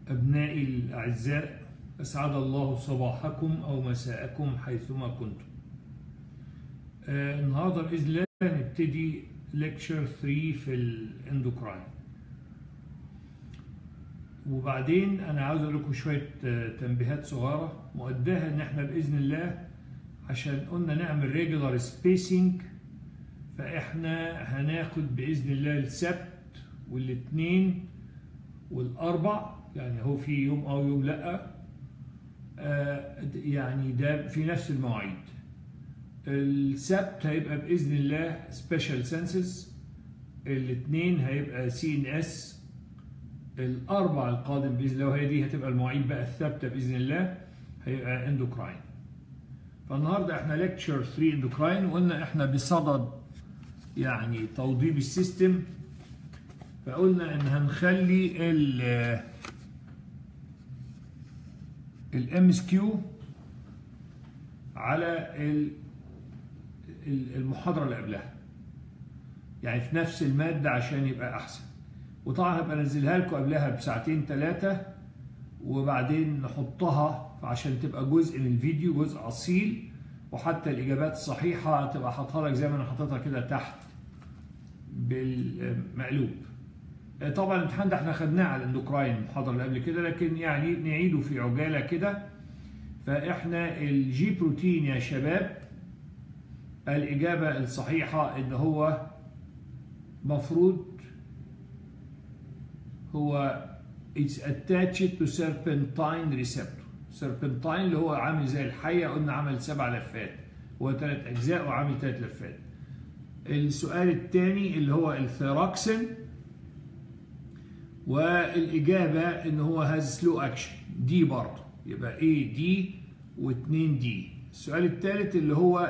أبنائي الأعزاء، أسعد الله صباحكم أو مساءكم حيثما كنتم. النهاردة بإذن الله نبتدي ليكتشر 3 في الاندوكراين، وبعدين أنا عاوز أقول لكم شوية تنبيهات صغيرة مؤداها إن إحنا بإذن الله عشان قلنا نعمل ريجولار سبيسنج، فإحنا هناخد بإذن الله السبت والاثنين والأربع، يعني هو في يوم أو يوم لأ، يعني ده في نفس المواعيد. السبت هيبقى بإذن الله سبيشال سنسز، الاثنين هيبقى CNS، الأربع القادم بإذن الله وهي دي هتبقى المواعيد بقى الثابتة بإذن الله هيبقى اندوكراين. فالنهارده احنا ليكتشر 3 اندوكراين، وقلنا احنا بصدد يعني توضيب السيستم، فقلنا ان هنخلي الMSQ على المحاضرة اللي قبلها، يعني في نفس المادة عشان يبقى أحسن. وطبعا هبقى أنزلها لكم قبلها بساعتين 3، وبعدين نحطها عشان تبقى جزء من الفيديو، جزء أصيل، وحتى الإجابات الصحيحة هتبقى حاطها لك زي ما أنا حاططها كده تحت بالمقلوب. طبعا الامتحان ده احنا خدناه على الاندوكراين المحاضرة اللي قبل كده، لكن يعني نعيده في عجالة كده. فاحنا الجي بروتين يا شباب، الإجابة الصحيحة إن هو مفروض هو it's attached to serpentine receptor. serpentine اللي هو عامل زي الحية، قلنا عمل 7 لفات، هو 3 أجزاء وعامل 3 لفات. السؤال الثاني اللي هو الثيروكسين، والإجابة إن هو has slow action، دي برضه يبقى A D و2 D. السؤال الثالث اللي هو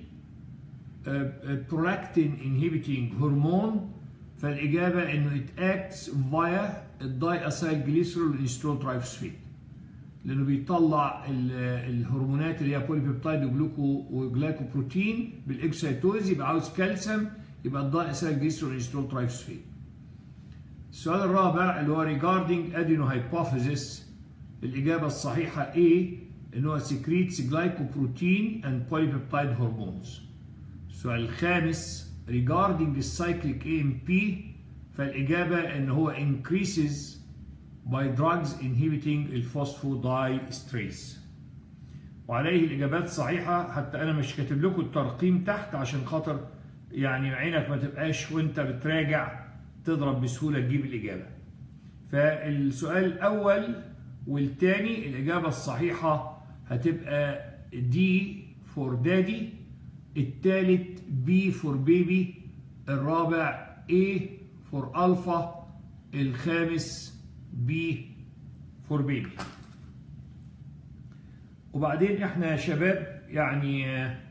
prolactin inhibiting hormone، فالإجابة إنه it acts via الدايأسايل جليسرول والإنسترول ترايفوسفيت، لأنه بيطلع الهرمونات اللي هي بوليبيبتايد وجلايكوبروتين بالإكسيتوز، يبقى عاوز كالسيوم، يبقى الدايأسايل جليسرول والإنسترول ترايفوسفيت. السؤال الرابع اللي هو regarding adenohypophysis، الإجابة الصحيحة A إن هو secretes glycoprotein and polypeptide hormones. السؤال الخامس regarding the cyclic AMP، فالإجابة إن هو increases by drugs inhibiting الفوسفودايستريز. وعليه الإجابات الصحيحة، حتى أنا مش كاتب لكم الترقيم تحت عشان خاطر يعني عينك ما تبقاش وأنت بتراجع تضرب بسهولة تجيب الإجابة. فالسؤال الأول والثاني الإجابة الصحيحة هتبقى D for daddy، الثالث B for baby، الرابع A for alpha، الخامس B for baby. وبعدين احنا يا شباب يعني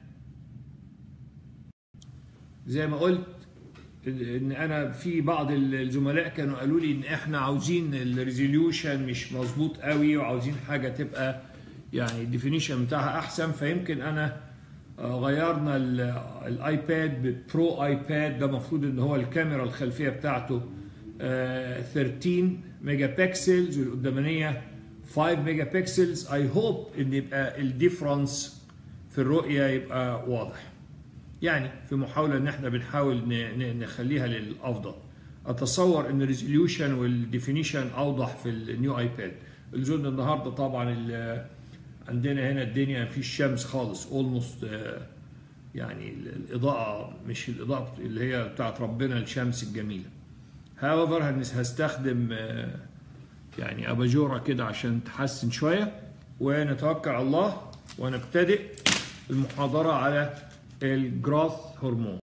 زي ما قلت ان انا في بعض الزملاء كانوا قالوا لي ان احنا عاوزين الريزوليوشن مش مظبوط قوي، وعاوزين حاجه تبقى يعني الديفينيشن بتاعها احسن، فيمكن انا غيرنا الايباد ببرو ايباد. ده المفروض ان هو الكاميرا الخلفيه بتاعته 13 ميجا بكسلز والقدامانيه 5 ميجا بكسلز. اي هوب ان يبقى الديفرنس في الرؤيه يبقى واضح، يعني في محاولة ان احنا بنحاول نخليها للافضل. اتصور ان الريزوليوشن والديفينيشن اوضح في النيو ايباد. الزون النهارده طبعا عندنا هنا الدنيا مفيش شمس خالص، اولموست يعني الاضاءة مش الاضاءة اللي هي بتاعت ربنا، الشمس الجميلة. هاوفر هستخدم يعني اباجورة كده عشان تحسن شوية، ونتوكل على الله ونبتدئ المحاضرة على الجروث هرمون.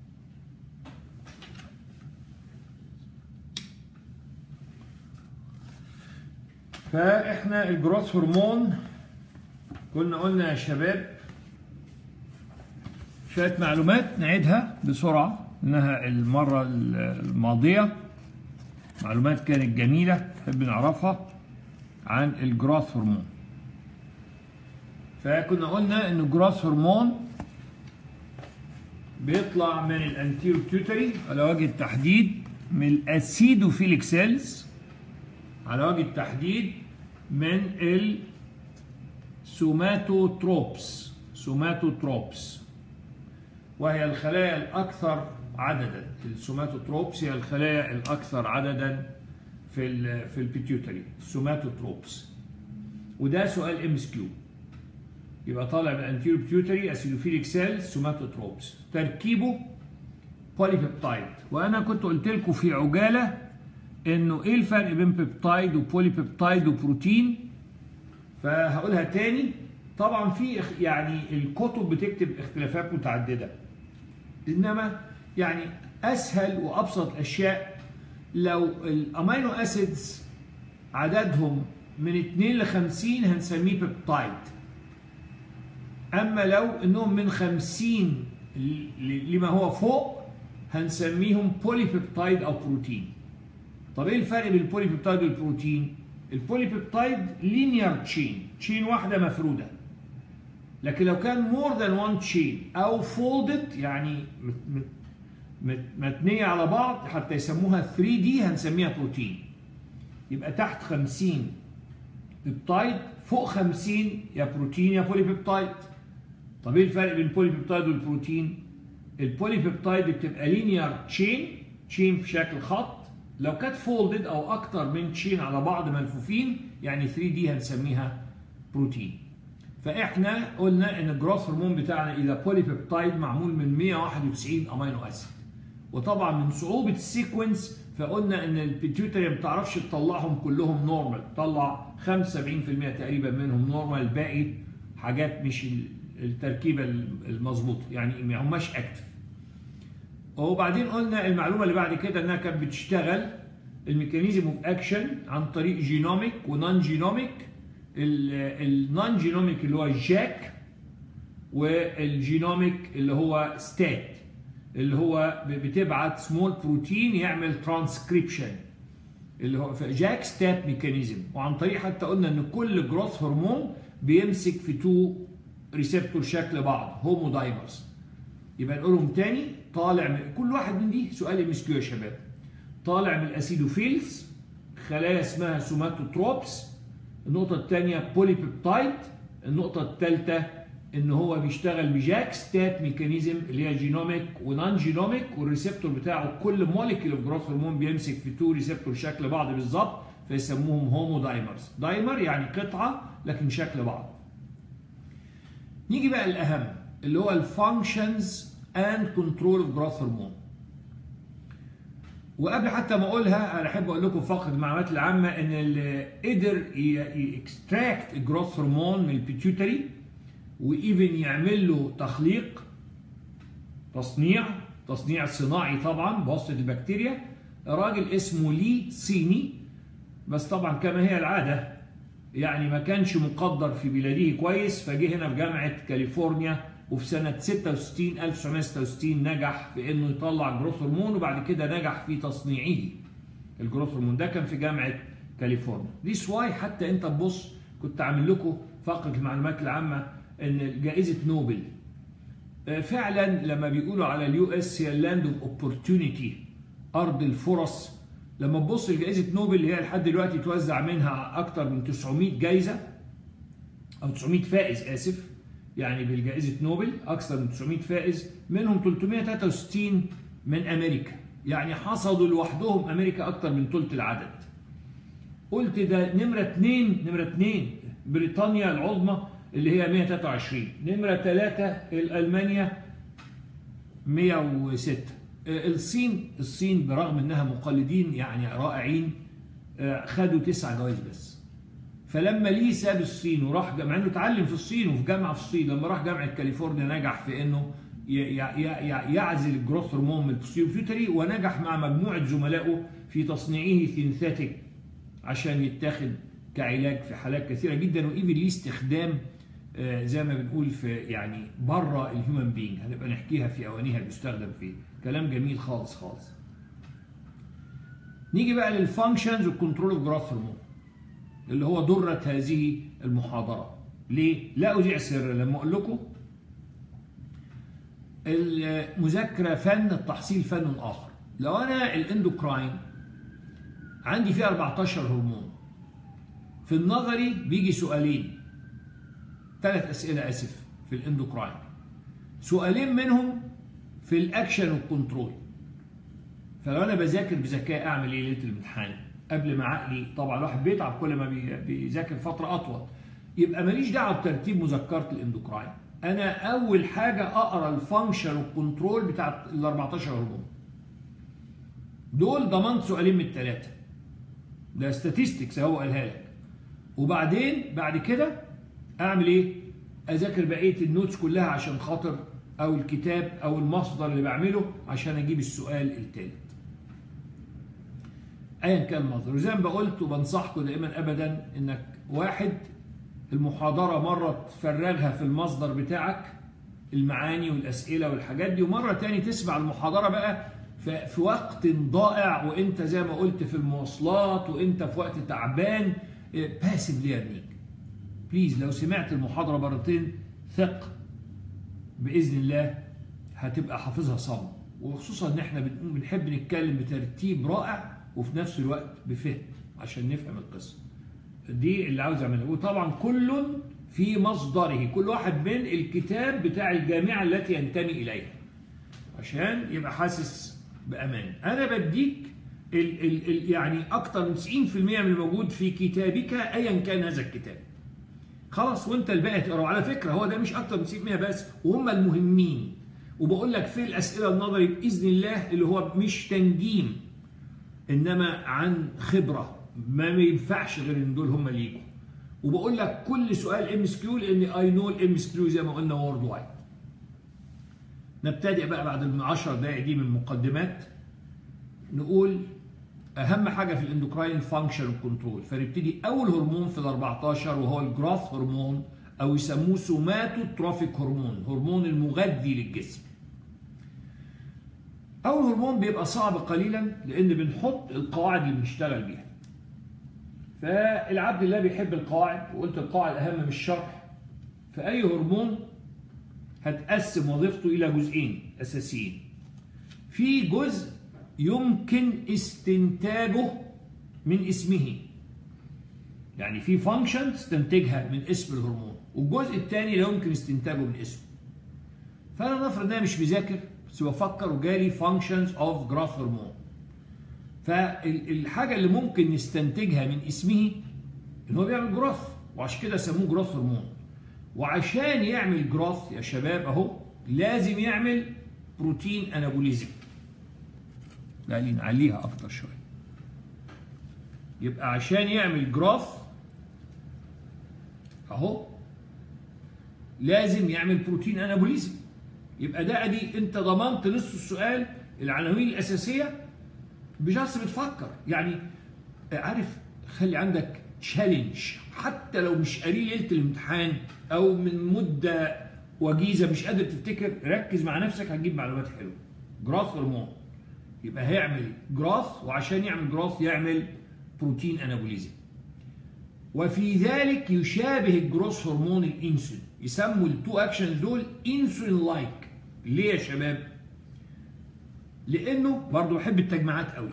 فاحنا الجروث هرمون قلنا يا شباب شوية معلومات نعيدها بسرعة، انها المرة الماضية معلومات كانت جميلة نحب نعرفها عن الجروث هرمون. فكنا قلنا ان الجروث هرمون بيطلع من الانتيرو بيوتري على وجه التحديد من الاسيدوفيليك سيلز على وجه التحديد من السوماتوتروبس، وهي الخلايا الأكثر عددا. السوماتوتروبس هي الخلايا الأكثر عددا في البيتيوتري، السوماتوتروبس. وده سؤال MSQ، يبقى طالع من الانتيريور بيتيوتري اسيدوفيليك سيل سوماتوتروبس. تركيبه بوليبيبتايد، وانا كنت قلت لكم في عجاله انه ايه الفرق بين بيبتايد وبوليبيبتايد وبروتين، فهقولها تاني. طبعا في يعني الكتب بتكتب اختلافات متعدده، انما يعني اسهل وابسط الاشياء لو الامينو اسيدز عددهم من 2 ل 50 هنسميه بيبتايد، اما لو انهم من 50 لما هو فوق هنسميهم بوليبيبتايد او بروتين. طب ايه الفرق بين البوليبيبتايد والبروتين؟ البوليبيبتايد لينير تشين واحده مفروده، لكن لو كان مور ذان وان تشين او فولدد يعني متنيه على بعض حتى يسموها 3D هنسميها بروتين. يبقى تحت 50 بيبتايد، فوق 50 يا بروتين يا بوليبيبتايد. طب ايه الفرق بين البوليبيبتايد والبروتين؟ البوليبيبتايد بتبقى لينير تشين في شكل خط، لو كانت فولدد او اكتر من تشين على بعض ملفوفين يعني 3D هنسميها بروتين. فاحنا قلنا ان الجروث هرمون بتاعنا اذا بوليبيبتايد معمول من 191 امينو اسيد، وطبعا من صعوبه السيكونس فقلنا ان البيتيوتري ما بتعرفش تطلعهم كلهم نورمال، تطلع 75% تقريبا منهم نورمال، الباقي حاجات مش التركيبه المظبوطه يعني ما هماش اكتف. وبعدين قلنا المعلومه اللي بعد كده انها كانت بتشتغل الميكانيزم اوف اكشن عن طريق جينوميك ونون جينوميك. النون جينوميك اللي هو جاك، والجينوميك اللي هو ستات، اللي هو بتبعت سمول بروتين يعمل ترانسكريبشن اللي هو جاك ستات ميكانيزم. وعن طريق حتى قلنا ان كل جروث هرمون بيمسك في 2 ريسبتور شكل بعض هومودايمرز. يبقى نقولهم تاني، طالع من كل واحد من دي سؤال MSQ يا شباب. طالع من الاسيدوفيلز خلايا اسمها سوماتوتروبس، النقطة الثانية بوليبيبتايد، النقطة الثالثة ان هو بيشتغل بجاك ستات ميكانيزم اللي هي جينوميك ونون جينوميك، والريسبتور بتاعه كل موليكيول اوف جروث هرمون بيمسك في 2 ريسبتور شكل بعض بالظبط، فيسموهم هومودايمرز. دايمر يعني قطعة لكن شكل بعض. نيجي بقى الأهم اللي هو الفانكشنز اند كنترول اوف جروث هرمون. وقبل حتى ما اقولها انا احب اقول لكم فقط المعلومات العامه ان اللي قدر يكستراكت الجروث هرمون من البيتيوتري وايفن يعمل له تخليق تصنيع صناعي طبعا بواسطه البكتيريا، راجل اسمه لي صيني، بس طبعا كما هي العاده يعني ما كانش مقدر في بلاده كويس، فجه هنا في جامعه كاليفورنيا وفي سنة 1966 نجح في انه يطلع جروث هرمون، وبعد كده نجح في تصنيعه الجروث هرمون. ده كان في جامعة كاليفورنيا. دي واي حتى انت تبص كنت عامل لكم فقرة المعلومات العامة ان جائزة نوبل فعلا لما بيقولوا على US هي اللاند اوف اوبورتيونيتي، ارض الفرص. لما تبص لجائزة نوبل اللي هي لحد دلوقتي توزع منها اكتر من 900 جايزة او 900 فائز اسف، يعني بالجائزة نوبل أكثر من 900 فائز، منهم 363 من أمريكا، يعني حصدوا لوحدهم أمريكا أكثر من ثلث العدد. قلت ده نمرة 2 بريطانيا العظمى اللي هي 123، نمرة 3 ألمانيا 106. الصين برغم أنها مقلدين يعني رائعين خدوا 9 جوائز بس. فلما ليه ساب الصين وراح مع انه اتعلم في الصين وفي جامعه في الصين، لما راح جامعه كاليفورنيا نجح في انه يعزل الجروث هرمون من البيتيوتري، ونجح مع مجموعه زملائه في تصنيعه سينثيتيك عشان يتاخد كعلاج في حالات كثيره جدا، وايفن ليه استخدام زي ما بنقول في يعني بره الهيومن بينج، هنبقى نحكيها في اوانيها بيستخدم فيه. كلام جميل خالص خالص. نيجي بقى للفانكشنز والكنترول اوف جروث هرمون اللي هو درة هذه المحاضرة. ليه؟ لا أذيع سر لما أقول لكم المذاكرة فن، التحصيل فن آخر. لو أنا الاندوكراين عندي فيه 14 هرمون، في النظري بيجي سؤالين، 3 أسئلة آسف في الاندوكراين، سؤالين منهم في الاكشن والكنترول. فلو انا بذاكر بذكاء اعمل ايه ليله الامتحان؟ قبل ما عقلي، طبعا الواحد بيتعب كل ما بيذاكر فتره اطول، يبقى ماليش دعوه بترتيب مذكره الاندوكراين. انا اول حاجه اقرا الفانكشن والكنترول بتاع ال 14 هرمون دول، ضمنت سؤالين من ال3، ده ستاتستكس هو قالها لك. وبعدين بعد كده اعمل ايه؟ اذاكر بقيه النوتس كلها عشان خاطر، او الكتاب او المصدر اللي بعمله عشان اجيب السؤال الثالث. ايا كان المصدر. وزي ما قلت وبنصحكم دائما ابدا انك واحد، المحاضره مره تفرغها في المصدر بتاعك المعاني والاسئله والحاجات دي، ومره تاني تسمع المحاضره بقى في وقت ضائع وانت زي ما قلت في المواصلات وانت في وقت تعبان، باسيف ليرنينج. بليز لو سمعت المحاضره مرتين ثق باذن الله هتبقى حافظها صم، وخصوصا ان احنا بنحب نتكلم بترتيب رائع وفي نفس الوقت بفهم عشان نفهم القصه. دي اللي عاوز اعملها. وطبعا كل في مصدره، كل واحد من الكتاب بتاع الجامعه التي ينتمي اليها عشان يبقى حاسس بامان. انا بديك يعني اكتر من 90% من الموجود في كتابك ايا كان هذا الكتاب. خلاص، وانت الباقي تقرا. على فكره هو ده مش اكتر من 90% بس، وهم المهمين. وبقول لك في الاسئله النظري باذن الله اللي هو مش تنجيم انما عن خبره، ما ينفعش غير ان دول هم اللي يجوا. وبقول لك كل سؤال ام اس كيو لان اي نو الام اس كيو زي ما قلنا وورد وايد. نبتدئ بقى بعد ال 10 دقائق دي من المقدمات، نقول اهم حاجه في الاندوكراين فانكشن والكنترول. فنبتدي اول هرمون في ال 14 وهو الجروث هرمون، او يسموه سوماتوتروفيك هرمون، هرمون المغذي للجسم. اول هرمون بيبقى صعب قليلا لان بنحط القواعد اللي بنشتغل بيها. فالعبد الله بيحب القواعد، وقلت القواعد اهم من الشرح. فاي هرمون هتقسم وظيفته الى جزئين اساسيين. في جزء يمكن استنتاجه من اسمه، يعني في فانكشن تستنتجها من اسم الهرمون، والجزء الثاني لا يمكن استنتاجه من اسمه. فانا نفرض ان انا مش بذاكر بس بفكر وجالي functions of growth hormone. فالحاجه اللي ممكن نستنتجها من اسمه ان هو بيعمل جروث، وعشان كده سموه جروث هرمون. وعشان يعمل جروث يا شباب اهو لازم يعمل بروتين انابوليزم. لا نعليها اكتر شويه. يبقى عشان يعمل جروث اهو لازم يعمل بروتين انابوليزم. يبقى ده ادي انت ضمنت نص السؤال، العناوين الاساسيه بجاست بتفكر. يعني عارف، خلي عندك تشالنج حتى لو مش قاري ليله الامتحان او من مده وجيزه مش قادر تفتكر، ركز مع نفسك هتجيب معلومات حلوه. جروث هرمون يبقى هيعمل جروث، وعشان يعمل جروث يعمل بروتين انابوليزم. وفي ذلك يشابه الجروث هرمون الانسولين. يسموا التو اكشنز دول انسولين لايك. ليه يا شباب؟ لانه برضه بحب التجمعات قوي.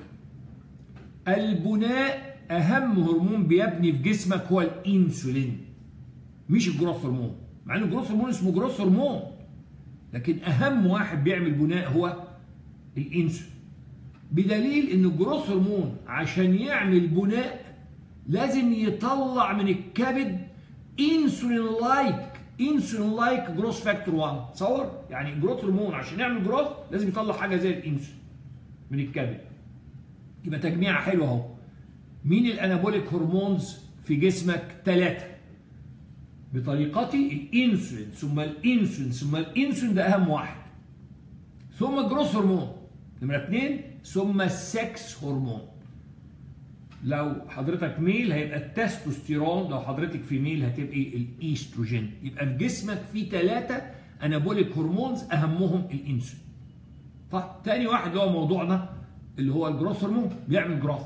البناء اهم هرمون بيبني في جسمك هو الانسولين مش الجروث هرمون، مع ان الجروث هرمون اسمه جروث هرمون، لكن اهم واحد بيعمل بناء هو الانسولين. بدليل ان الجروث هرمون عشان يعمل بناء لازم يطلع من الكبد انسولين لايك جروث فاكتور 1. تصور يعني الجروث هرمون عشان يعمل جروث لازم يطلع حاجه زي الانسولين من الكبد. يبقى تجميعه حلوه اهو. مين الانابوليك هرمونز في جسمك؟ 3 بطريقتي: الانسولين ثم الانسولين ثم الانسولين، ده اهم واحد، ثم الجروث هرمون نمره 2، ثم السكس هرمون. لو حضرتك ميل هيبقى التستوستيرون، لو حضرتك فيميل هتبقي الايستروجين. يبقى في جسمك في 3 انابوليك هرمونز اهمهم الانسولين. طيب تاني واحد اللي هو موضوعنا اللي هو الجروث هرمون بيعمل جروث.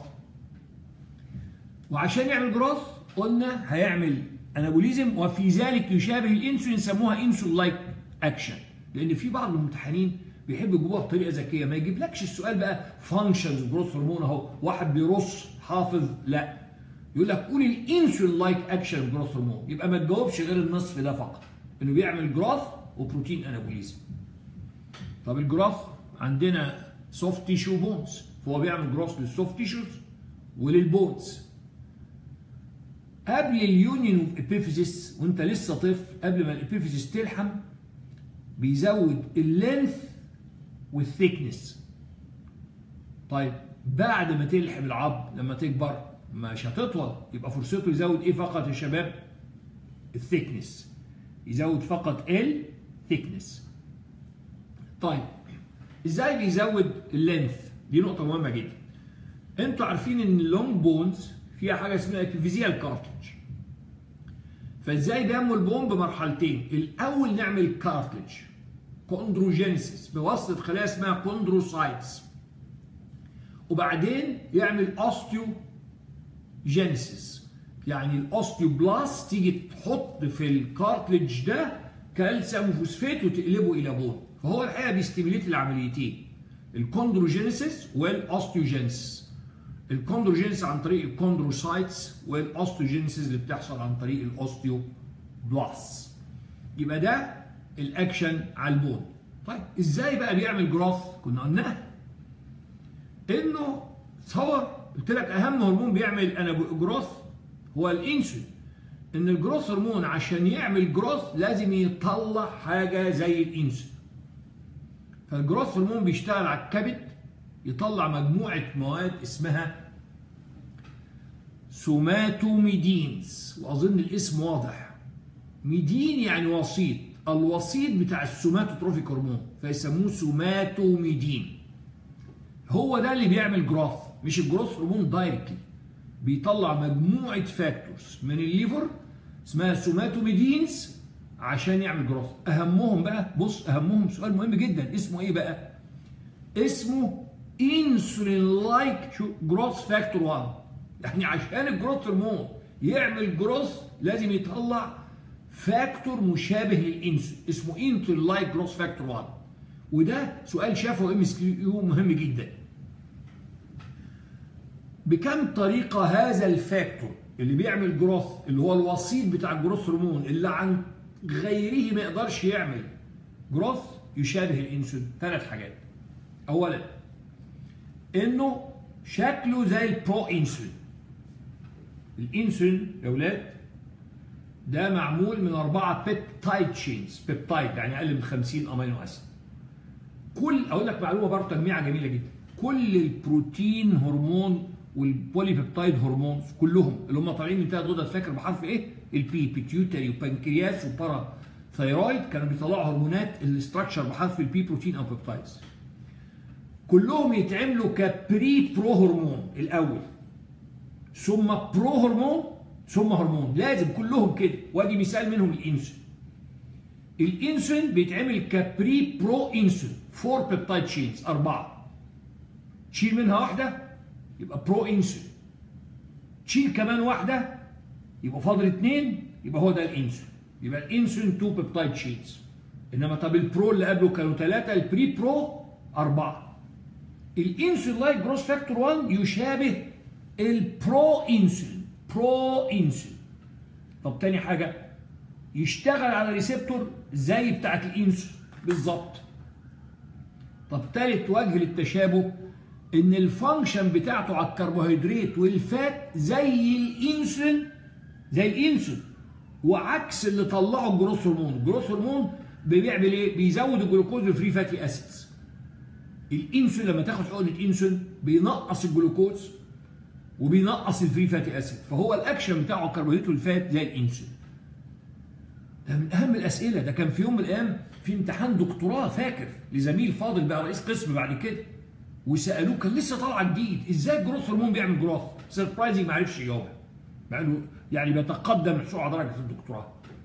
وعشان يعمل جروث قلنا هيعمل انابوليزم، وفي ذلك يشابه الانسولين، سموها انسولين لايك اكشن. لان في بعض الممتحنين بيحب يجيبوها بطريقه ذكيه، ما يجيبلكش السؤال بقى فانكشنز جروث هرمون اهو واحد بيرص حافظ، لا، يقول لك قول الانسولين لايك اكشن جروث هرمون، يبقى ما تجاوبش غير النصف ده فقط، انه بيعمل جروث وبروتين انابوليزم. طب الجروث عندنا سوفت تيشو بونز، فهو بيعمل جروث للسوفت تيشوز وللبونز. قبل اليونيون اوف ابيفيزيس وانت لسه طفل، قبل ما الابيفيزيس تلحم بيزود اللينث والثيكنس. طيب بعد ما تلحم العظم لما تكبر مش هتطول، يبقى فرصته يزود ايه فقط يا شباب؟ الثيكنس، يزود فقط الثيكنس. طيب ازاي بيزود اللينث؟ دي نقطة مهمة جدا. انتوا عارفين ان اللونج بونز فيها حاجة اسمها epiphyseal كارتلج. فازاي بينمو البون؟ بمرحلتين، الاول نعمل كارتلج كوندروجينيسيس بواسطة خلايا اسمها كوندروسايتس، وبعدين يعمل اوستيوجينيسيس، يعني الاوستيوبلاست تيجي تحط في الكارتلج ده كالسيوم وفوسفات وتقلبه الى بون. فهو الحقيقه بيستيميليت العمليتين، الكوندروجينيسيس والاوستيوجينيسيس. الكوندروجينيسيس عن طريق الكوندروسايتس، والاوستيوجينيسيس اللي بتحصل عن طريق الاوستيوبلاست. يبقى ده الاكشن على البون. طيب ازاي بقى بيعمل جروث؟ كنا قلناها انه تصور قلت لك اهم هرمون بيعمل جروث هو الانسولين. ان الجروث هرمون عشان يعمل جروث لازم يطلع حاجه زي الانسولين. فالجروث هرمون بيشتغل على الكبد، يطلع مجموعه مواد اسمها سوماتوميدينز، واظن الاسم واضح. ميدين يعني وسيط، الوسيط بتاع السوماتوتروفيك هرمون، فيسموه سوماتوميدين. هو ده اللي بيعمل جروث، مش الجروث هرمون دايركتلي. بيطلع مجموعه فاكتورز من الليفر اسمها سوماتوميدينز عشان يعمل جروث. اهمهم بقى، بص اهمهم سؤال مهم جدا، اسمه ايه بقى؟ اسمه انسولين لايك جروث فاكتور 1. يعني عشان الجروث هرمون يعمل جروث لازم يطلع فاكتور مشابه للانسولين اسمه انسولين لايك جروث فاكتور 1. وده سؤال شافه ام اس كيو مهم جدا. بكم طريقه هذا الفاكتور اللي بيعمل جروث، اللي هو الوسيط بتاع الجروث هرمون اللي عن غيره ما يقدرش يعمل جروث، يشابه الانسولين؟ 3 حاجات. اولا انه شكله زي البرو انسولين. الانسولين يا اولاد ده معمول من 4 بيبتايد تشينز، بيبتايد يعني اقل من 50 امينو اسيد. اقول لك معلومه برضه تجميعه جميله جدا، كل البروتين هرمون والبولي بيبتايد هرمونز كلهم اللي هم طالعين من 3 غدد، فاكر بحرف ايه؟ البي، بيتيوتري وبنكرياس وبارا ثايرويد، كانوا بيطلعوا هرمونات الاستراكشر بحرف البي، بروتين او بيبتايدز. كلهم يتعملوا كبري برو هرمون الاول، ثم برو هرمون، ثم هرمون، لازم كلهم كده. وادي مثال منهم الانسولين. الانسولين بيتعمل كبري برو انسولين، 4 بيبتايد تشينز، 4. تشيل منها واحده يبقى برو انسولين، تشيل كمان واحده يبقى فاضل 2، يبقى هو ده الانسولين. يبقى الانسولين 2 بيبتايد تشينز. انما طب البرو اللي قبله كانوا 3، البري برو 4. الانسولين لايك جروث فاكتور 1 يشابه البرو انسولين، برو انسولين. طب تاني حاجه، يشتغل على ريسبتور زي بتاعت الانسولين بالظبط. طب تالت وجه للتشابه ان الفانكشن بتاعته على الكربوهيدرات والفات زي الانسولين، زي الانسولين، وعكس اللي طلعه الجروث هرمون. الجروث هرمون بيعمل ايه؟ بيزود الجلوكوز والفري فاتي اسيدز. الانسولين لما تاخد حقنه انسولين بينقص الجلوكوز وبينقص الفري فاتي اسيد، فهو الاكشن بتاعه الكربوهيدرات والفات زي الانسولين. ده من اهم الاسئله، ده كان في يوم من الايام في امتحان دكتوراه فاكر لزميل فاضل بقى رئيس قسم بعد كده، وسالوه كان لسه طالع جديد ازاي الجروث هرمون بيعمل جروث؟ سربرايزنج ما عرفش يجاوبها، مع انه يعني بيتقدم حصول على درجه الدكتوراه.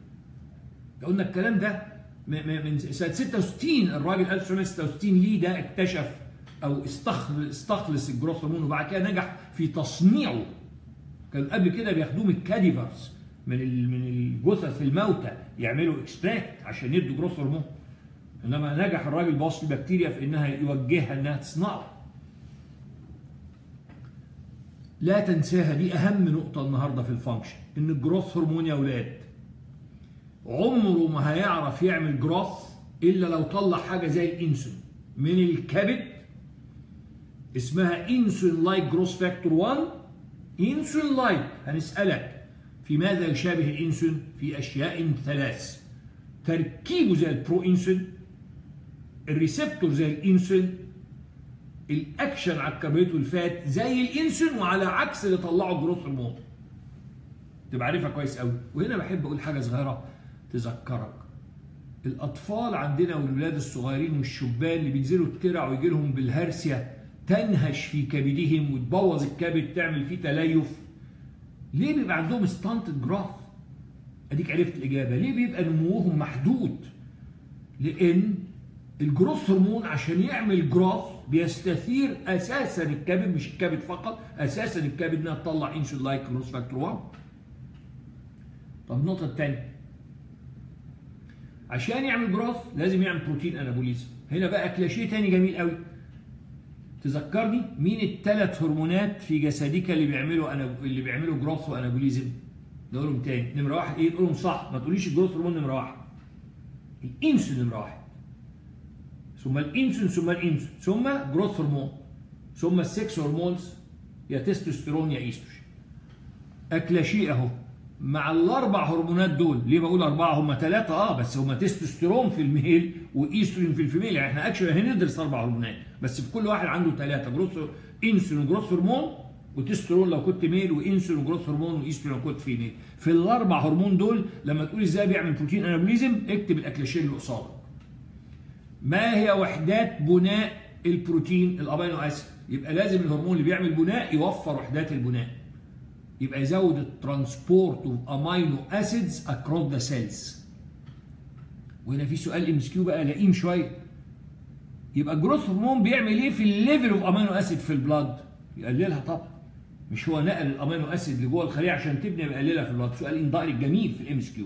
قلنا الكلام ده من سنه 66، الراجل 1966 ليه ده اكتشف او استخلص الجروث هرمون، وبعد كده نجح في تصنيعه. كان قبل كده بياخدوه من الكاديفرز، من الجثث الموتى، يعملوا اكستراكت عشان يدوا جروث هرمون. انما نجح الراجل بواسطه البكتيريا في انها يوجهها انها تصنعه. لا تنساها، دي اهم نقطه النهارده في الفانكشن، ان الجروث هرمون يا اولاد عمره ما هيعرف يعمل جروث الا لو طلع حاجه زي الانسولين من الكبد اسمها انسولين لايك جروث فاكتور 1. انسولين لايك هنسالك في ماذا يشابه الانسولين؟ في اشياء 3: تركيبه زي البرو انسولين، الريسبتور زي الانسولين، الاكشن على الكربوهيدرات والفات زي الانسولين، وعلى عكس اللي طلعه جروث هرمون. تبقى عارفها كويس قوي. وهنا بحب اقول حاجه صغيره تذكرك، الاطفال عندنا والولاد الصغيرين والشبان اللي بينزلوا الترع ويجي لهم بالهرسيا تنهش في كبدهم وتبوظ الكبد تعمل فيه تليف، ليه بيبقى عندهم ستانتد جراث؟ اديك عرفت الاجابه. ليه بيبقى نموهم محدود؟ لان الجروث هرمون عشان يعمل جراث بيستثير اساسا الكبد، مش الكبد فقط، اساسا الكبد انها تطلع انسولين لايك جروث فاكتور 1. طب النقطه الثانيه، عشان يعمل جروث لازم يعمل بروتين انابوليزم. هنا بقى كلاشيه تاني جميل قوي. تذكرني مين الثلاث هرمونات في جسدك اللي بيعملوا جروث وانابوليزم؟ نقولهم تاني. نمره واحد ايه؟ نقولهم صح، ما تقوليش الجروث هرمون نمره واحد. الانسولين نمره واحد، ثم الانسولين، ثم الانسولين، ثم جروث هرمون، ثم السكس هرمونز يا تستوستيرون يا ايستروجين. اكلاشيه اهو مع الاربع هرمونات دول. ليه بقول اربعه؟ هم ثلاثه بس هم تستوستيرون في الميل وايستروجين في الفيميل. يعني احنا اكشن هندرس اربع هرمونات بس في كل واحد عنده ثلاثه: جروث انسولين وجروث هرمون وتستوستيرون لو كنت ميل، وانسولين وجروث هرمون وايستروجين لو كنت فيميل. في الاربع هرمون دول لما تقول ازاي بيعمل بروتين انابوليزم اكتب الاكلاشيه اللي قصادك. ما هي وحدات بناء البروتين؟ الامينو اسيد. يبقى لازم الهرمون اللي بيعمل بناء يوفر وحدات البناء، يبقى يزود الترانسبورت اوف امينو اسيدز اكروس ذا سيلز. وهنا في سؤال ام اس كيو بقى لئيم شويه. يبقى الجروث هرمون بيعمل ايه في الليفل اوف امينو اسيد في البلاد؟ يقللها طبعا. مش هو نقل الامينو اسيد اللي جوه الخليه عشان تبني يقللها في البلاد؟ سؤال اندايركت جميل في الام اس كيو.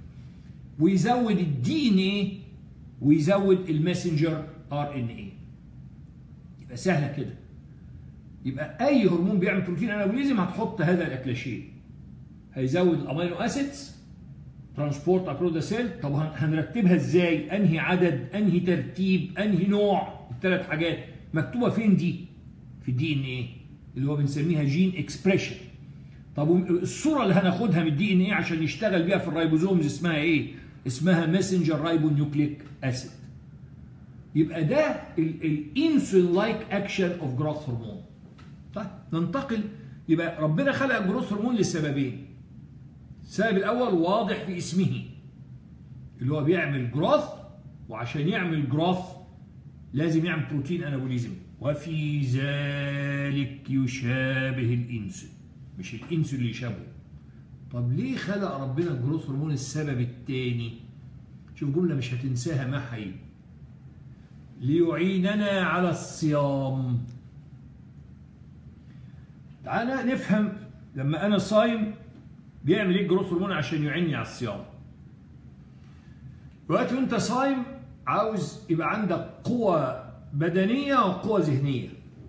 ويزود الدي ان ايه ويزود الماسنجر ار ان ايه. يبقى سهله كده. يبقى اي هرمون بيعمل بروتين انابوليزم هتحط هذا الاكلاشيه، هيزود الامينو اسيدز ترانسبورت اكروس ذا سيل. طب هنرتبها ازاي؟ انهي عدد، انهي ترتيب، انهي نوع؟ الثلاث حاجات مكتوبه فين دي؟ في الدي ان ايه اللي هو بنسميها جين اكسبريشن. طب الصوره اللي هناخدها من الدي ان ايه عشان نشتغل بيها في الرايبوزومز اسمها ايه؟ اسمها ماسنجر رايبونيوكليك اسيد. يبقى ده الانسولين لايك اكشن اوف جروث هرمون. طيب ننتقل. يبقى ربنا خلق الجروث هرمون لسببين. السبب الاول واضح في اسمه اللي هو بيعمل جروث، وعشان يعمل جروث لازم يعمل بروتين انابوليزم، وفي ذلك يشابه الانسولين. مش الانسولين اللي يشابهه. طب ليه خلق ربنا الجروث هرمون؟ السبب الثاني، شوف جمله مش هتنساها مع حي، ليعيننا على الصيام. تعالى نفهم لما انا صايم بيعمل ايه الجروث هرمون عشان يعيني على الصيام. دلوقتي وانت صايم عاوز يبقى عندك قوة بدنية وقوة ذهنية.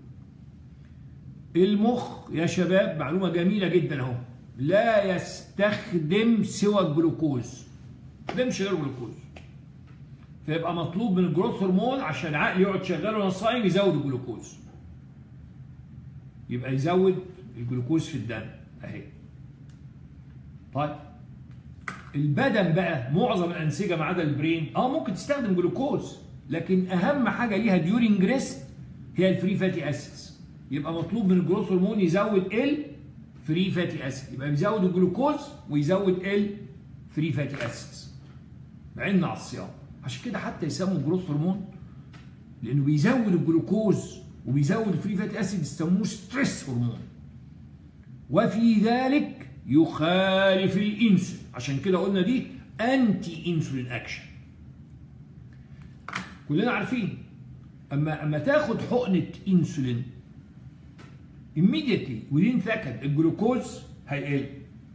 المخ يا شباب معلومة جميلة جدا اهو، لا يستخدم سوى الجلوكوز، ما يستخدمش غير الجلوكوز. فيبقى مطلوب من الجروث هرمون عشان العقل يقعد شغال وانا صايم يزود الجلوكوز. يبقى يزود الجلوكوز في الدم اهي. طيب البدن بقى معظم الانسجه ما عدا البرين ممكن تستخدم جلوكوز، لكن اهم حاجه ليها ديورنج ريست هي الفري فاتي اسيدز. يبقى مطلوب من الجروث هرمون يزود الفري فاتي اسيد، يبقى بيزود الجلوكوز ويزود الفري فاتي اسيدز. عنا على الصيام. عشان كده حتى يسموا جروث هرمون لانه بيزود الجلوكوز وبيزود الفري فاتي اسيد، يسموه ستريس هرمون. وفي ذلك يخالف الانسولين، عشان كده قلنا دي انتي انسولين اكشن. كلنا عارفين اما تاخد حقنه انسولين immediately within second الجلوكوز هيقل.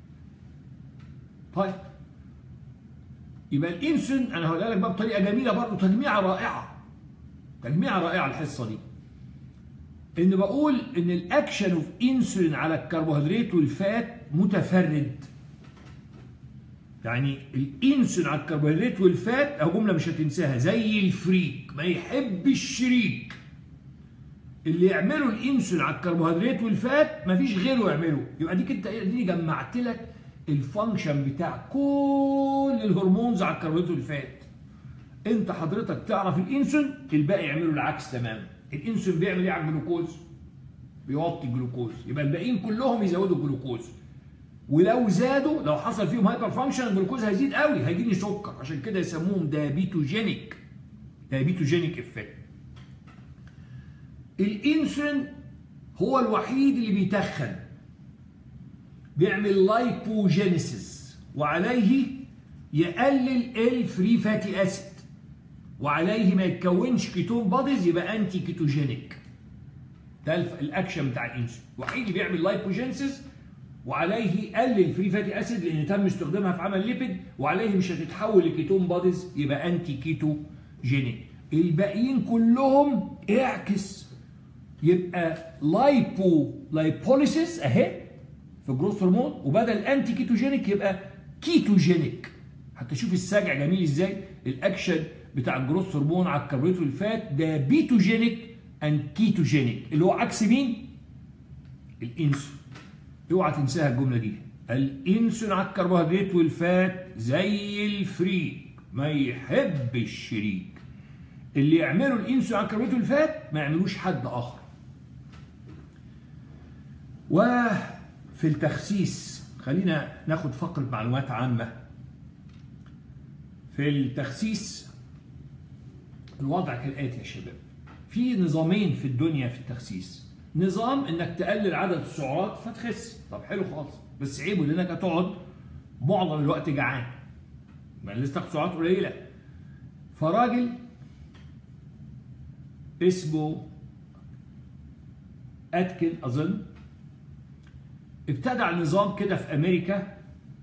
طيب يبقى الانسولين انا هقولها لك بقى بطريقه جميله برضه، تجميعه رائعه، تجميعه رائعه الحصه دي. ان بقول ان الاكشن اوف انسولين على الكربوهيدرات والفات متفرد. يعني الانسولين على الكربوهيدرات والفات اهو جمله مش هتنساها، زي الفريك ما يحب الشريك. اللي يعملوا الانسولين على الكربوهيدرات والفات مفيش غيره يعمله. يبقى ديك انت دي جمعت لك الفانكشن بتاع كل الهرمونز على الكربوهيدرات والفات. انت حضرتك تعرف الانسولين، الباقي يعملوا العكس تماما. الانسولين بيعمل ايه على الجلوكوز؟ بيوطي الجلوكوز، يبقى الباقيين كلهم يزودوا الجلوكوز. ولو زادوا، لو حصل فيهم هايبر فانكشن، الجلوكوز هيزيد قوي، هيجيني سكر. عشان كده يسموهم دايابيتوجينيك افكت. الانسولين هو الوحيد اللي بيتخن، بيعمل لايبوجينيسيس، وعليه يقلل الفري فاتي اسيد، وعليه ما يتكونش كيتون بوديز، يبقى انتي كيتوجينيك. ده الاكشن بتاع الانسولين، الوحيد اللي بيعمل لايبوجينيسيس، وعليه يقلل الفري فاتي اسيد لان تم استخدامها في عمل ليبيد، وعليه مش هتتحول لكيتون بوديز، يبقى انتي كيتوجينيك. الباقيين كلهم اعكس، يبقى لايبوليسيس اهي في جروث هرمون، وبدل انتي كيتوجينيك يبقى كيتوجينيك. حتى شوف السجع جميل ازاي. الاكشن بتاع الجروث هرمون على الكربوهيدرات والفات ده بيتوجينيك اند كيتوجينيك، اللي هو عكس مين؟ الانسولين. اوعى تنساها الجمله دي. الانسولين على الكربوهيدرات والفات زي الفريك ما يحب الشريك. اللي يعملوا الانسولين على الكربوهيدرات والفات ما يعملوش حد اخر. وفي التخسيس خلينا ناخد فقره معلومات عامه. في التخسيس الوضع كالاتي يا شباب. في نظامين في الدنيا في التخسيس. نظام انك تقلل عدد السعرات فتخس، طب حلو خالص، بس عيبه لانك هتقعد معظم الوقت جعان، ما لسه تاخد سعرات قليله. فراجل اسمه اتكن اظن ابتدع نظام كده في امريكا.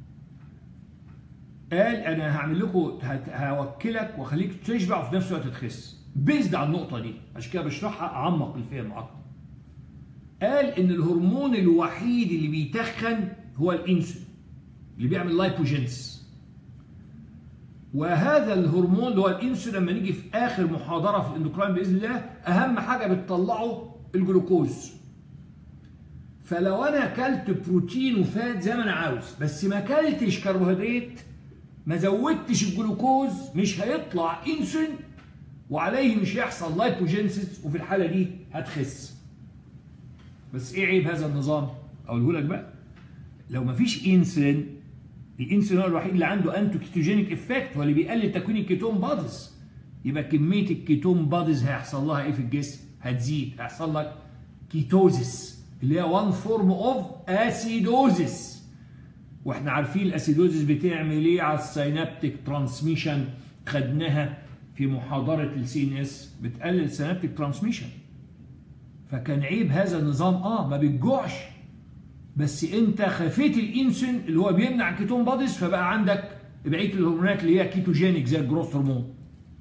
قال انا هعمل لكم، هوكلك واخليك تشبع وفي نفس الوقت تخس، بيزد على النقطه دي، عشان كده بشرحها اعمق الفهم اكتر. قال ان الهرمون الوحيد اللي بيتخن هو الانسولين، اللي بيعمل لايبوجينس. وهذا الهرمون اللي هو الانسولين لما نيجي في اخر محاضره في الاندوكراين باذن الله، اهم حاجه بتطلعه الجلوكوز. فلو انا اكلت بروتين وفات زي ما انا عاوز، بس ما اكلتش كربوهيدرات، ما زودتش الجلوكوز، مش هيطلع انسولين، وعليه مش هيحصل لايبوجينسيس، وفي الحاله دي هتخس. بس ايه عيب هذا النظام؟ اقوله لك بقى. لو ما فيش انسولين، الانسولين هو الوحيد اللي عنده انتو كيتوجينيك افكت، هو اللي بيقلل تكوين الكيتون بادز، يبقى كميه الكيتون بادز هيحصل لها ايه في الجسم؟ هتزيد، هيحصل لك كيتوزيس اللي هي وان فورم اوف اسيدوزيس. واحنا عارفين الاسيدوزيس بتعمل ايه على السينابتيك ترانسميشن، خدناها في محاضره السي ان اس، بتقلل السينابتيك ترانسميشن. فكان عيب هذا النظام، ما بتجوعش، بس انت خفيت الانسولين اللي هو بيمنع الكيتون بادز، فبقى عندك بقيه الهرمونات اللي هي كيتوجينيك زي الجروث هرمون.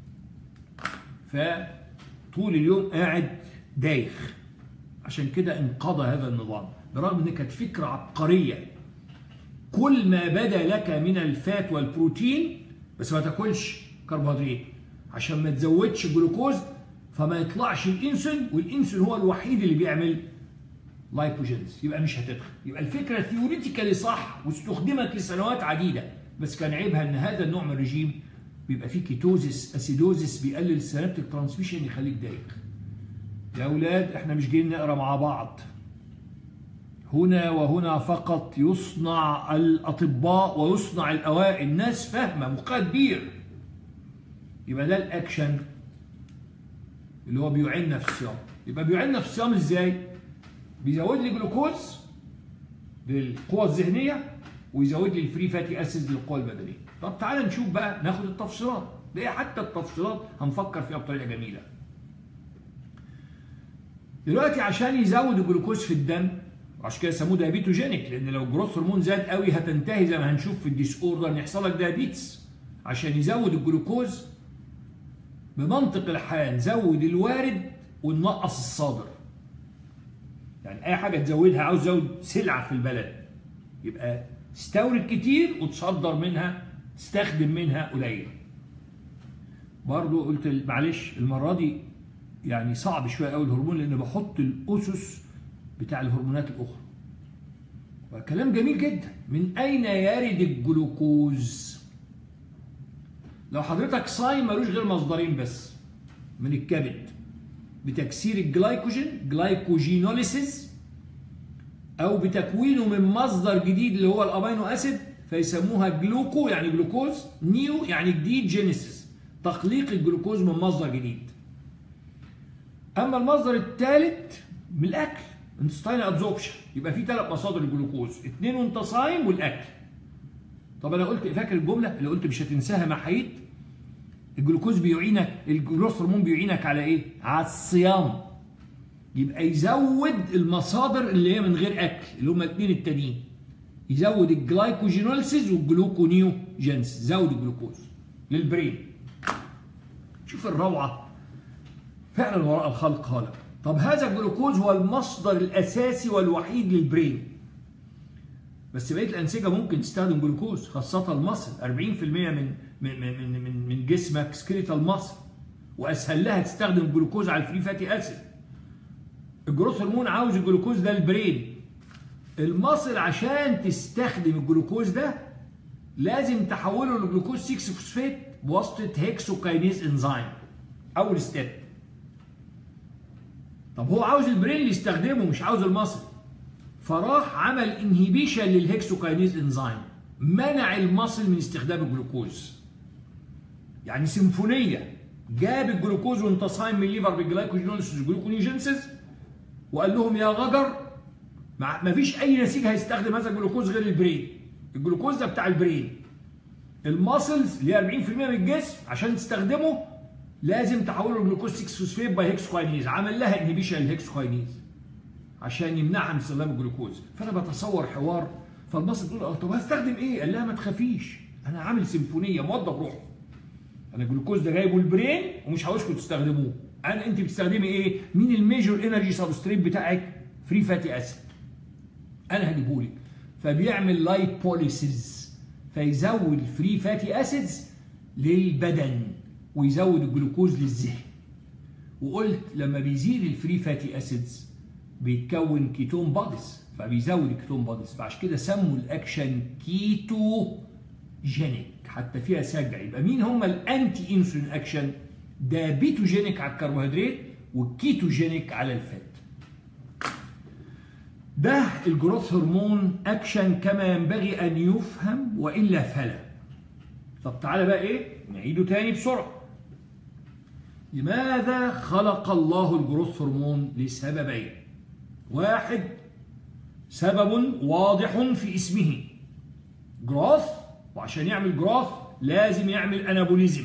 فطول اليوم قاعد دايخ. عشان كده انقضى هذا النظام، برغم ان كانت فكره عبقريه. كل ما بدا لك من الفات والبروتين، بس ما تاكلش كربوهيدرات عشان ما تزودش الجلوكوز، فما يطلعش الانسولين، والانسولين هو الوحيد اللي بيعمل لايبوجينز، يبقى مش هتدخل. يبقى الفكره ثيوريتيكالي صح واستخدمت لسنوات عديده، بس كان عيبها ان هذا النوع من الرجيم بيبقى فيه كيتوزيس اسيدوزيس، بيقلل السينابتيك ترانسميشن، يخليك دايخ. يا اولاد احنا مش جايين نقرا مع بعض. هنا وهنا فقط يصنع الاطباء ويصنع الاوائل، ناس فاهمه مخها كبير. يبقى ده الاكشن اللي هو بيعيننا في الصيام. يبقى بيعيننا في الصيام ازاي؟ بيزود لي جلوكوز للقوة الذهنية، ويزود لي الفري فاتي اسيد للقوة البدنية. طب تعالى نشوف بقى، ناخد التفصيلات. ده حتى التفصيلات هنفكر فيها بطريقة جميلة. دلوقتي عشان يزود الجلوكوز في الدم، وعشان كده سموه دايابيتوجينيك، لان لو الجروث هرمون زاد قوي هتنتهي زي ما هنشوف في الديس اوردر ان يحصل لك دايابيتس. عشان يزود الجلوكوز بمنطق الحال زود الوارد وننقص الصادر. يعني اي حاجه تزودها، عاوز تزود سلعه في البلد، يبقى تستورد كتير وتصدر منها، تستخدم منها قليل. برضو قلت معلش المره دي يعني صعب شويه قوي الهرمون، لان بحط الاسس بتاع الهرمونات الاخرى. وكلام جميل جدا. من اين يرد الجلوكوز؟ لو حضرتك صايم ملوش غير مصدرين بس، من الكبد بتكسير الجلايكوجين جلايكوجينوليسيس، او بتكوينه من مصدر جديد اللي هو الامينو اسيد فيسموها جلوكو يعني جلوكوز، نيو يعني جديد، جينيسيس تخليق الجلوكوز من مصدر جديد. اما المصدر الثالث من الاكل، انتستاين ابزوربشن، يبقى في 3 مصادر الجلوكوز، 2 وانت صايم والاكل. طب انا قلت فاكر الجمله اللي قلت مش هتنساها مع حيد؟ الجلوكوز بيعينك، الجروث هرمون بيعينك على ايه؟ على الصيام. يبقى يزود المصادر اللي هي من غير اكل اللي هم الاثنين التانيين، يزود الجلايكوجينوليسيس والجلوكونيوجينس، زود الجلوكوز للبرين. شوف الروعه، فعلا وراء الخلق خالق. طب هذا الجلوكوز هو المصدر الاساسي والوحيد للبرين، بس بقيه الانسجه ممكن تستخدم جلوكوز، خاصه المصل. 40% من جسمك سكريتال مصل، واسهل لها تستخدم الجلوكوز على الفري فاتي اسيد. الجروث هرمون عاوز الجلوكوز ده البرين. المصل عشان تستخدم الجلوكوز ده لازم تحوله لجلوكوز 6 فوسفات بواسطه هيكسوكاينيز انزيم، اول ستيب. طب هو عاوز البرين اللي يستخدمه، مش عاوز المصل، فراح عمل انهيبيشن للهيكسوكاينيز انزيم، منع المصل من استخدام الجلوكوز. يعني سيمفونيه، جاب الجلوكوز وانت صايم من الليفر بالجلايكوجينوليسيس والجلوكونيوجينسيس، وقال لهم يا غجر ما فيش اي نسيج هيستخدم هذا الجلوكوز غير البرين. الجلوكوز ده بتاع البرين. الماسلز اللي هي 40% من الجسم عشان تستخدمه لازم تحوله لجلوكوز 6 فوسفات باي هيكسوكاينيز، عمل لها انهيبيشن للهيكسوكاينيز عشان يمنعها من استخدام الجلوكوز. فانا بتصور حوار، فالمصل تقول طب هستخدم ايه؟ قال لها ما تخافيش، انا عامل سيمفونيه موضب روحه. انا الجلوكوز ده جايبه البرين ومش عاوزكم تستخدموه. انت بتستخدمي ايه؟ مين الميجور انرجي سبستريت بتاعك؟ فري فاتي اسيد. انا هجيبهولك. فبيعمل لايبوليسيز، فيزود الفري فاتي اسيدز للبدن ويزود الجلوكوز للذهن. وقلت لما بيزيد الفري فاتي اسيدز بيتكون كيتون بوديز، فبيزود الكيتون بوديز، فعشان كده سموا الاكشن كيتو جينيك، حتى فيها سجع. يبقى مين هم الانتي انسولين اكشن؟ ده بيتوجينيك على الكربوهيدرات والكيتوجينيك على الفات. ده الجروث هرمون اكشن كما ينبغي ان يفهم، والا فلا. طب تعالى بقى ايه نعيده تاني بسرعه. لماذا خلق الله الجروث هرمون؟ لسببين. واحد، سبب واضح في اسمه جروث، وعشان يعمل جروث لازم يعمل انابوليزم،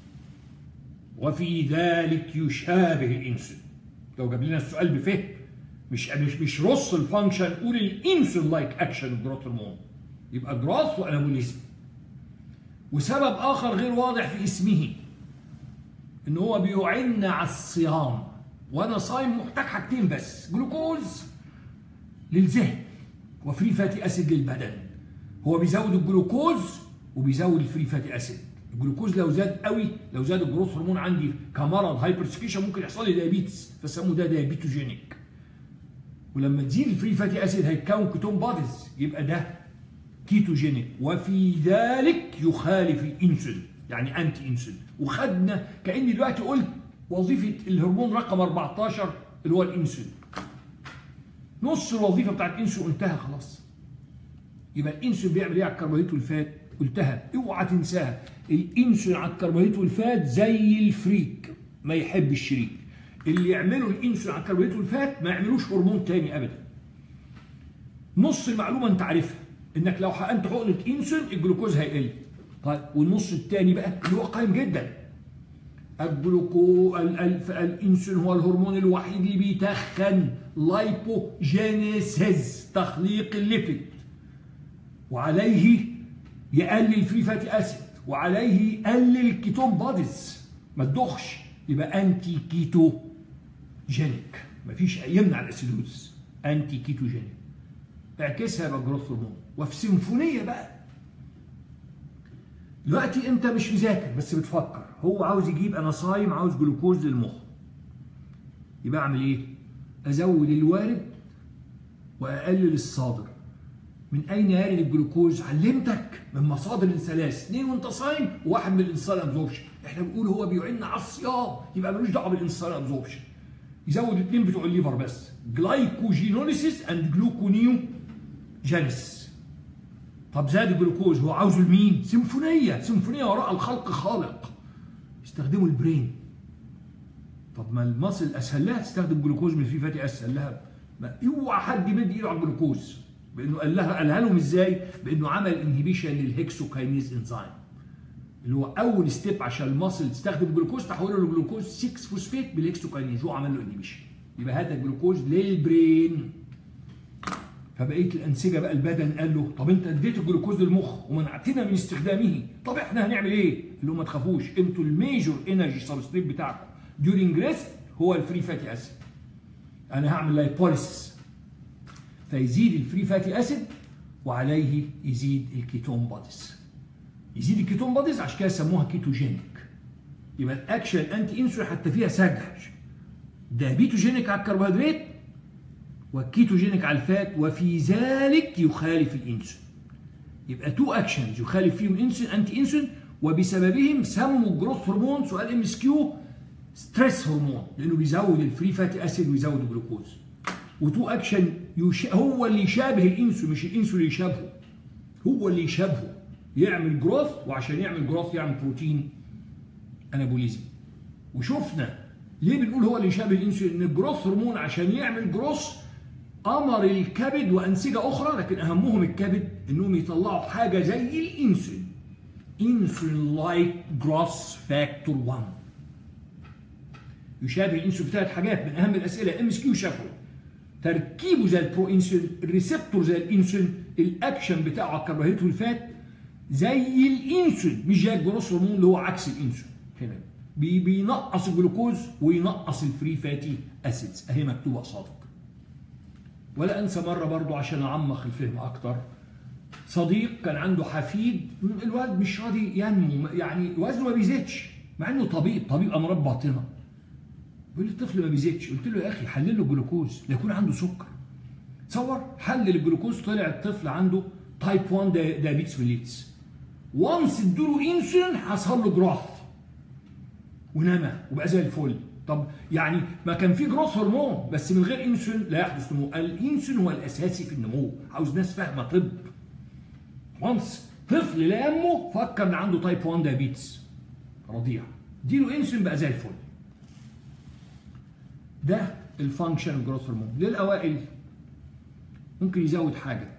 وفي ذلك يشابه الانسولين. لو جاب لنا السؤال بفهم، مش رص الفانكشن، قول الانسولين لايك اكشن الجروث هرمون، يبقى جروث وانابوليزم. وسبب اخر غير واضح في اسمه ان هو بيعن على الصيام، وانا صايم محتاج حاجتين بس، جلوكوز للذهن وفري فاتي اسيد للبدن. هو بيزود الجلوكوز وبيزود الفري فاتي اسيد. الجلوكوز لو زاد قوي، لو زاد الجروث هرمون عندي كمرض هايبرسكيشن ممكن يحصل لي دايابيتس، فسموه ده دايابيتوجينيك. ولما تزيد الفري فاتي اسيد هيتكون كيتون بوديز، يبقى ده كيتوجينيك. وفي ذلك يخالف الانسولين، يعني انتي انسولين. وخدنا كاني دلوقتي قلت وظيفه الهرمون رقم 14 اللي هو الانسولين. نص الوظيفه بتاعت الانسولين قلتها خلاص. يبقى الانسولين بيعمل ايه على الكربوهيدرات والفات؟ قلتها، اوعى تنساها. الانسولين على الكربوهيدرات والفات زي الفريك، ما يحب الشريك. اللي يعملوا الانسولين على الكربوهيدرات والفات ما يعملوش هرمون تاني ابدا. نص المعلومه انت عارفها، انك لو حقنت حقنه انسولين الجلوكوز هيقل. طيب والنص الثاني بقى اللي هو قايم جدا. الانسولين هو الهرمون الوحيد اللي بيتخن، لايبوجينيسيس، تخليق الليبيد، وعليه يقلل فري فاتي اسيد، وعليه يقلل كيتون بوديز، ما تدخش. يبقى انتي كيتو جينيك، مفيش يمنع الاسيدوز. انتي كيتوجينيك. اعكسها يبقى جروث هرمون. وفي سيمفونيه بقى دلوقتي انت مش مذاكر بس بتفكر، هو عاوز يجيب، انا صايم عاوز جلوكوز للمخ، يبقى اعمل ايه؟ ازود الوارد واقلل الصادر. من اين يرد الجلوكوز؟ علمتك من مصادر ثلاث، اثنين وانت صايم وواحد من الانسان ابزوربشن. احنا بنقول هو بيعن على الصيام يبقى ملوش دعوه بالانسان ابزوربشن. يزود اثنين بتوع الليفر بس، جلايكوجينوليسيس اند جلوكونيوجينيس. طب زاد الجلوكوز هو عاوزه لمين؟ سيمفونيه، سيمفونيه وراء الخلق خالق. يستخدموا البرين. طب ما المصل اسهل لها تستخدم جلوكوز من الفري فاتي اسيد، قال لها اوعى حد يمد ايده على الجلوكوز. بانه قالها لهم ازاي؟ بانه عمل انهبيشن للهكسوكاينيز انزيم اللي هو اول ستيب عشان المصل تستخدم جلوكوز، تحوله لجلوكوز 6 فوسفيت بالهكسوكاينيز، هو عمل له انهبيشن. يبقى هذا الجلوكوز للبرين. فبقيه الانسجه بقى البدن قال له طب انت اديت الجلوكوز للمخ ومنعتنا من استخدامه، طب احنا هنعمل ايه؟ قال له ما تخافوش، انتوا الميجور انرجي سبستريت بتاعكم ديورنج ريست هو الفري فاتي اسيد. انا هعمل لايبوليسيس فيزيد الفري فاتي اسيد وعليه يزيد الكيتون بوديز. يزيد الكيتون بوديز عشان كده سموها كيتوجينيك. يبقى الاكشن انتي انسولين حتى فيها سجع، ده بيتوجينيك على الكربوهيدرات والكيتوجينيك على الفات، وفي ذلك يخالف الانسولين. يبقى تو اكشنز يخالف فيهم انسولين انتي انسولين، وبسببهم سموا الجروث هرمون سؤال ام اس كيو ستريس هرمون، لانه بيزود الفري فاتي اسيد ويزود الجلوكوز. وتو اكشن هو اللي يشابه الانسولين، مش الانسولين اللي يشابهه، هو اللي يشابهه يعمل جروث، وعشان يعمل جروث يعمل بروتين انابوليزم. وشفنا ليه بنقول هو اللي يشابه الانسولين؟ ان الجروث هرمون عشان يعمل جروث امر الكبد وانسجه اخرى، لكن اهمهم الكبد انهم يطلعوا حاجه زي الانسولين، انسولين لايك جروث فاكتور 1 يشابه الانسولين في ثلاث حاجات. من اهم الاسئله ام اس كيو شافوا تركيبه زي البرو انسولين، الريسبتور زي الانسولين، الاكشن بتاعه على الكربوهيدرات والفات زي الانسولين، مش زي الجروث هرمون اللي هو عكس الانسولين. هنا بينقص الجلوكوز وينقص الفري فاتي اسيدز، اهي مكتوبه قصادك. ولا انسى مره برضو عشان اعمق الفهم اكتر، صديق كان عنده حفيد، الواد مش راضي ينمو، يعني وزنه ما بيزيدش مع انه طبيب امراض باطنه. بيقول لي الطفل ما بيزيدش، قلت له يا اخي حلل له الجلوكوز لا يكون عنده سكر. تصور حلل الجلوكوز طلع الطفل عنده تايب 1 دايابيتس ميليتس. وانس ادوا انسولين حصل له جروث ونمى وبقى زي الفل. طب يعني ما كان في جروث هرمون بس من غير انسولين لا يحدث نمو. الانسولين هو الاساسي في النمو، عاوز ناس فاهمه طب. وانس طفل لا ينمو فكر ان عنده تايب 1 دايابيتس رضيع، اديله انسولين بقى زي الفل. ده الفانكشن جروث هرمون. للاوائل ممكن يزود حاجه.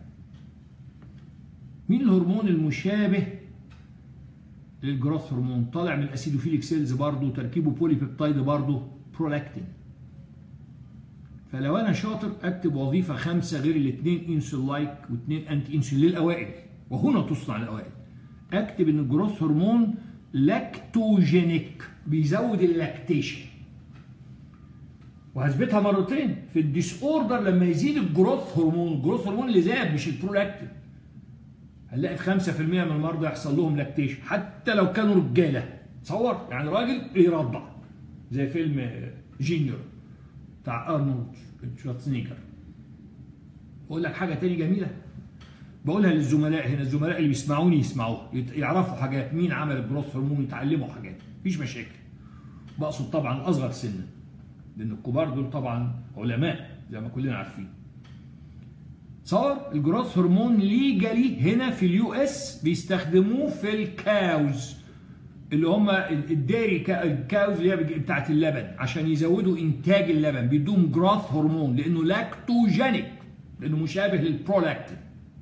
مين الهرمون المشابه للجروث هرمون؟ طالع من الاسيدوفيليك سيلز برضه، تركيبه بولي بيبتايد برضه، برولاكتين. فلو انا شاطر اكتب وظيفه 5 غير الاثنين انسول لايك واثنين انتي انسول للاوائل، وهنا تصنع الاوائل. اكتب ان الجروث هرمون لاكتوجينيك، بيزود اللاكتيشن. وهثبتها مرتين في الديس اوردر لما يزيد الجروث هرمون اللي زاد مش البرولاكتين. هنلاقي في 5% من المرضى يحصل لهم لاكتيشن حتى لو كانوا رجاله. تصور يعني راجل يرضع زي فيلم جينيور بتاع ارنولد شوارزنيجر. اقول لك حاجه تاني جميله بقولها للزملاء هنا، الزملاء اللي بيسمعوني يسمعوها، يعرفوا حاجات، مين عمل الجروث هرمون، يتعلموا حاجات، مفيش مشاكل. بقصد طبعا الاصغر سنا، لان الكبار دول طبعا علماء زي ما كلنا عارفين. صار الجروث هرمون ليجالي هنا في اليو اس بيستخدموه في الكاوز اللي هم الديري الكاوز اللي هي بتاعت اللبن، عشان يزودوا انتاج اللبن بيدوهم جروث هرمون لانه لاكتوجينيك، لانه مشابه للبرولاكتين،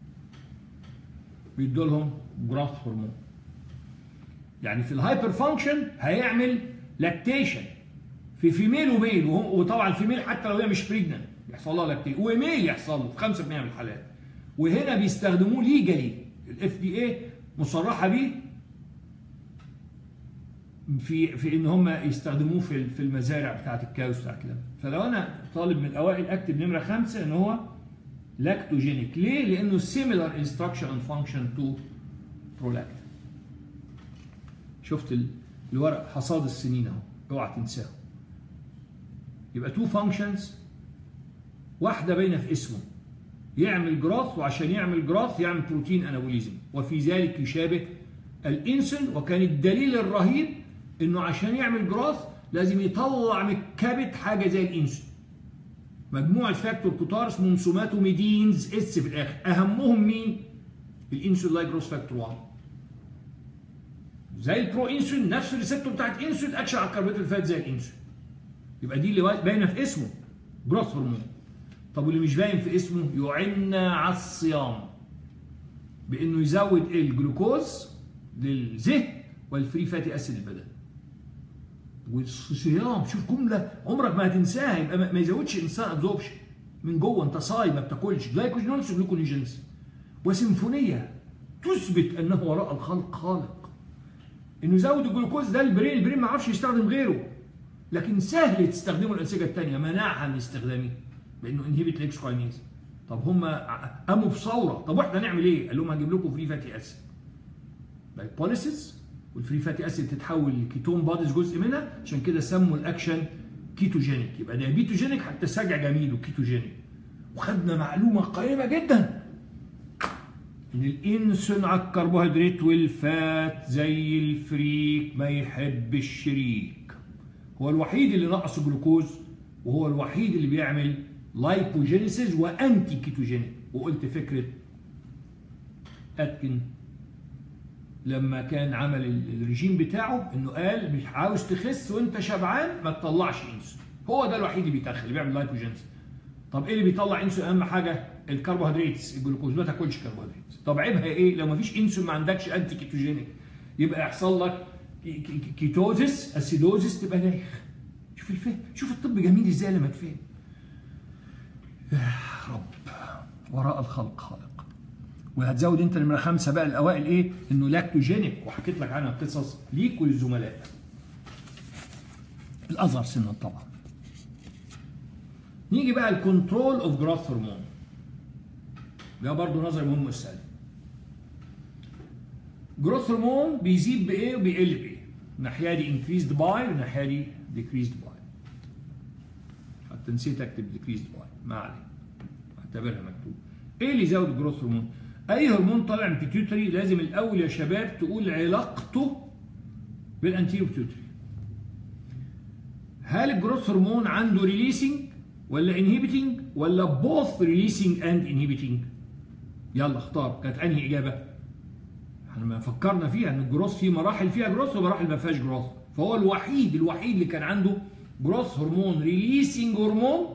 بيدوا لهم جروث هرمون. يعني في الهايبر فانكشن هيعمل لاكتيشن في فيميل وميل، وطبعا الفيميل حتى لو هي مش بريجننت يحصل لها لاكتيشن، وميل يحصل له في 5% من الحالات. وهنا بيستخدموه ليجالي، الاف دي اي مصرحه بيه في ان هم يستخدموه في المزارع بتاعت الكاوس بتاعت اللبن. فلو انا طالب من الاوائل اكتب نمره 5 ان هو لاكتوجينيك. ليه؟ لانه similar in structure and function to prolactin. شفت الورق حصاد السنين اهو، اوعى تنساه. يبقى تو فانكشنز، واحده باينه في اسمه، يعمل جراث، وعشان يعمل جراث يعمل بروتين انابوليزم، وفي ذلك يشابه الانسولين. وكان الدليل الرهيب انه عشان يعمل جراث لازم يطلع من الكبد حاجه زي الانسولين، مجموعه فاكتور كتار اسمهم سوماتوميدينز اس في الاخر، اهمهم مين؟ الانسولين لايك جروث فاكتور 1. زي البرو انسولين نفس الريسبتور بتاعت الانسولين، اكشن على الكربوهيدرات الفات زي الانسولين. يبقى دي اللي باينه في اسمه جروث هرمون. طب واللي مش باين في اسمه يعنا على الصيام بانه يزود الجلوكوز للذهن والفري فاتي اسيد للبدن. والصيام شوف جمله عمرك ما هتنساها، يبقى ما يزودش انسان ابزوربشن من جوه، انت صايم ما بتاكلش، جلايكوجينونس وجلوكونيجينس. وسيمفونيه تثبت انه وراء الخلق خالق. انه يزود الجلوكوز ده البرين ما عرفش يستخدم غيره، لكن سهل تستخدمه الانسجه الثانيه، منعها من استخدامه بانه انهبيت ليكس كاينيز. طب هم قاموا بثوره، طب واحنا نعمل ايه؟ قال لهم هجيب لكم فري فاتي اسيد لايبوليسيس، والفري فاتي اسيد تتحول لكيتون باديز جزء منها، عشان كده سموا الاكشن كيتوجينيك. يبقى ده بيتوجينيك حتى سجع جميل وكيتوجينيك. وخدنا معلومه قيمه جدا ان الانسولين على الكربوهيدرات والفات زي الفريك ما يحب الشريك، هو الوحيد اللي نقص الجلوكوز، وهو الوحيد اللي بيعمل لايبوجينيسيس وانتي كيتوجينيك. وقلت فكره اتكن لما كان عمل الرجيم بتاعه انه قال مش عاوز تخس وانت شبعان ما تطلعش انسولين، هو ده الوحيد اللي بيتخن اللي بيعمل لايبوجينيسيس. طب ايه اللي بيطلع انسولين؟ اهم حاجه الكربوهيدرات، الجلوكوز، ما تاكلش كربوهيدرات. طب عيبها ايه؟ لو ما فيش انسولين ما عندكش انتي كيتوجينيك، يبقى يحصل لك كيتوزيس، اسيدوزيس، تبقى دايخ. شوف الفهم، شوف الطب جميل ازاي لما تفهم. يا رب وراء الخلق خالق. وهتزود انت نمره 5 بقى الاوائل ايه؟ انه لاكتوجينيك، وحكيت لك عنها قصص ليك وللزملاء. الاصغر سنا طبعا. نيجي بقى الكنترول اوف جروث هرمون. ده برضه نظري مهم السؤال. جروث هرمون بيزيد بايه وبيقل بايه؟ الناحيه دي انكريزد باي والناحيه دي ديكريزد باي. حتى نسيت اكتب ديكريزد باي، ما علينا. اعتبرها مكتوب. ايه اللي يزود الجروث هرمون؟ اي هرمون طالع من البيتيوتري لازم الاول يا شباب تقول علاقته بالانتيريور بيتيوتري. هل الجروث هرمون عنده ريليسنج ولا انهبيتنج ولا بوث ريليسنج اند انهبيتنج؟ يلا اختار، كانت انهي اجابه؟ احنا ما فكرنا فيها ان الجروث في مراحل فيها جروث ومراحل ما فيهاش جروث، فهو الوحيد اللي كان عنده جروث هرمون ريليسنج هرمون،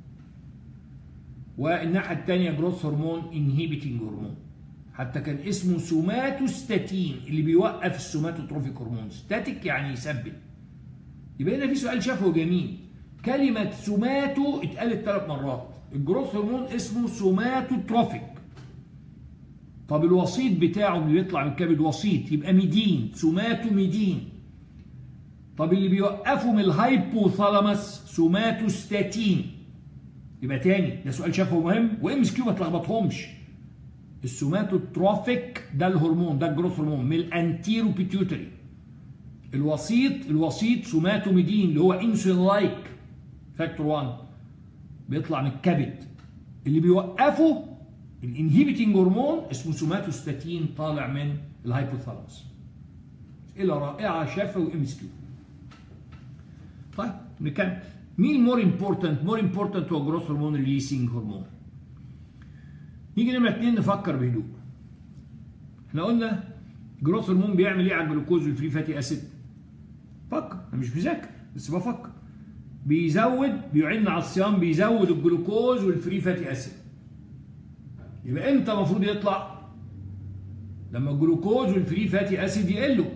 والناحيه الثانيه جروث هرمون انهبيتنج هرمون. حتى كان اسمه سوماتوستاتين اللي بيوقف السوماتوتروفيك هرمون. ستاتيك يعني يثبت. يبقى هنا في سؤال شافه جميل. كلمه سوماتو اتقالت 3 مرات. الجروث هرمون اسمه سوماتوتروفيك. طب الوسيط بتاعه اللي بيطلع من الكبد وسيط يبقى ميدين، سوماتوميدين. طب اللي بيوقفه من الهايبوثالاموس سوماتوستاتين. يبقى تاني ده سؤال شافه مهم، وام اس كيو ما تلخبطهمش. السوماتوتروفيك ده الهرمون، ده الجروث هرمون من الانتيرو بيتيوتري. الوسيط سوماتوميدين اللي هو انسولين لايك فاكتور 1 بيطلع من الكبد. اللي بيوقفه الانهبيتنج هرمون اسمه سوماتوستاتين طالع من الهايبوثالاموس. اسئله رائعه شافه وام اس كيو. طيب نكمل. مين مور امبورتنت هو جروث هرمون ريليسنج هرمون. نيجي نمره 2 نفكر بهدوء. احنا قلنا جروث هرمون بيعمل ايه على الجلوكوز والفري فاتي اسيد؟ فكر، انا مش بذاكر بس بفكر. بيعن على الصيام، بيزود الجلوكوز والفري فاتي اسيد. يبقى امتى المفروض يطلع؟ لما الجلوكوز والفري فاتي اسيد يقلوا.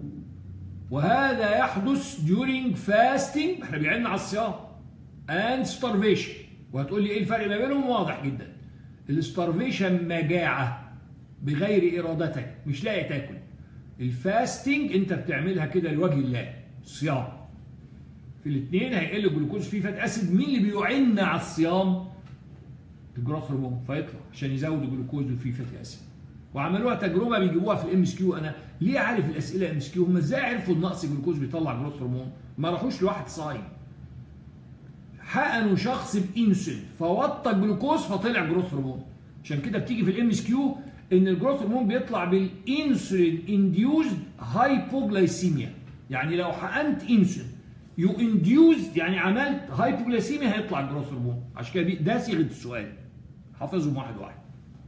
وهذا يحدث during fasting، احنا بيعن على الصيام، and starvation. وهتقول لي ايه الفرق ما بينهم؟ واضح جدا. الستارفيشن مجاعه بغير ارادتك، مش لاقي تاكل. الفاستنج انت بتعملها كده لوجه الله، صيام. في الاثنين هيقل الجلوكوز فيه فات اسيد. مين اللي بيعن على الصيام؟ الجروث هرمون، فيطلع عشان يزود الجلوكوز وفيه فاتي اسيد. وعملوها تجربه بيجيبوها في الام اس كيو. انا ليه عارف الاسئله ام اس كيو؟ هم ازاي عرفوا النقص الجلوكوز بيطلع جروث هرمون؟ ما راحوش لواحد صايم، حقنوا شخص بانسولين فوطى الجلوكوز فطلع جروث هرمون. عشان كده بتيجي في الام اس كيو ان الجروث هرمون بيطلع بالانسولين انديوزد هايبوجلايسيميا. يعني لو حقنت انسولين يو انديوزد يعني عملت هايبوجلايسيميا هيطلع الجروث هرمون. عشان كده ده صيغه السؤال، حافظهم واحد واحد.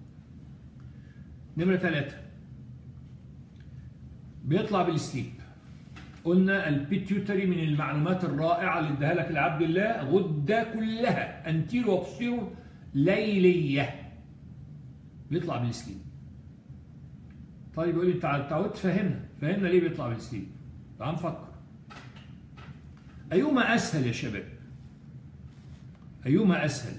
نمرة 3 بيطلع بالسليب. قلنا البيتيوتري من المعلومات الرائعة اللي اداها لك العبد الله، غدة كلها انتيرو وبوستيرو ليلية، بيطلع بالسليب. طيب يقول لي انت اتعودت فهمنا ليه بيطلع بالسليب. تعال نفكر. أيهما أسهل يا شباب؟ أيهما أسهل؟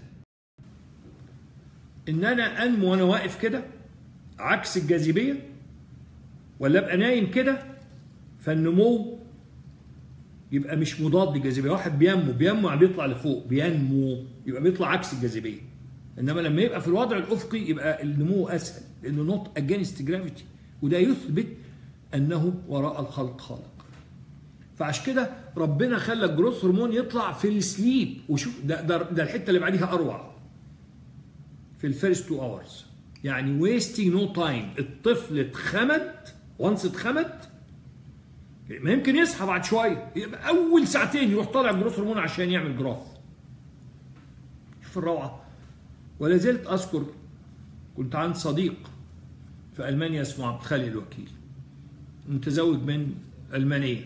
إن أنا أنمو وأنا واقف كده عكس الجاذبية، ولا أبقى نايم كده فالنمو يبقى مش مضاد للجاذبية؟ واحد بينمو يعني بيطلع لفوق، بينمو يبقى بيطلع عكس الجاذبية. إنما لما يبقى في الوضع الأفقي يبقى النمو أسهل، لأنه نوت أجينست جرافيتي، وده يثبت أنه وراء الخلق خالق. فعشان كده ربنا خلى الجروث هرمون يطلع في السليب. وشوف ده الحتة اللي بعديها أروع، في الفيرست 2 اورز، يعني ويستنج نو تايم. الطفل اتخمد، وانس اتخمد ما يمكن يصحى بعد شويه، يبقى اول ساعتين يروح طالع جروث هرمون عشان يعمل جروث. شوف الروعه. ولا زلت اذكر كنت عند صديق في المانيا اسمه عبد الخالق الوكيل، متزوج من المانيه،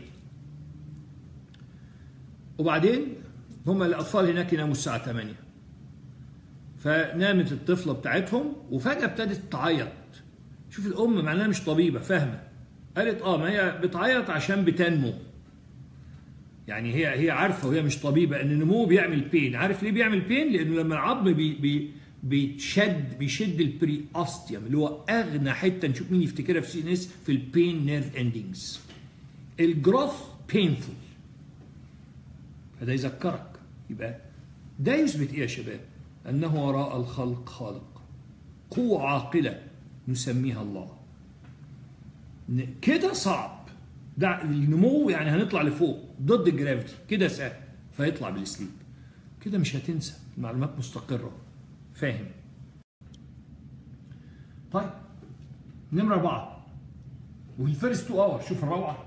وبعدين هم الاطفال هناك يناموا الساعه 8، فنامت الطفله بتاعتهم وفجاه ابتدت تعيط. شوف الام معناها مش طبيبه فاهمه، قالت ما هي بتعيط عشان بتنمو. يعني هي عارفه وهي مش طبيبه ان النمو بيعمل بين. عارف ليه بيعمل بين؟ لانه لما العظم بيشد البري اوستيوم اللي هو اغنى حته، نشوف مين يفتكرها في سي ان اس، في البين نيرف اندنجز. الجروث بينفول، فده يذكرك. يبقى ده يثبت ايه يا شباب؟ أنه وراء الخلق خالق، قوة عاقلة نسميها الله. كده صعب، ده النمو يعني هنطلع لفوق ضد الجرافيتي، كده سهل فيطلع بالسليب. كده مش هتنسى، المعلومات مستقرة، فاهم؟ طيب نمرة 4 والفيرست 2 اور، شوف الروعة.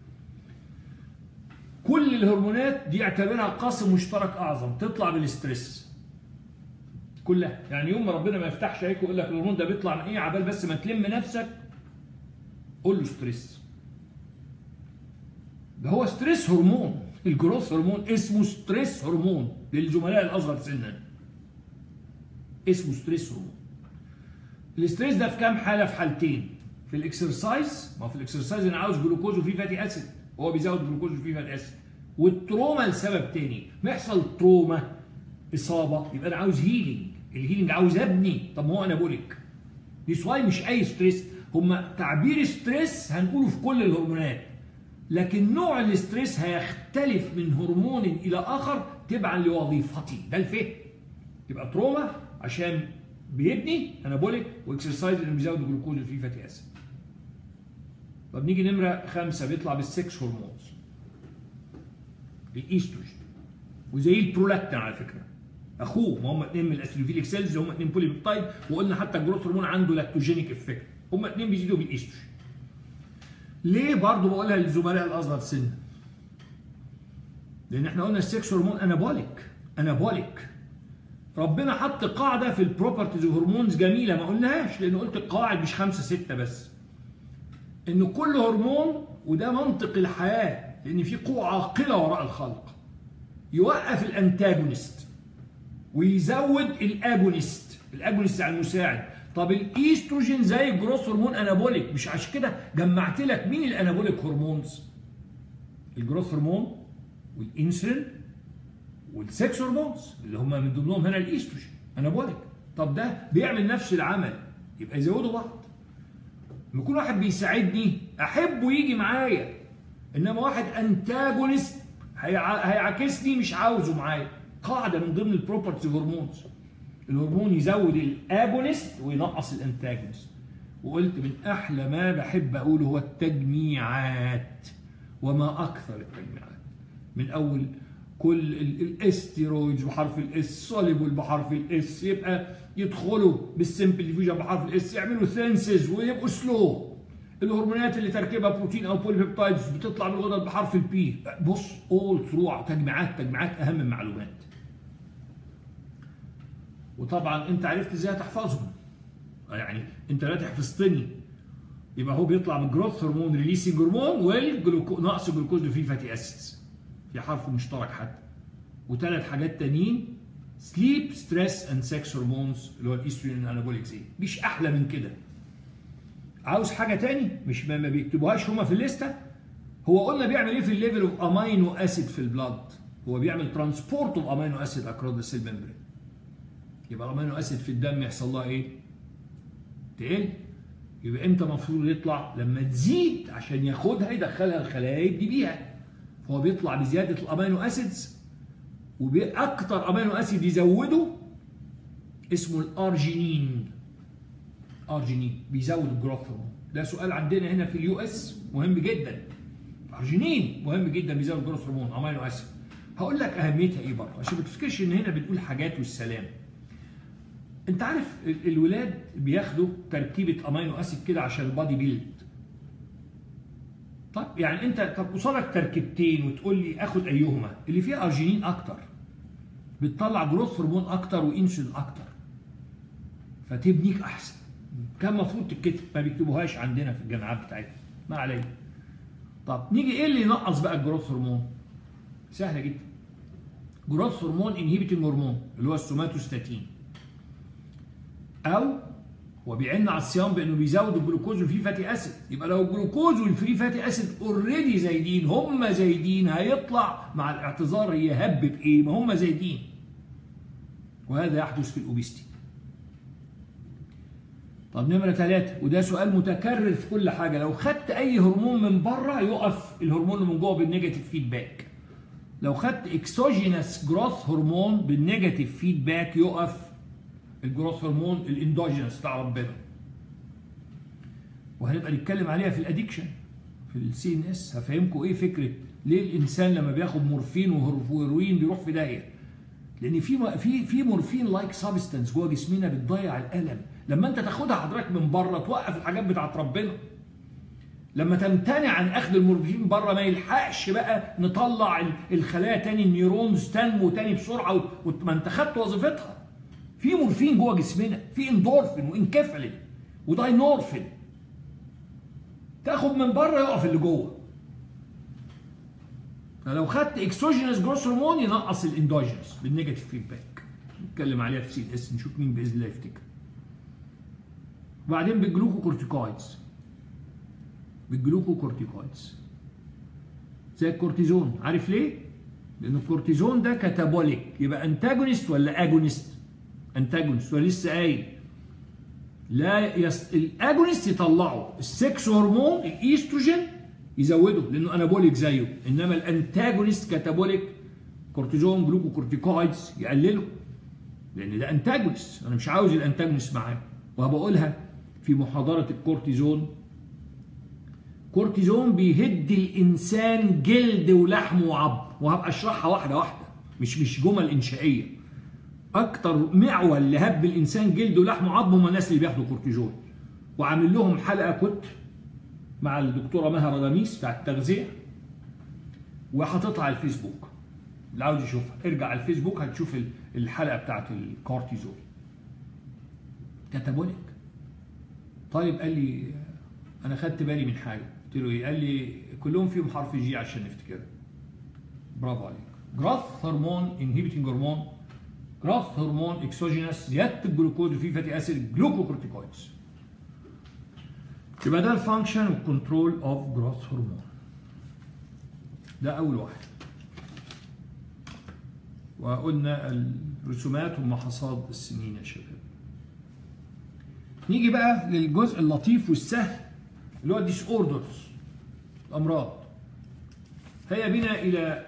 كل الهرمونات دي اعتبرها قاسم مشترك أعظم، تطلع بالستريس كلها. يعني يوم ما ربنا ما يفتحش عليك ويقول لك الهرمون ده بيطلع من ايه، عبال بس ما تلم نفسك قول له ستريس. ده هو ستريس هرمون، الجروث هرمون اسمه ستريس هرمون للزملاء الاصغر سنا، اسمه ستريس هرمون. الاستريس ده في كام حاله؟ في حالتين. في الاكسرسايز، ما في الاكسرسايز انا عاوز جلوكوز وفيه فاتي اسيد، هو بيزود جلوكوز وفيه فاتي اسيد. والتروما لسبب تاني، ما يحصل تروما اصابه يبقى انا عاوز هيلينج، الهيلينج عاوز ابني. طب ما هو انابوليك. دي واي مش اي ستريس، هما تعبير ستريس هنقوله في كل الهرمونات، لكن نوع الاستريس هيختلف من هرمون الى اخر تبعا لوظيفته. ده الفهم. يبقى تروما عشان بيبني انابوليك، واكسرسايز اللي بيزود الجلوكوز وفيه فاتي اسيد. طب نيجي نمره 5 بيطلع بالسكس هرمونز، الايستروجين، وزي البرولاكتين على فكره اخوه، ما هم اثنين من الاسيلوفيليك سيلز، هم اثنين بولي بيبتايد، وقلنا حتى الجروث هرمون عنده لاكتوجينيك افكت، هم اثنين بيزيدوا بالايستروجين. ليه برضه بقولها للزملاء الاصغر سنا؟ لان احنا قلنا السكس هرمون انابوليك. ربنا حط قاعده في البروبرتيز اوف هرمونز جميله ما قلناهاش، لان قلت القواعد مش 5 6 بس، ان كل هرمون، وده منطق الحياه، لان في قوه عاقله وراء الخلق، يوقف الانتاجونست ويزود الاجونست على المساعد. طب الايستروجين زي الجروث هرمون انابوليك، مش عشان كده جمعت لك مين الانابوليك هرمونز؟ الجروث هرمون والانسولين والسكس هرمونز اللي هم من ضمنهم هنا الايستروجين انابوليك. طب ده بيعمل نفس العمل، يبقى يزودوا بعض. لما يكون واحد بيساعدني احبه يجي معايا، انما واحد انتاجونست هيعاكسني مش عاوزه معايا. قاعده من ضمن البروبرتيز هرمونز، الهرمون يزود الاجونست وينقص الانتاجونست. وقلت من احلى ما بحب اقوله هو التجميعات، وما اكثر التجميعات. من اول كل الاستيرويدز بحرف الاس، سوليبل بحرف الاس، يبقى يدخلوا بالسمبل ديفيوجن بحرف الاس، يعملوا ثينسز ويبقوا سلو. الهرمونات اللي تركيبها بروتين او بوليبيبتايدز بتطلع من الغدد بحرف البي. بص اول ثرو تجميعات، تجميعات اهم المعلومات. وطبعا انت عرفت ازاي تحفظهم، يعني انت دلوقتي حفظتني، يبقى هو بيطلع من جروث هرمون، ريليسنج هرمون، ونقص الجلوكوز وفي فاتي اسيدز في حرف مشترك حتى. وثلاث حاجات تانيين، سليب، ستريس اند سكس هرمونز اللي هو الايستروجين والانابوليك زي. مش احلى من كده. عاوز حاجه تاني مش ما بيكتبوهاش هما في الليسته. هو قلنا بيعمل ايه في الليفل اوف امينو اسيد في البلاد؟ هو بيعمل ترانسبورت اوف امينو اسيد اكروس ذا سيل ميمبرين. يبقى الامينو اسيد في الدم يحصل لها ايه؟ تقل. يبقى امتى المفروض يطلع؟ لما تزيد عشان ياخدها يدخلها الخلايا يبدي بيها. فهو بيطلع بزياده الامينو اسيدز، وباكتر امينو اسيد يزوده اسمه الارجينين. ارجينين بيزود الجروث هرمون. ده سؤال عندنا هنا في اليو اس مهم جدا. الارجينين مهم جدا، بيزود الجروث هرمون امينو اسيد. هقول لك اهميتها ايه برضه عشان ما تفتكرش ان هنا بنقول حاجات والسلام. انت عارف الولاد بياخدوا تركيبه امينو اسيد كده عشان البادي بيلد. طب يعني انت طب قصادك تركيبتين وتقول لي اخد ايهما؟ اللي فيها ارجينين اكتر بتطلع جروث هرمون اكتر وانسولين اكتر، فتبنيك احسن. كان المفروض تتكتب، ما بيكتبوهاش عندنا في الجامعات بتاعتنا، ما علينا. طب نيجي ايه اللي ينقص بقى الجروث هرمون؟ سهله جدا. جروث هرمون انهيبيتنج هرمون اللي هو السوماتوستاتين، او هو بيعن على الصيام بانه بيزود الجلوكوز والفري فاتي اسيد. يبقى لو الجلوكوز والفري فاتي اسيد اوريدي زايدين، هم زايدين، هيطلع مع الاعتذار يهب بايه؟ ما هم زايدين. وهذا يحدث في الاوبيستي. طب نمره 3، وده سؤال متكرر في كل حاجه، لو خدت اي هرمون من بره يقف الهرمون اللي من جوه بالنيجاتيف فيدباك. لو خدت اكسوجينس جروث هرمون بالنيجاتيف فيدباك يقف الجروث هرمون الاندوجينس بتاع ربنا. وهنبقى نتكلم عليها في الادكشن في السي ان اس. هفهمكم ايه فكره ليه الانسان لما بياخد مورفين وهيروين بيروح في داهيه. لان في مورفين لايك سبستانس جوه جسمنا بتضيع الالم. لما انت تاخدها حضرتك من بره توقف الحاجات بتاعت ربنا. لما تمتنع عن اخذ المورفين بره ما يلحقش بقى نطلع الخلايا تاني، النيورونز تنمو تاني بسرعه وما انت خدت وظيفتها. في مورفين جوه جسمنا، في اندورفين وانكفالين وداينورفين. تاخد من بره يقف اللي جوه. فلو خدت اكسوجينس جروث هرمون ينقص الاندوجينس بالنيجاتيف فيدباك. نتكلم عليها في سي ان اس، نشوف مين باذن الله يفتكر. وبعدين بالجلوكوكورتيكويدز. زي الكورتيزون. عارف ليه؟ لان الكورتيزون ده كاتابوليك. يبقى انتاجونست ولا اجونست؟ انتاجونست. ولسه قايل لا الاجونست يطلعه السكس هرمون الايستروجين يزوده لانه انابوليك زيه، انما الانتاجونست كاتابوليك كورتيزون جلوكوكورتيكويدز يقلله لان ده انتاجونست. انا مش عاوز الانتاجونست معاه. وهبقولها في محاضره الكورتيزون. كورتيزون بيهد الانسان جلد ولحم وعظم، وهبقى اشرحها واحده واحده، مش جمل انشائيه. اكتر معول لهب الانسان جلد ولحم وعظم هم الناس اللي بياخدوا كورتيزون. وعامل لهم حلقه كنت مع الدكتوره مها رميس بتاع التغذيه، وحاططها على الفيسبوك. اللي عاوز يشوفها ارجع على الفيسبوك هتشوف الحلقه بتاعت الكورتيزون. كاتابوليك. طيب قال لي انا خدت بالي من حاجه. قلت له ايه؟ قال لي كلهم فيهم حرف جي عشان نفتكرها. برافو عليك. جروث هرمون انهيبيتنج هرمون، جروث هرمون اكسوجينس، زياده الجلوكوز وفي فاتي اسيد، جلوكوكورتيكويدز. يبقى ده الفانكشن والكنترول اوف جروث هرمون. ده اول واحد. وقلنا الرسومات هم حصاد السنين يا شباب. نيجي بقى للجزء اللطيف والسهل اللي هو الديس اوردرز، الامراض. هيا بنا الى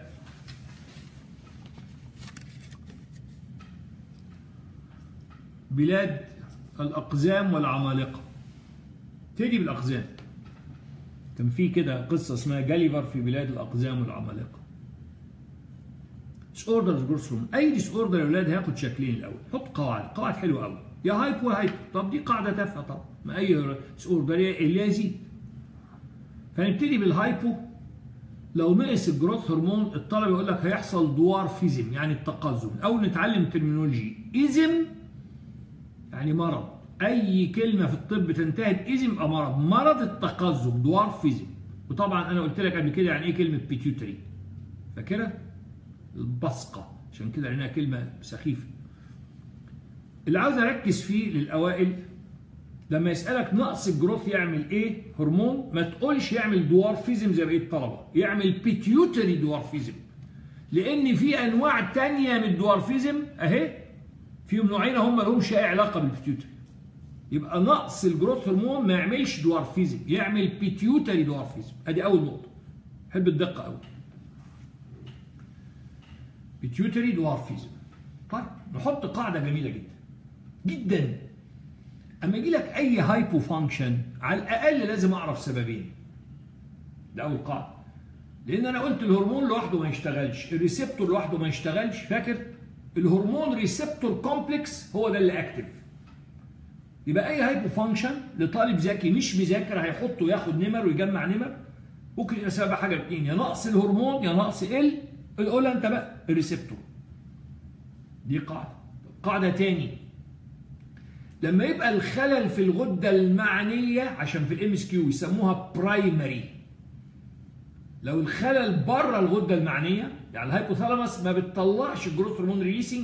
بلاد الاقزام والعمالقه. تيجي بالاقزام. كان في كده قصه اسمها جاليفر في بلاد الاقزام والعمالقه. ديس اوردرز جروث هرمون. اي ديس اوردر يا اولاد هياخد شكلين الاول. حط قواعد حلوه قوي، يا هايبو يا هايبو. طب دي قاعده تافهه طبعا، ما اي ديس اوردر اللي يزيد. فنبتدي بالهايبو. لو نقص الجروث هرمون الطلبه يقول لك هيحصل دوارفيزم، يعني التقزم. اول نتعلم ترمينولوجي. ايزم يعني مرض. اي كلمه في الطب تنتهي بايزم يبقى مرض. مرض التقزم، دوارفيزم. وطبعا انا قلت لك قبل كده يعني ايه كلمه بيتيوتري، فاكرها؟ البصقه، عشان كده لانها كلمه سخيفه. اللي عاوز اركز فيه للاوائل، لما يسالك نقص الجروث يعمل ايه هرمون، ما تقولش يعمل دوارفيزم زي بقيه الطلبه، يعمل بيتيوتري دوارفيزم. لان في انواع ثانيه من الدوارفيزم اهي، فيهم نوعين هم لهمش اي علاقه بالبيتيوتري. يبقى نقص الجروث هرمون ما يعملش دوارفيزم، يعمل بيتيوتري دوارفيزم. ادي اول نقطه، حب الدقه قوي. بيتيوتري دوارفيزم. طيب نحط قاعده جميله جدا جدا. اما يجي لك اي هايبو فانكشن على الاقل لازم اعرف سببين. ده اول قاعده. لان انا قلت الهرمون لوحده ما يشتغلش، الريسبتور لوحده ما يشتغلش. فاكر؟ الهرمون ريسبتور كومبلكس هو ده اللي اكتف. يبقى اي هايبو فانكشن لطالب ذكي مش مذاكر هيحطه ياخد نمر ويجمع نمر، ممكن يبقى سبب حاجه باثنين، يا نقص الهرمون يا نقص القولها انت بقى الريسبتور. دي قاعده. قاعده تاني، لما يبقى الخلل في الغده المعنيه، عشان في الام اس كيو يسموها برايمري. لو الخلل بره الغده المعنيه، يعني الهايبوثالاموس ما بتطلعش الجروث هرمون ريليسنج،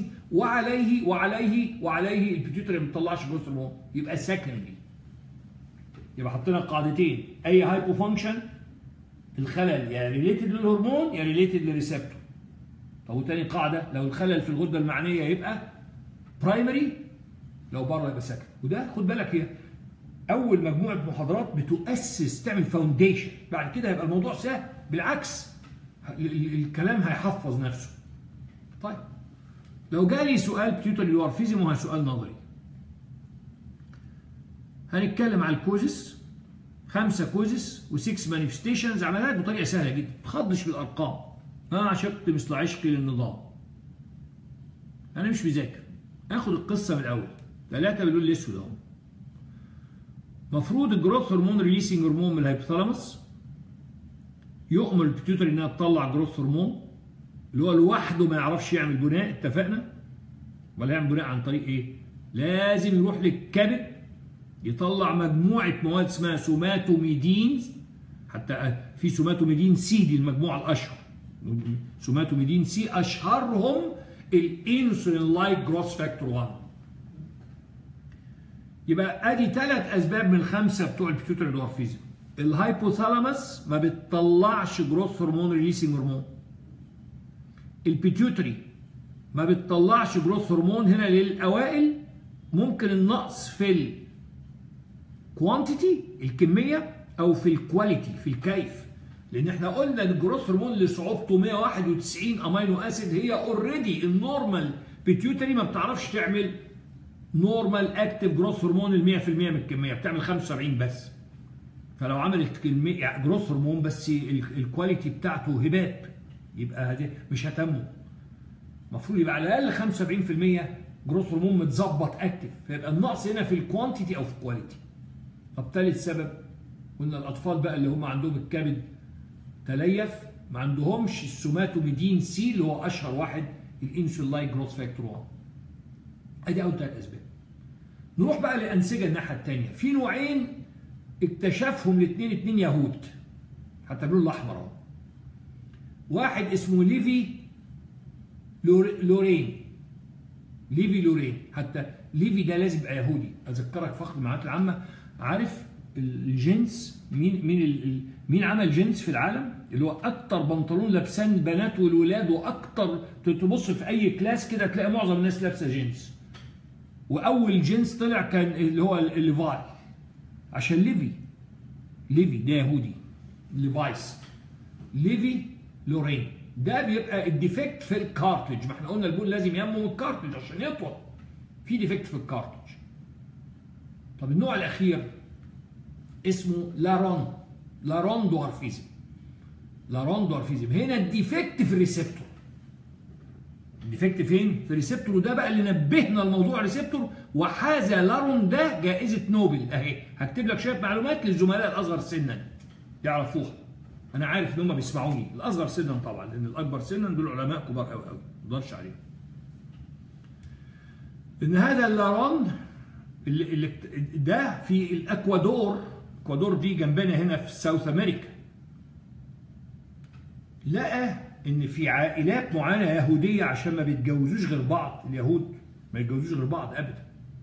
وعليه البيتيوتري ما بتطلعش جروث هرمون، يبقى سكندري. يبقى حطينا قاعدتين، اي هايبو فانكشن الخلل يا ريليتد للهرمون يا ريليتد للريسبتور. طب وتاني قاعده، لو الخلل في الغده المعنيه يبقى برايمري، لو بره يبقى سكندري. وده خد بالك هي اول مجموعه محاضرات بتؤسس، تعمل فاونديشن. بعد كده هيبقى الموضوع سهل، بالعكس الكلام هيحفظ نفسه. طيب لو جالي سؤال بيتيوتري دوارفيزم وهو سؤال نظري، هنتكلم على الكوزس، 5 كوزس و6 مانيفستيشنز، عمليات بطريقه سهله جدا، ما تخضش بالارقام. انا عشقت مثل عشقي للنظام. انا مش بذاكر، اخد القصه من الاول. 3 باللون الاسود اهو. مفروض الجروث هرمون ريليسنج هرمون من الهايبوثالاموس يؤمر البيتيوتري انها تطلع جروث هرمون اللي هو لوحده ما يعرفش يعمل بناء، اتفقنا؟ ولا يعمل بناء عن طريق ايه؟ لازم يروح للكبد يطلع مجموعه مواد اسمها سوماتوميدين. حتى في سوماتوميدين سي، دي المجموعه الاشهر. سوماتوميدين سي اشهرهم الانسولين لايك جروث فاكتور 1. يبقى ادي 3 اسباب من 5 بتوع البيتيوتري دوارفيزم. الهايبوثالاموس ما بتطلعش جروث هرمون ريليسنج هرمون. البيتيوتري ما بتطلعش جروث هرمون. هنا للاوائل ممكن النقص في الكوانتيتي الكميه او في الكواليتي في الكيف، لان احنا قلنا ان الجروث هرمون اللي صعوبته 191 امينو اسيد هي اوريدي النورمال بيتيوتري ما بتعرفش تعمل نورمال اكتيف جروث هرمون ال 100% من الكميه، بتعمل 75 بس. فلو عملت كميه جروث هرمون بس الكواليتي بتاعته هبات، يبقى هذه مش هتنمو. المفروض يبقى على الاقل 75% جروث هرمون متظبط اكتيف، فيبقى النقص هنا في الكوانتيتي او في الكواليتي. طب ثالث سبب قلنا الاطفال بقى اللي هم عندهم الكبد تليف ما عندهمش السوماتوميدين سي اللي هو اشهر واحد، الانسولين لايك جروث فاكتور 1. ادي اول 3 اسباب. نروح بقى للانسجه الناحيه الثانيه. في نوعين اكتشفهم الاثنين يهود، حتى باللون الاحمر اهو. واحد اسمه ليفي لورين. ليفي لورين، حتى ليفي ده لازم يبقى يهودي. اذكرك فخر المعلومات العامه، عارف الجنس مين عمل جنس في العالم؟ اللي هو اكتر بنطلون لابسان البنات والولاد، واكتر تبص في اي كلاس كده تلاقي معظم الناس لابسه جينز. واول جينز طلع كان اللي هو الليفاي، عشان ليفي. ليفي ده يهودي، ليفايس، ليفي لورين. ده بيبقى الديفكت في الكارتلج، ما احنا قلنا البول لازم ينمو من الكارتلج عشان يطول. في ديفكت في الكارتلج. طب النوع الاخير اسمه لارون دوارفيزم. لارون دوارفيزم هنا الديفكت في الريسبتور. الديفكت فين؟ في الريسبتور، وده بقى اللي نبهنا لموضوع الريسبتور، وحاز لارون ده جائزه نوبل اهي. هكتب لك شويه معلومات للزملاء الاصغر سنا يعرفوها. انا عارف ان هم بيسمعوني، الاصغر سنا طبعا، لان الاكبر سنا دول علماء كبار قوي قوي ما اقدرش عليهم. ان هذا اللارون اللي ده في الاكوادور، الاكوادور دي جنبنا هنا في ساوث امريكا، لقى ان في عائلات معينه يهوديه عشان ما بيتجوزوش غير بعض، اليهود ما يتجوزوش غير بعض ابدا،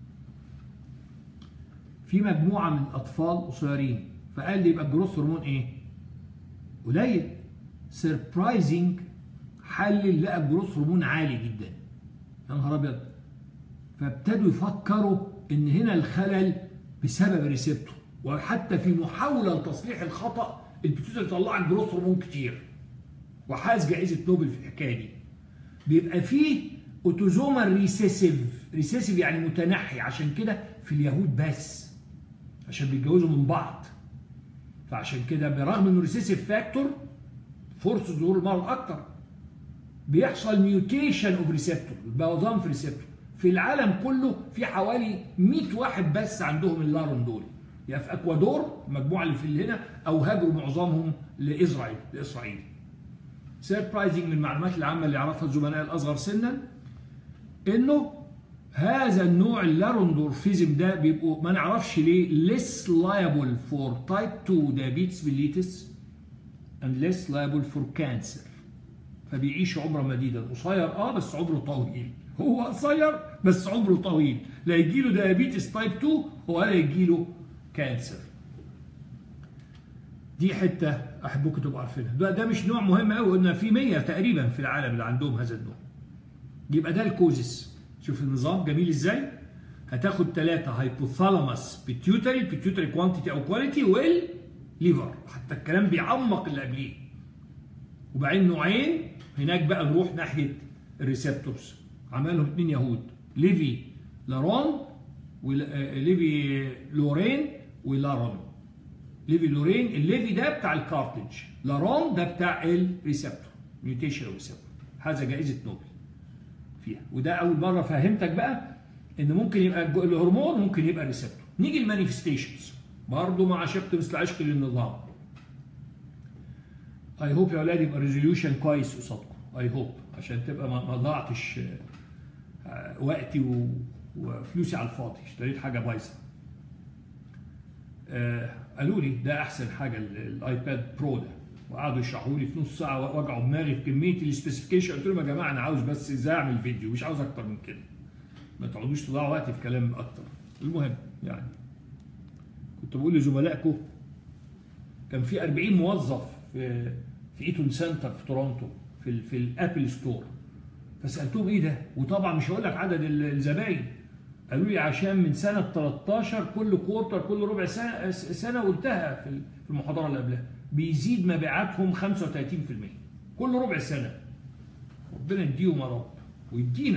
في مجموعه من الاطفال قصيرين، فقال لي يبقى الجروث هرمون ايه؟ قليل. سربرايزنج، حلل لقى الجروث هرمون عالي جدا. يا نهار ابيض. فابتدوا يفكروا ان هنا الخلل بسبب الريسبتور، وحتى في محاوله لتصليح الخطا البيتيوتري طلعت جروث هرمون كتير، وحاز جائزه نوبل في الحكايه دي. بيبقى فيه اوتوزومال ريسيسيف يعني متنحي، عشان كده في اليهود بس عشان بيتجوزوا من بعض، فعشان كده برغم انه ريسيسيف فاكتور فرصه ظهور المرض اكتر، بيحصل ميوتيشن اوف ريسبتور، بوظان في ريسبتور. في العالم كله في حوالي 100 واحد بس عندهم اللارون دول، يا في اكوادور المجموعه اللي في هنا، او هاجروا معظمهم لاسرائيل. سيربرايزنج من المعلومات العامه اللي يعرفها الزملاء الاصغر سنا، انه هذا النوع اللارون دورفيزم ده بيبقوا ما نعرفش ليه less liable for type 2 diabetes mellitus and less liable for cancer. فبيعيش عمره مديدا، قصير بس عمره طويل، هو قصير بس عمره طويل، لا يجيله دايابيتس تايب 2 ولا يجيله كانسر. دي حته احبكم تبقوا عارفينها. ده مش نوع مهم قوي، قلنا في 100 تقريبا في العالم اللي عندهم هذا النوع. يبقى ده الكوزس. شوف النظام جميل ازاي؟ هتاخد 3 هايبوثالاموس بيتيوتري، البيتيوتري كوانتيتي او كواليتي، والليفر، حتى الكلام بيعمق اللي قبليه. وبعدين نوعين هناك بقى نروح ناحيه الريسبتورز، عملهم 2 يهود، ليفي لورين ولارون. ليفي لورين، الليفي ده بتاع الكارتلج، لارون ده بتاع الريسبتور، ميوتيشن ريسبتور. هذا جائزه نوبل فيها، وده اول مره فهمتك بقى ان ممكن يبقى الهرمون ممكن يبقى ريسبتور. نيجي المانيفستيشنز برضه مع شق مثل عشق للنظام. اي هوب يا اولاد يبقى ريزوليوشن كويس قصادكم، اي هوب، عشان تبقى ما ضيعتش وقتي وفلوسي على الفاضي، اشتريت حاجه بايظه. قالوا لي ده احسن حاجه الايباد برو ده، وقعدوا يشرحوا لي في نص ساعه ووجعوا دماغي في كميه السبيسيفيكيشن. قلت لهم يا جماعه انا عاوز بس ازاي اعمل فيديو، مش عاوز اكتر من كده، ما تقعدوش تضيعوا وقتي في كلام اكتر. المهم يعني كنت بقول لزملائكم، كان في 40 موظف في ايتون سنتر في تورونتو في الابل ستور، فسالتهم ايه ده، وطبعا مش هقول لك عدد الزباين، قالوا لي عشان من سنه 13 كل كوارتر كل ربع سنه قلتها في المحاضره اللي قبلها، بيزيد مبيعاتهم 35% كل ربع سنه. ربنا يديهم يا رب ويدينا.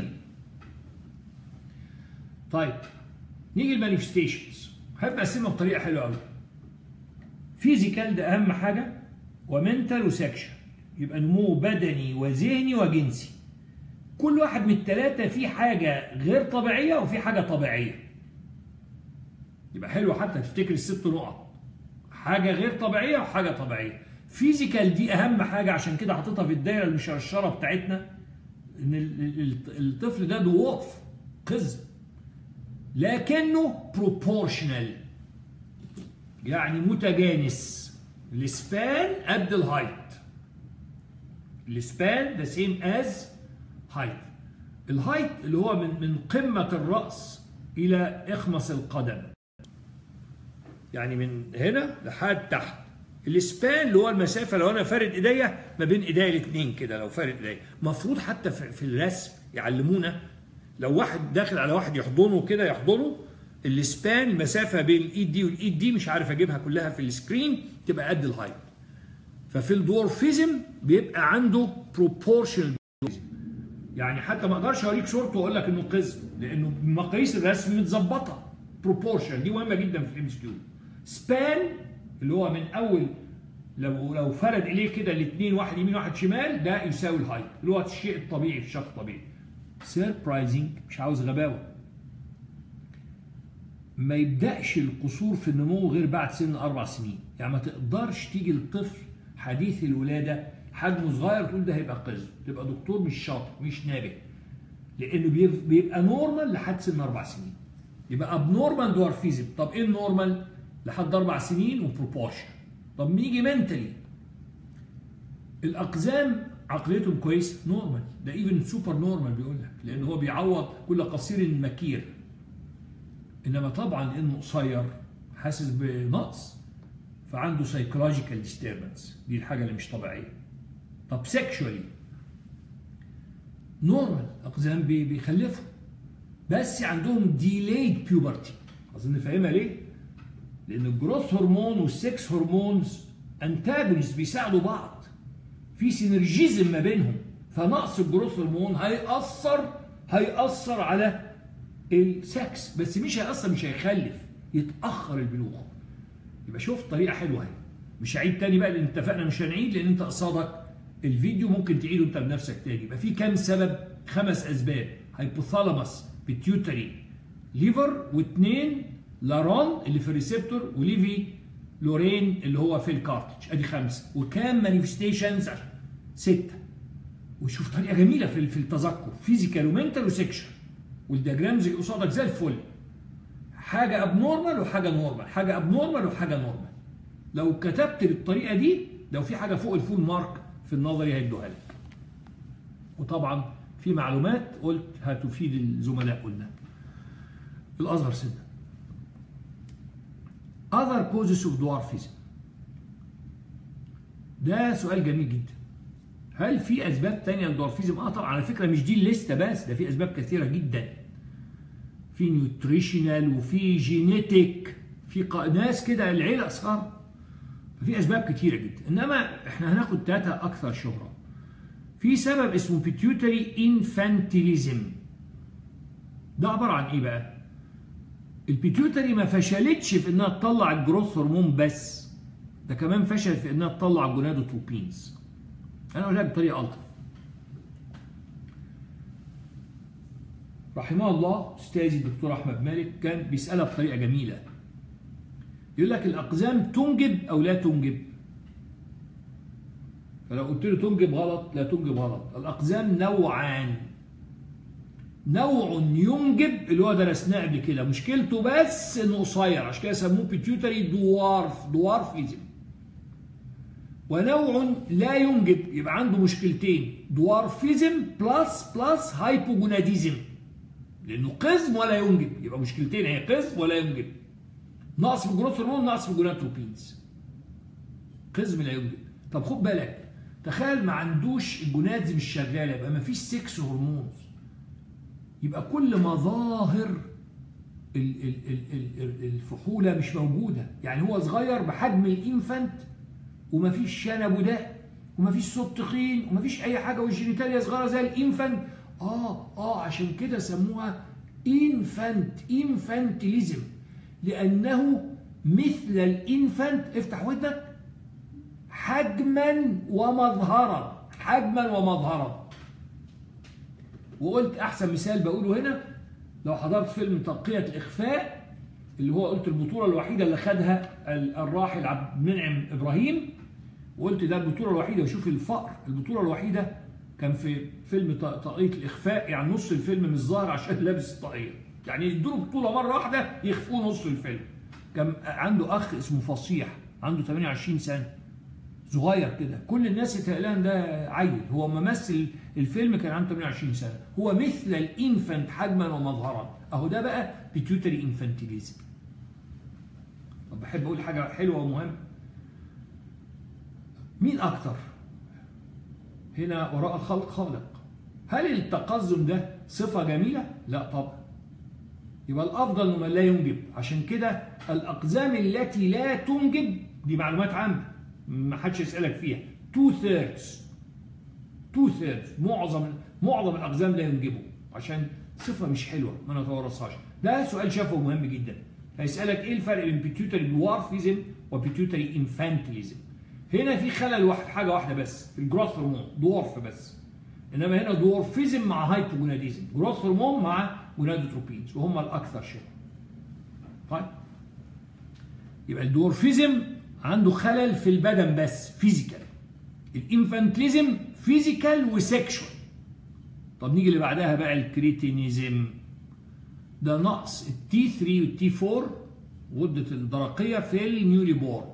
طيب نيجي المانيفستيشنز، هبقى اقسمها بطريقه حلوه قوي. فيزيكال ده اهم حاجه، ومنتال وسكشن، يبقى نمو بدني وذهني وجنسي. كل واحد من الثلاثه فيه حاجه غير طبيعيه وفي حاجه طبيعيه. يبقى حلو حتى تفتكر ال6 نقط، حاجه غير طبيعيه وحاجه طبيعيه. فيزيكال دي اهم حاجه، عشان كده حاططها في الدايره المشرشره بتاعتنا، ان الطفل ده ضعف قزم، لكنه بروبورشنال يعني متجانس. السبان قد الهايت، السبان ده سيم از هايت. الهايت اللي هو من قمة الرأس إلى إخمص القدم، يعني من هنا لحد تحت. السبان اللي هو المسافة، لو أنا فارد إيديا ما بين إيديا الاثنين كده، لو فارد إيديا مفروض حتى في الرسم يعلمونا، لو واحد داخل على واحد يحضنه كده، يحضنه السبان المسافه بين الايد دي والايد دي مش عارف اجيبها كلها في السكرين تبقى قد الهايت. ففي الدورفيزم بيبقى عنده بروبورشنال، يعني حتى ما اقدرش اوريك صورته واقول لك انه قزم، لانه مقاييس الرسم متظبطه. بروبورشن دي مهمه جدا في الام اس كيو. سبان اللي هو من اول لو فرد اليه كده الاثنين، واحد يمين واحد شمال، ده يساوي الهايت اللي هو الشيء الطبيعي في الشخص الطبيعي. سيربرايزنج، مش عاوز غباوه، ما يبداش القصور في النمو غير بعد سن 4 سنين. يعني ما تقدرش تيجي لطفل حديث الولاده حجمه صغير تقول ده هيبقى قزم، تبقى دكتور مش شاطر مش نابه، لانه بيبقى نورمال لحد سن 4 سنين. يبقى ابنورمال دورفيزم. طب ايه النورمال؟ لحد 4 سنين وبروبورشن. طب نيجي منتلي، الاقزام عقليتهم كويس نورمال، ده ايفن سوبر نورمال بيقول لك، لان هو بيعوض كل قصير مكير. انما طبعا انه قصير حاسس بنقص، فعنده سايكولوجيكال ديستربنس، دي الحاجه اللي مش طبيعيه. طب سيكشوالي نورمال، اقزام بيخلفوا بس عندهم ديليد بيوبرتي. اظن فاهمها ليه؟ لان الجروث هرمون والسكس هرمونز انتاجونست بيساعدوا بعض، في سينرجيزم ما بينهم، فنقص الجروث هرمون هيأثر على السكس، بس مش هيخلف، يتأخر البلوغ. يبقى شوف طريقة حلوة اهي، مش هعيد تاني بقى لان اتفقنا مش هنعيد، لان انت قصادك الفيديو ممكن تعيده انت بنفسك تاني. يبقى في كام سبب؟ 5 اسباب: هايبوثالاموس، بيتيوتري، ليفر، واثنين لارون اللي في الريسبتور، وليفي لورين اللي هو في الكارتج. ادي 5. وكام مانيفستيشنز؟ 6. وشوف طريقه جميله في التذكر، فيزيكال ومنتال وسكشن، والدياجرامز اللي قصادك زي الفل. حاجه ابنورمال وحاجه نورمال، حاجه ابنورمال وحاجه نورمال. لو كتبت بالطريقه دي، لو في حاجه فوق الفول مارك في النظري هيدوها لك. وطبعا في معلومات قلت هتفيد الزملاء. قلنا الاصغر سنا. other causes of dwarfism، ده سؤال جميل جدا. هل في اسباب تانية للدوارفيزم؟ طبعا، على فكره مش دي الليسته بس، ده في اسباب كثيره جدا. في نيوتريشنال وفي جينيتيك، في ناس كده العيله اصغر، ففي اسباب كثيره جدا. انما احنا هناخد 3 اكثر شهره. في سبب اسمه pituitary infantilism. ده عباره عن ايه بقى؟ البيتيوتري ما فشلتش في انها تطلع الجروث هرمون بس، ده كمان فشلت في انها تطلع الجونادوتروبينز. انا اقول لك بطريقه الطف. رحمه الله استاذي الدكتور احمد مالك كان بيسالها بطريقه جميله. يقول لك الاقزام تنجب او لا تنجب؟ فلو قلت له تنجب غلط، لا تنجب غلط. الاقزام نوعان، نوع ينجب اللي هو درسناه قبل كده، مشكلته بس انه قصير، عشان كده سموه بيتيوتري دوارفيزم. ونوع لا ينجب، يبقى عنده مشكلتين، دوارفيزم بلس هايبوجوناديزم، لانه قزم ولا ينجب، يبقى مشكلتين، هي قزم ولا ينجب، نقص في الجروث هرمون، نقص في الجونادوتروبينز، قزم لا ينجب. طب خد بالك، تخيل ما عندوش الجونادز مش شغاله، يبقى ما فيش سكس هرمونز، يبقى كل مظاهر الفحوله مش موجوده. يعني هو صغير بحجم الانفانت ومفيش شنب وداء ومفيش صوت تخين ومفيش اي حاجه، والجينيتاليا صغيره زي الانفانت. عشان كده سموها انفانتيليزم، لانه مثل الانفانت، افتح ودنك، حجما ومظهرا، حجما ومظهرا. وقلت احسن مثال بقوله هنا، لو حضرت فيلم تنقية الاخفاء اللي هو قلت البطولة الوحيدة اللي خدها الراحل عبد المنعم ابراهيم، وقلت ده البطولة الوحيدة، وشوف الفقر، البطولة الوحيدة كان في فيلم طاقية الاخفاء، يعني نص الفيلم مش ظاهر عشان لابس الطاقية، يعني يدوا بطولة مرة واحدة يخفوه نص الفيلم. كان عنده اخ اسمه فصيح، عنده 28 سنة، صغير كده، كل الناس يتقالان ده عيل، هو ممثل الفيلم كان عنده 28 سنة، هو مثل الانفانت حجما ومظهرا. اهو ده بقى بيتيوتري انفانتيليزم. طب بحب اقول حاجة حلوة ومهمة، مين اكتر؟ هنا وراء الخلق خالق. هل التقزم ده صفة جميلة؟ لا طبعا. يبقى الافضل انه لا ينجب. عشان كده الاقزام التي لا تنجب دي معلومات عامه ما حدش يسالك فيها. 2/3 معظم الاقزام لا ينجبوا عشان صفه مش حلوه ما نتورثهاش. ده سؤال شافه مهم جدا. هيسالك ايه الفرق بين بيتيوتري دوارفيزم وبيتيوتري انفانتيليزم. هنا في خلل واحد، حاجه واحده بس في الجروث هرمون، دورف بس. انما هنا دورفيزم مع هايبوجوناديزم، جروث هرمون مع جونادوتروبينز، وهم الاكثر شيوعا. طيب يبقى الدورفيزم عنده خلل في البدن بس فيزيكال. الانفانتيليزم فيزيكال وسيكشوال. طب نيجي اللي بعدها بقى الكريتينيزم. ده نقص التي 3 والتي 4 غدة الدرقية في النيولي بورن.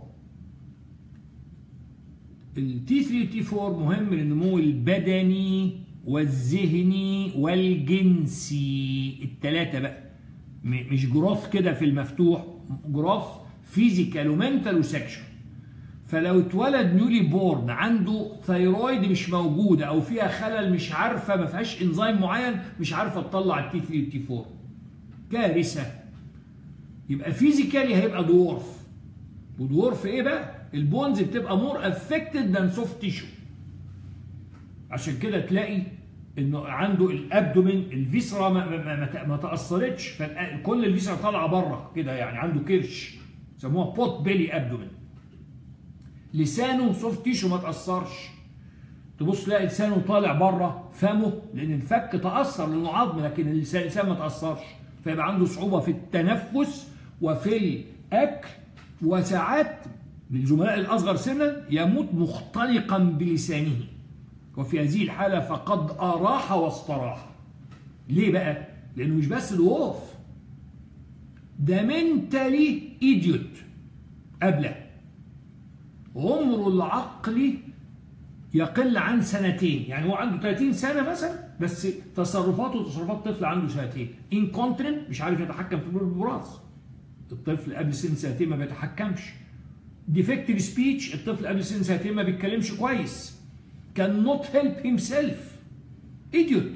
التي 3 والتي 4 مهم للنمو البدني والذهني والجنسي، الثلاثة بقى، مش جروث كده في المفتوح، جروث فيزيكال ومنتال وسكشوال. فلو اتولد نيولي بورن عنده ثيرويد مش موجودة أو فيها خلل مش عارفة، ما فيهاش انزيم معين مش عارفة تطلع التي 3 والتي 4، كارثة. يبقى فيزيكالي هيبقى دورف. ودورف ايه بقى؟ البونز بتبقى مور افكتد ذان سوفت تيشو. عشان كده تلاقي انه عنده الابدومين الفيسرا ما تاثرتش، فكل الفيسرا طالعه بره كده، يعني عنده كرش يسموها بوت بيلي ابدومين. لسانه سوفت تيشو ما تاثرش، تبص تلاقي لسانه طالع بره فمه لان الفك تاثر لانه عظم، لكن اللسان ما تاثرش، فيبقى عنده صعوبه في التنفس وفي الاكل، وساعات للزملاء الاصغر سنا يموت مختنقا بلسانه، وفي هذه الحاله فقد اراح واستراح. ليه بقى؟ لانه مش بس دورف، ده منتالي ايديوت، ابله، عمره العقلي يقل عن 2 سنين، يعني هو عنده 30 سنه مثلا بس تصرفاته تصرفات طفل عنده 2 سنين. انكونترنت مش عارف يتحكم في البراز، الطفل قبل سن 2 سنين ما بيتحكمش. ديفكتيف سبيتش، الطفل قبل سن 2 سنين ما بيتكلمش كويس. كان نوت هيلب هيم سيلف، ايديوت.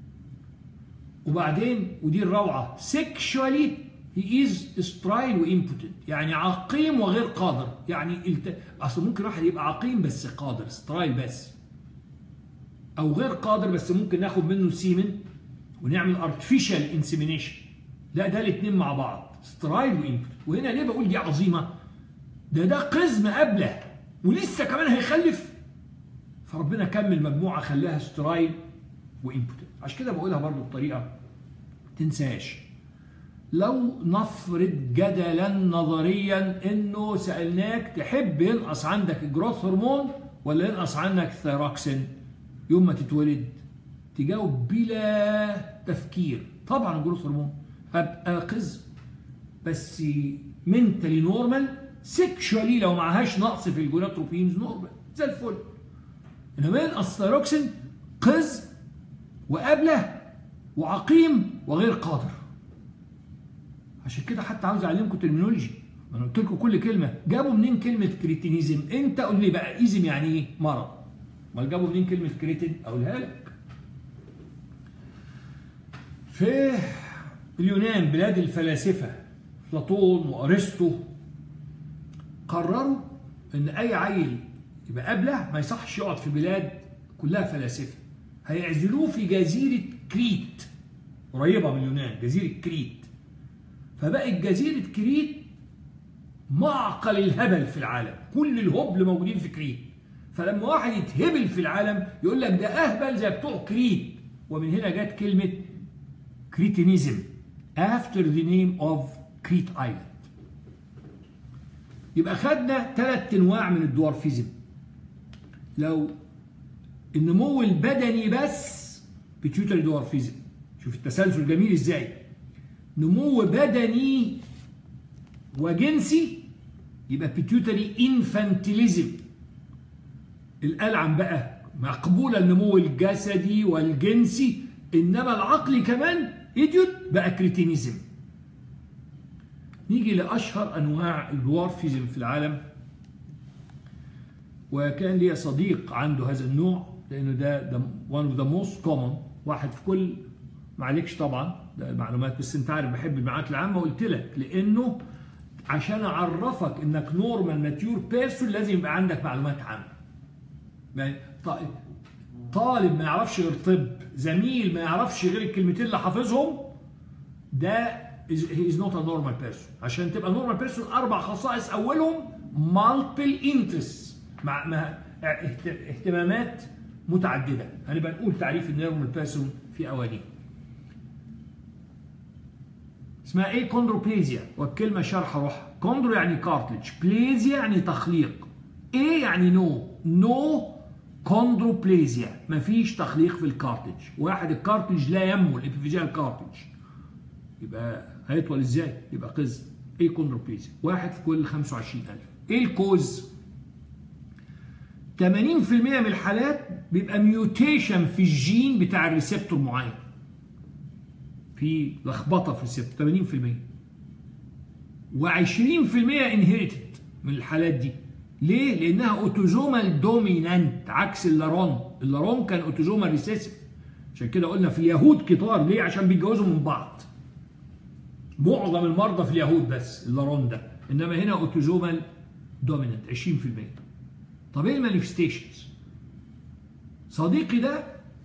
وبعدين ودي الروعه، سيكشوالي هي از سترايل وامبوتنت، يعني عقيم وغير قادر. يعني اصل ممكن واحد يبقى عقيم بس قادر، سترايل بس، او غير قادر بس ممكن ناخد منه سيمن ونعمل ارتفيشال انسيمينيشن. لا، ده الاثنين مع بعض، سترايل وامبوتنت. وهنا ليه بقول دي عظيمه؟ ده قزم قبله ولسه كمان هيخلف، فربنا كمل مجموعه خلاها سترايل وامبوتنت. عشان كده بقولها برضو بطريقه تنساش. لو نفرض جدلا نظريا انه سالناك تحب ينقص عندك الجروث هرمون ولا ينقص عندك الثيروكسين يوم ما تتولد، تجاوب بلا تفكير طبعا الجروث هرمون. هبقى قزم بس منتلي نورمال، سيكشوالي لو معهاش نقص في الجوناتروبينز نورمال زي الفل. انما ينقص الثيروكسين قزم وقبله وعقيم وغير قادر. عشان كده حتى عاوز اعلمكم ترمينولوجي، انا قلت لكم كل كلمه. جابوا منين كلمه كريتينيزم؟ انت قول لي بقى ايزم يعني ايه؟ مرض. امال جابوا منين كلمه كريتين؟ اقولها لك. في اليونان بلاد الفلاسفه افلاطون وارسطو قرروا ان اي عيل يبقى قبله ما يصحش يقعد في بلاد كلها فلاسفه، هيعزلوه في جزيره كريت قريبه من اليونان، جزيره كريت. فبقت جزيرة كريت معقل الهبل في العالم، كل الهبل موجودين في كريت. فلما واحد يتهبل في العالم يقول لك ده أهبل زي بتوع كريت، ومن هنا جت كلمة كريتينيزم after the name of Crete Island. يبقى خدنا 3 أنواع من الدوارفيزم. لو النمو البدني بس بيتيوتري دوارفيزم، شوف التسلسل جميل ازاي، نمو بدني وجنسي يبقى بيتيوتري انفانتيليزم. الألعن بقى مقبولة النمو الجسدي والجنسي، إنما العقلي كمان إيديوت بقى كريتينيزم. نيجي لأشهر أنواع الدوارفيزم في العالم، وكان لي صديق عنده هذا النوع لأنه ده one of the most common، واحد في كل ما عليكش طبعا، ده المعلومات بس انت عارف بحب المعلومات العامه، قلت لك لانه عشان اعرفك انك نورمال ماتيور بيرسون لازم يبقى عندك معلومات عامه. طالب ما يعرفش غير طب، زميل ما يعرفش غير الكلمتين اللي حافظهم، ده he is not a normal person. عشان تبقى normal person 4 خصائص، اولهم multiple interests، مع اهتمامات متعدده. هنبقى نقول تعريف النورمال بيرسون في اوانيه. اسمها ايه؟ كوندروبليزيا، والكلمه شرح روحها. كوندرو يعني كارتلج، بليزيا يعني تخليق، ايه يعني نو كوندروبليزيا، مفيش تخليق في الكارتلج. واحد الكارتلج لا ينمو، الابيفيجيال كارتلج، يبقى هيطول ازاي؟ يبقى قزم. ايه كوندروبليزيا؟ واحد في كل 25,000. ايه الكوز؟ 80% من الحالات بيبقى ميوتيشن في الجين بتاع الريسبتور معين، في لخبطه في الريسبتور 80%، و20% انهيرتد من الحالات دي. ليه؟ لانها اوتوزومال دومينانت عكس اللارون. اللارون كان اوتوزومال ريسيسيف، عشان كده قلنا في اليهود كتار. ليه؟ عشان بيتجوزوا من بعض. معظم المرضى في اليهود بس اللارون ده، انما هنا اوتوزومال دومينانت 20%. طب ايه المانيفستيشنز؟ صديقي ده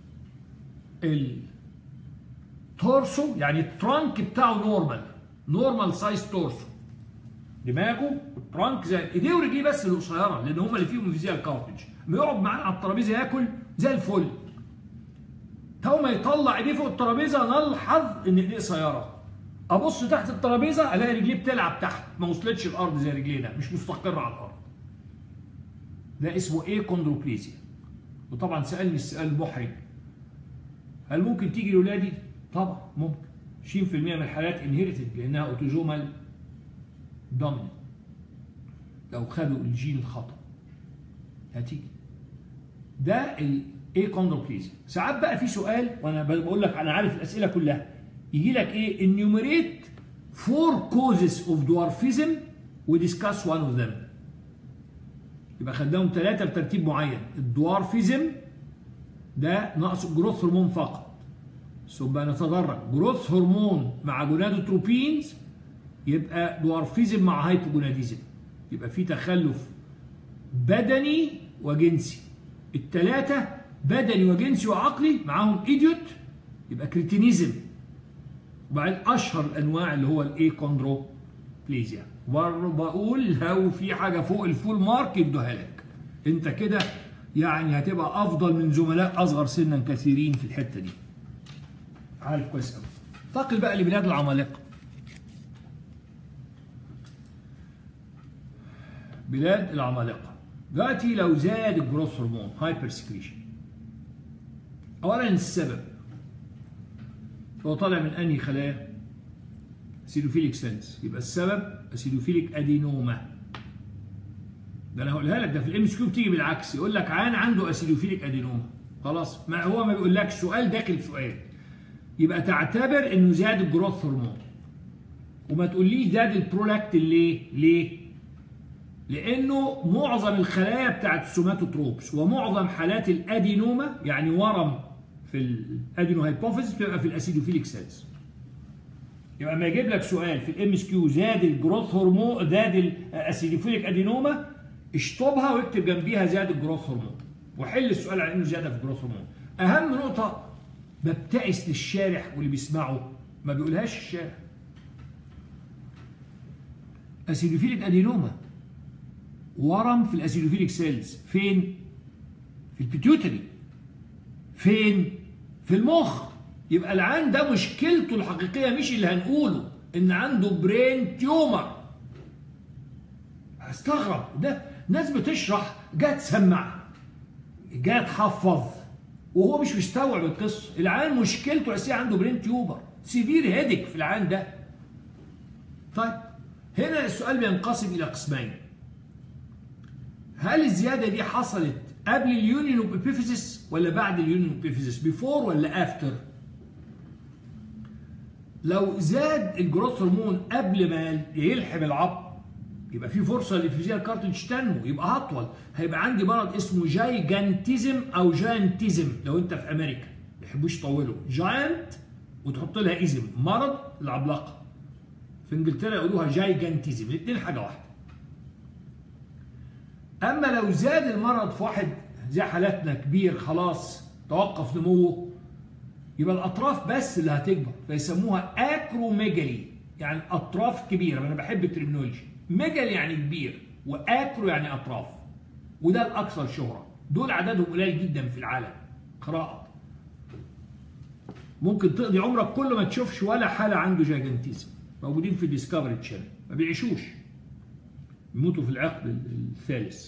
التورسو، يعني الترانك بتاعه نورمال سايز تورسو، دماغه والترانك زي ايديه ورجليه بس اللي قصيره، لان هم اللي فيهم فيزيال كارتج. لما يقعد معانا على الترابيزه ياكل زي الفل، تو ما يطلع ايديه فوق الترابيزه نلحظ ان ايديه قصيره. ابص تحت الترابيزه الاقي رجليه بتلعب تحت، ما وصلتش الارض زي رجلينا، مش مستقره على الارض. ده اسمه ايه؟ كوندروبليزيا. وطبعا سالني السؤال المحرج، هل ممكن تيجي لاولادي؟ طبعا ممكن. 20% من الحالات انهيرتد لانها اوتوزومال دوميننت، لو خدوا الجين الخطا هتيجي. ده الايه كوندروبليزيا. ساعات بقى في سؤال، وانا بقول لك انا عارف الاسئله كلها، يجي لك ايه؟ انيوميريت 4 causes of dwarfism ودiscuss one of them. يبقى خدناهم 3 بترتيب معين. الدوارفيزم ده نقص جروث هرمون فقط، ثم نتدرج جروث هرمون مع جونادوتروبينز، يبقى دوارفيزم مع هايبوجوناديزم، يبقى في تخلف بدني وجنسي. ال3 بدني وجنسي وعقلي معاهم ايديوت، يبقى كريتينيزم. وبعدين اشهر الانواع اللي هو الايه كوندروبليزيا. بقول لو في حاجه فوق الفول مارك يدوها لك انت كده، يعني هتبقى افضل من زملاء اصغر سنا كثيرين في الحته دي. عارف كويس قوي. انتقل بقى لبلاد العمالقه. بلاد العمالقه دلوقتي لو زاد الجروث هرمون هايبر سكريشن، اولا السبب هو طالع من انهي خلايا؟ اسيدوفيليك سيلز، يبقى السبب اسيدوفيليك ادينوما. ده انا هقولها لك، ده في الام اس كيو بتيجي بالعكس، يقول لك عيان عنده اسيدوفيليك ادينوما، خلاص ما هو ما بيقولكش سؤال داخل سؤال، يبقى تعتبر انه زاد الجروث هرمون. وما تقوليش زاد البرولاكتين ليه؟ لانه معظم الخلايا بتاعت السوماتوتروبس ومعظم حالات الادينوما، يعني ورم في الادينو هايبوفيزيس، بتبقى في الاسيدوفيليك سيلز. يبقى ما يجيب لك سؤال في الام اس كيو زاد الجروث هرمون، زاد الاسيدوفيليك ادينوما، اشطبها واكتب جنبيها زاد الجروث هرمون، وحل السؤال على انه زياده في الجروث هرمون. اهم نقطه ببتئس للشارح واللي بيسمعه ما بيقولهاش الشارح. اسيدوفيليك ادينوما ورم في الاسيدوفيليك سيلز، فين؟ في البيتيوتري. فين؟ في المخ. يبقى العيان ده مشكلته الحقيقيه مش اللي هنقوله ان عنده برين تيومر. استغرب، ده ناس بتشرح جايه تسمع جايه تحفظ وهو مش مستوعب القصه. العيان مشكلته الاساسيه عنده برين تيومر، سيفير هيدك في العيان ده. طيب هنا السؤال بينقسم الى قسمين. هل الزياده دي حصلت قبل اليونيون اوف ابيفيسيس ولا بعد اليونيون اوف ابيفيسيس؟ بيفور ولا افتر؟ لو زاد الجروث هرمون قبل ما يلحم العظم يبقى في فرصه للفيزيال كارتلج تنمو، يبقى هطول. هيبقى عندي مرض اسمه جايجانتيزم او جانتيزم. لو انت في امريكا ما يحبوش يطولوا، جاينت وتحط لها إزم، مرض العملاقة. في انجلترا يقولوها جايجانتيزم، الاثنين حاجة واحدة. أما لو زاد المرض في واحد زي حالاتنا كبير خلاص توقف نموه، يبقى الأطراف بس اللي هتكبر، فيسموها أكروميجالي، يعني أطراف كبيرة. أنا بحب الترمينولوجي، ميجالي يعني كبير وأكرو يعني أطراف، وده الأكثر شهرة. دول عددهم قليل جدا في العالم. قراءة ممكن تقضي عمرك كل ما تشوفش ولا حالة عنده جايجانتيزم، موجودين في ديسكفري تشانل، ما بيعيشوش، يموتوا في العقد الثالث.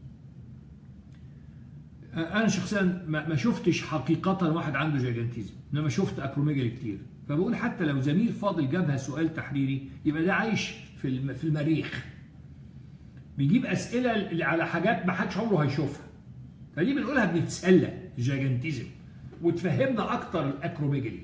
أنا شخصيا ما شفتش حقيقة واحد عنده جايجانتيزم، إنما شفت أكروميجالي كتير. فبقول حتى لو زميل فاضل جابها سؤال تحريري يبقى ده عايش في المريخ، بيجيب أسئلة على حاجات ما حدش عمره هيشوفها. فدي بنقولها بنتسلى الجايجانتيزم وتفهمنا أكتر الأكروميجالي.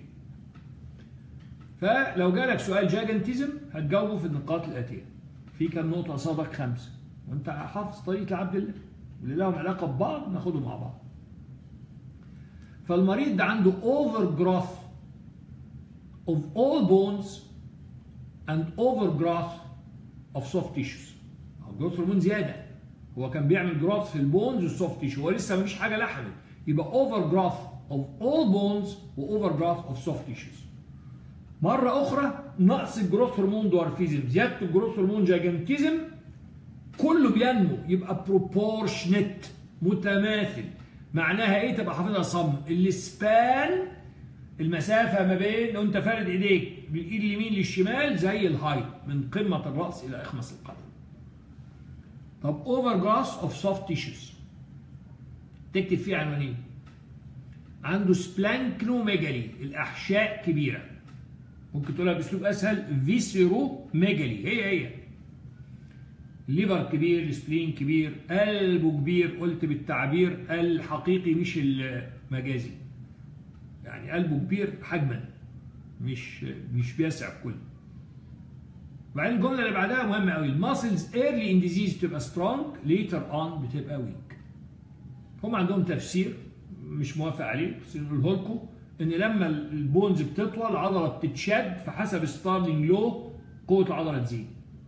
فلو جالك سؤال جايجانتيزم هتجاوبه في النقاط الآتية. في كام نقطة قصادك 5، وأنت حافظ طريقة عبد الله واللي لهم علاقة ببعض ناخدهم مع بعض. فالمريض ده عنده overgrowth of all bones and overgrowth of soft tissues. الجروث هرمون زيادة، هو كان بيعمل جروث في البونز والسوفت تيشو، هو لسه مفيش حاجة لحمت، يبقى overgrowth of all bones و overgrowth of soft tissues. مرة أخرى نقص الجروث هرمون دوارفيزم، زيادة الجروث هرمون جايجانتيزم، كله بينمو، يبقى proportionate متماثل. معناها ايه؟ تبقى حافظها صم. السبان المسافة ما بين لو انت فارد ايديك بالايد اليمين للشمال زي الهايت من قمة الرأس إلى أخمص القدم. طب overgrowth of soft tissues تكتب فيه عنوانين. عنده سبلانكنوميجالي، الأحشاء كبيرة، ممكن تقولها بأسلوب أسهل فيسيروميجالي، هي الليفر كبير، السبلين كبير، قلبه كبير، قلت بالتعبير الحقيقي مش المجازي، يعني قلبه كبير حجما، مش بيسع الكل. وبعدين الجمله اللي بعدها مهمه قوي، الماسلز ايرلي ان ديزيز بتبقى سترونج، ليتر اون بتبقى ويك. هم عندهم تفسير مش موافق عليه بس نقوله لكم، ان لما البونز بتطول العضله بتتشد، فحسب ستارلينج لو قوه العضله تزيد.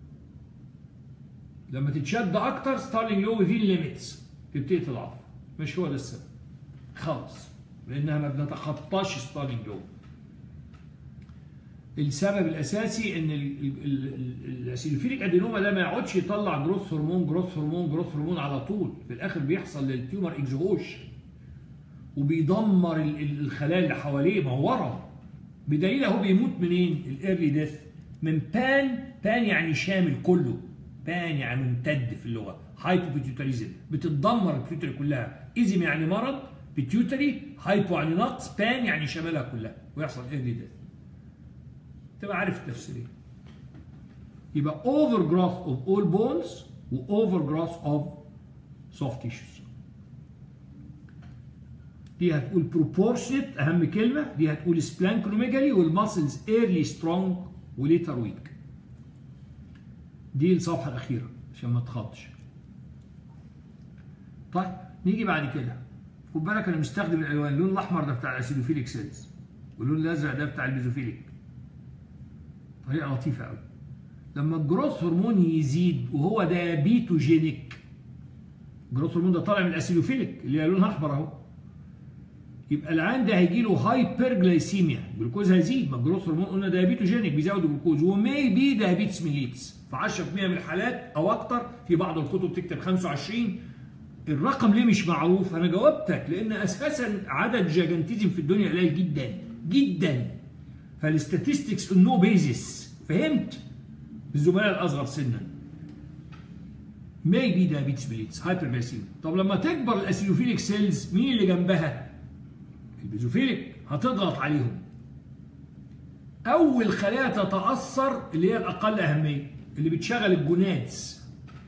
لما تتشد اكتر ستارلينج لو within ليميتس تبتدي تضعف. مش هو ده السبب خالص، لانها ما بنتخطاش ستارلينج لو. السبب الاساسي ان الاسيلوفيليك ادينوما ده ما يقعدش يطلع جروث هرمون على طول، في الاخر بيحصل للتيومر اكزهوشن وبيدمر الخلايا اللي حواليه، ما هو ورم. بدليل اهو بيموت منين؟ الايرلي ديث من بان يعني شامل كله، بان يعني ممتد في اللغه، هايبوبيتيوتاريزم بتتدمر البيتيوتري كلها، ايزم يعني مرض، بيتيوتري، هايبو يعني نقص، بان يعني شمالها كلها ويحصل ايرلي ديث. تبقى عارف التفسيرين. يبقى overgrowth of all bones و overgrowth of soft tissues. دي هتقول proportionate اهم كلمه، دي هتقول splenomegaly والماسلز early strong وليتر weak. دي الصفحه الاخيره عشان ما تخضش. طيب نيجي بعد كده، خد بالك انا مستخدم الالوان، اللون الاحمر ده بتاع الاسيدوفيليك سيلز واللون الازرق ده بتاع البيزوفيليك. طريقه لطيفه قوي. لما الجروث هرمون يزيد وهو دايابيتوجينيك، الجروث هرمون ده طالع من الاسيدوفيليك اللي هي لونها احمر اهو، يبقى العيان ده هيجي له هايبر جلايسيميا، الجلوكوز هيزيد، ما الجروث هرمون قلنا دايابيتوجينيك بيزود الجلوكوز، ومي بي دايابيتس ميليتس في 10% من الحالات او اكتر، في بعض الكتب تكتب 25. الرقم ليه مش معروف؟ انا جاوبتك لان اساسا عدد جاجنتيزم في الدنيا قليل جدا جدا، فالستاتستكس نو بيزس. فهمت؟ الزملاء الاصغر سنا may be diabetes mellitus hyperglycemia. طب لما تكبر الاسيلوفيليك سيلز مين اللي جنبها؟ البيزوفيليك، هتضغط عليهم. اول خلايا تتاثر اللي هي الاقل اهميه اللي بتشغل الجونادز.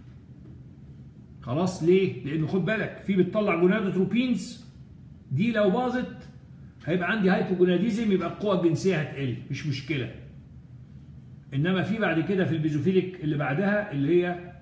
خلاص ليه؟ لانه خد بالك في بتطلع جونادوتروبينز، دي لو باظت هيبقى عندي هايبوجوناديزم، يبقى القوه الجنسيه هتقل، مش مشكله. انما في بعد كده في البيزوفيليك اللي بعدها اللي هي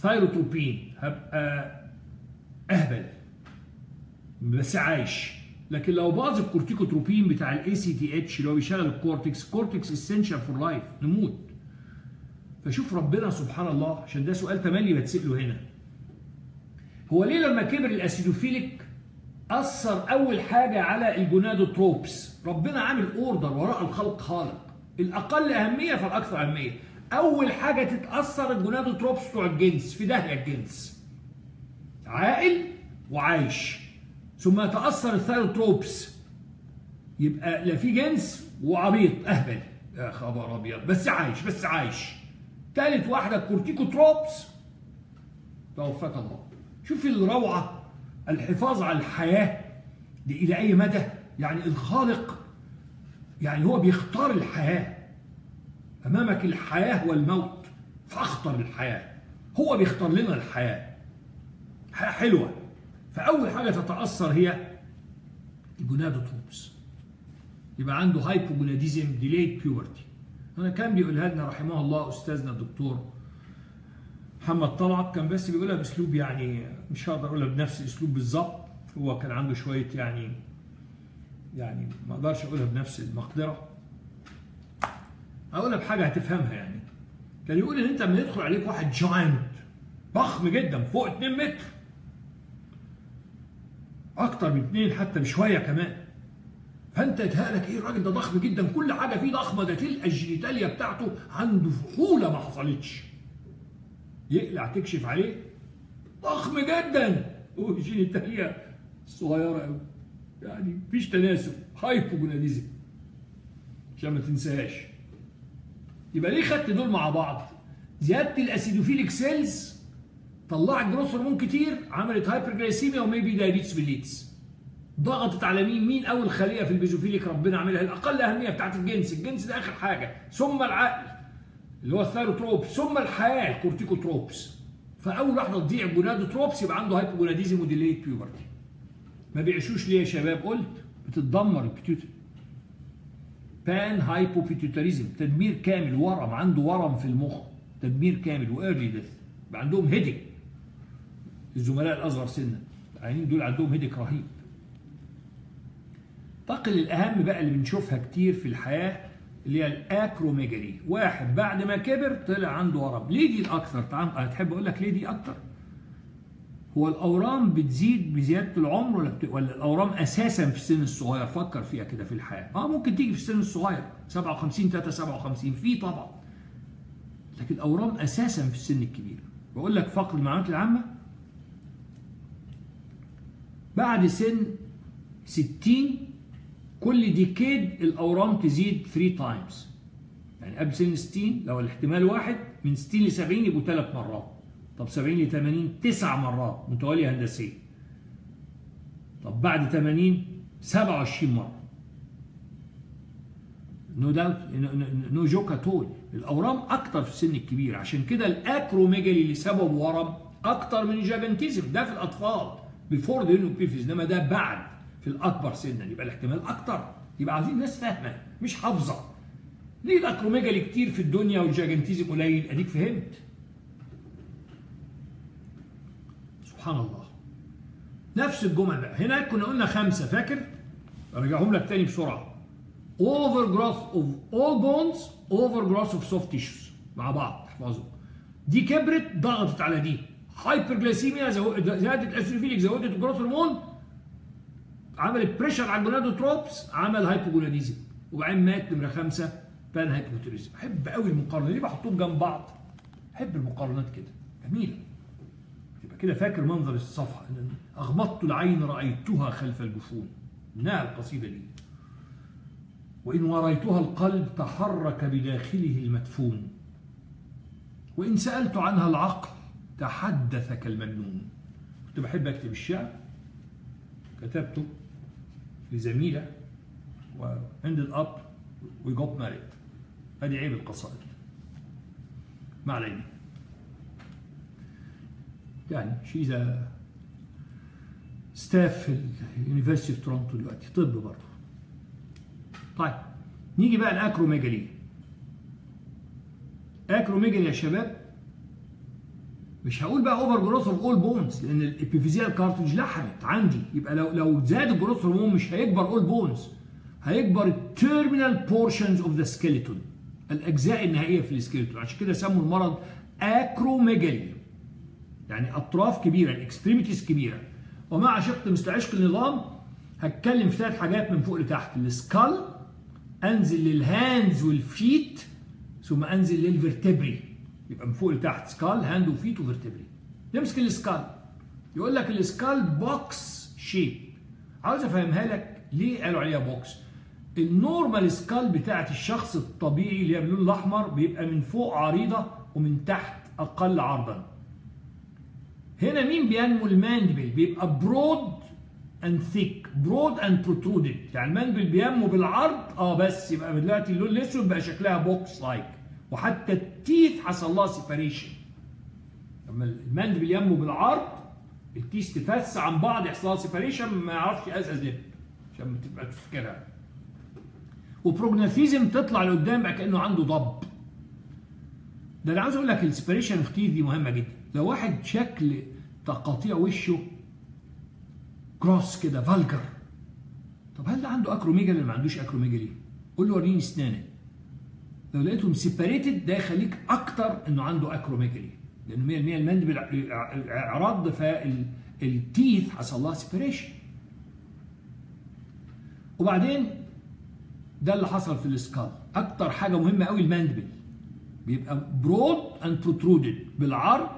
الثايروتروبين، هبقى اهبل بس عايش. لكن لو باظ الكورتيكوتروبين بتاع الاي سي تي اتش اللي هو بيشغل الكورتكس اسينشال فور لايف، نموت. فشوف ربنا سبحان الله، عشان ده سؤال تملي بتسأله هنا. هو ليه لما كبر الاسيدوفيليك أثر أول حاجة على الجونادوتروبس؟ ربنا عامل اوردر وراء الخلق خالق، الأقل أهمية فالأكثر أهمية. أول حاجة تتأثر الجونادوتروبس بتوع الجنس، في داهية الجنس عاقل وعايش، ثم يتأثر الثايروتروبس، يبقى لا في جنس وعبيط أهبل، يا خبر أبيض، بس عايش. تالت واحدة الكورتيكوتروبس، توفاك الله. شوف الروعة، الحفاظ على الحياة دي إلى أي مدى؟ يعني الخالق يعني هو بيختار الحياة، أمامك الحياة والموت فاختر الحياة، هو بيختار لنا الحياة، حياة حلوة. فأول حاجة تتأثر هي الجونادوتروبس، يبقى عنده هايبوجوناديزم ديليد بيوبرتي. أنا كان بيقولها لنا رحمه الله أستاذنا الدكتور محمد طلعت، كان بس بيقولها بأسلوب يعني مش هقدر أقولها بنفس الأسلوب بالظبط، هو كان عنده شوية يعني ما أقدرش أقولها بنفس المقدرة، أقولها بحاجة هتفهمها يعني. كان يقول إن أنت لما يدخل عليك واحد جاينت ضخم جدا فوق 2 متر، أكتر من 2 حتى بشوية كمان، فأنت يتهيألك إيه الراجل ده ضخم جدا، كل حاجة فيه ضخمة، ده تلقى الجينيتاليا بتاعته عنده فحولة ما حصلتش. يقلع تكشف عليه ضخم جدا والجينيتاليا صغيرة قوي، يعني مفيش تناسب، هايبوجوناديزم عشان ما تنساهاش. يبقى ليه خدت دول مع بعض؟ زيادة الاسيدوفيليك سيلز طلعت جروث هرمون كتير، عملت هايبرجلايسيميا وميبي دايابيتس بالليتس. ضغطت على مين اول خليه في البيزوفيليك ربنا عاملها الاقل اهميه بتاعت الجنس ده اخر حاجه، ثم العقل اللي هو الثايروتروبس، ثم الحياه الكورتيكوتروبس. فاول واحده تضيع الجونادوتروبس يبقى عنده هايبوجوناديزم وديليت بيوبرتي. ما بيعيشوش ليه يا شباب؟ قلت بتتدمر البيتيوتري، بان هايبوبيتيوتاريزم، تدمير كامل، ورم، عنده ورم في المخ، تدمير كامل وايرلي ديث. يبقى عندهم هيدك، الزملاء الاصغر سنا العيانين دول عندهم هيدك رهيب. انتقل للاهم بقى اللي بنشوفها كتير في الحياه اللي هي الاكروميجالي. واحد بعد ما كبر طلع عنده ورم. ليه دي الاكثر؟ هتحب اقول لك ليه دي اكتر؟ هو الاورام بتزيد بزياده العمر ولا الاورام اساسا في السن الصغير؟ فكر فيها كده في الحياه. ممكن تيجي في السن الصغير 57 57 في طبعا، لكن الاورام اساسا في السن الكبير. بقول لك فقر المعلومات العامه بعد سن 60 كل ديكيد الاورام تزيد 3 تايمز. يعني قبل سن 60 لو الاحتمال واحد، من 60 ل 70 يبقوا 3 مرات. طب 70 ل 80 9 مرات متواليه هندسيه. طب بعد 80 27 مره. نو داوت، نو جوك اتول. الاورام اكتر في السن الكبير، عشان كده الاكروميجالي اللي سببه ورم اكتر من الجاجنتيزم. ده في الاطفال بيفور ذا بيفيز، انما ده بعد في الاكبر سنا، يبقى الاحتمال اكتر. يبقى عايزين ناس فاهمه مش حافظه. ليه الاكروميجالي كتير في الدنيا والجاجنتيزم قليل؟ اديك فهمت. سبحان الله. نفس الجمل بقى هناك كنا قلنا 5، فاكر؟ ارجعهم لك تاني بسرعه. overgrowth of all bones, overgrowth of soft tissues مع بعض احفظوا. دي كبرت ضغطت على دي، هايبرجلايسيميا زادت الاسيدوفيليك، زودت الجروث هرمون، عملت بريشر على الجونادوتروبس، عمل هايبوجوناديزم، وبعدين مات نمره 5 بان هايبوتيريزم. بحب قوي المقارنه دي، بحطهم جنب بعض. بحب المقارنات كده، جميله. يبقى كده فاكر منظر الصفحه، ان اغمضت العين رايتها خلف الجفون. انها القصيده دي. وإن وريتها القلب تحرك بداخله المدفون، وإن سألت عنها العقل تحدث كالمجنون. كنت بحب أكتب الشعر، كتبته لزميلة وended up we got married. هذه عيب القصائد، ما علينا. يعني she's a staff في اليونيفرسيتي في تورونتو دلوقتي، طب برضه. طيب نيجي بقى الاكروميجالي. اكروميجالي يا شباب مش هقول بقى اوفر جروث اوف اول بونز لان الابيفيزيال كارتج لحمت عندي، يبقى لو زاد الجروث هرمون مش هيكبر اول بونز، هيكبر التيرمينال بورشنز اوف ذا سكيلتون، الاجزاء النهائيه في السكيلتون. عشان كده سموا المرض اكروميجالي، يعني اطراف كبيره، الاكستريميتيز كبيره. ومع شق مثل عشق النظام هتكلم في 3 حاجات من فوق لتحت: السكال، انزل للهاندز والفيت، ثم انزل للفرتبري. يبقى من فوق لتحت سكال، هاند وفيت وفرتبري. نمسك السكال، يقول لك السكال بوكس شيب. عاوز افهمها لك ليه قالوا عليها بوكس. النورمال سكال بتاعت الشخص الطبيعي اللي هي باللون الاحمر بيبقى من فوق عريضه ومن تحت اقل عرضا. هنا مين بينمو؟ الماندبل بيبقى برود اند ثيك، برود اند بروترودد، يعني الماندبل بينمو بالعرض بس يبقى دلوقتي اللون الاسود بقى شكلها بوكس لايك، وحتى التيث حصل لها سيباريشن. لما الماندبل ينمو بالعرض التيث تفس عن بعض يحصل لها سيباريشن، ما يعرفش يقزقز لب عشان تبقى تفكرها. وبروجناثيزم تطلع لقدام بقى كانه عنده ضب. ده انا عاوز اقول لك السيباريشن اوف تيث دي مهمه جدا. لو واحد شكل تقاطيع وشه كروس كده فالجر، طب هل ده عنده اكروميجالي ولا ما عندوش اكروميجالي؟ قول له وريني اسنانك. لو لقيتهم سيباريتد ده يخليك اكتر انه عنده اكروميجالي، لان 100% الماندبل عرض فالتيث حصل لها سيباريشن. وبعدين ده اللي حصل في السكال. اكتر حاجه مهمه قوي الماندبل بيبقى برود اند بروترودد بالعرض،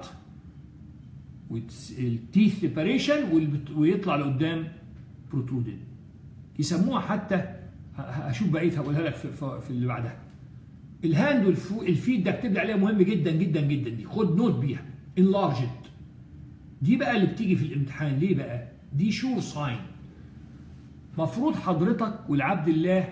والتيث سيباريشن، ويطلع لقدام بروترودد. يسموها حتى، هشوف بقيتها هقولها لك في اللي بعدها. الهاند والفيت ده اكتب لي عليها، مهم جدا جدا جدا، دي خد نوت بيها. انلارجد دي بقى اللي بتيجي في الامتحان. ليه بقى؟ دي شور ساين. مفروض حضرتك والعبد الله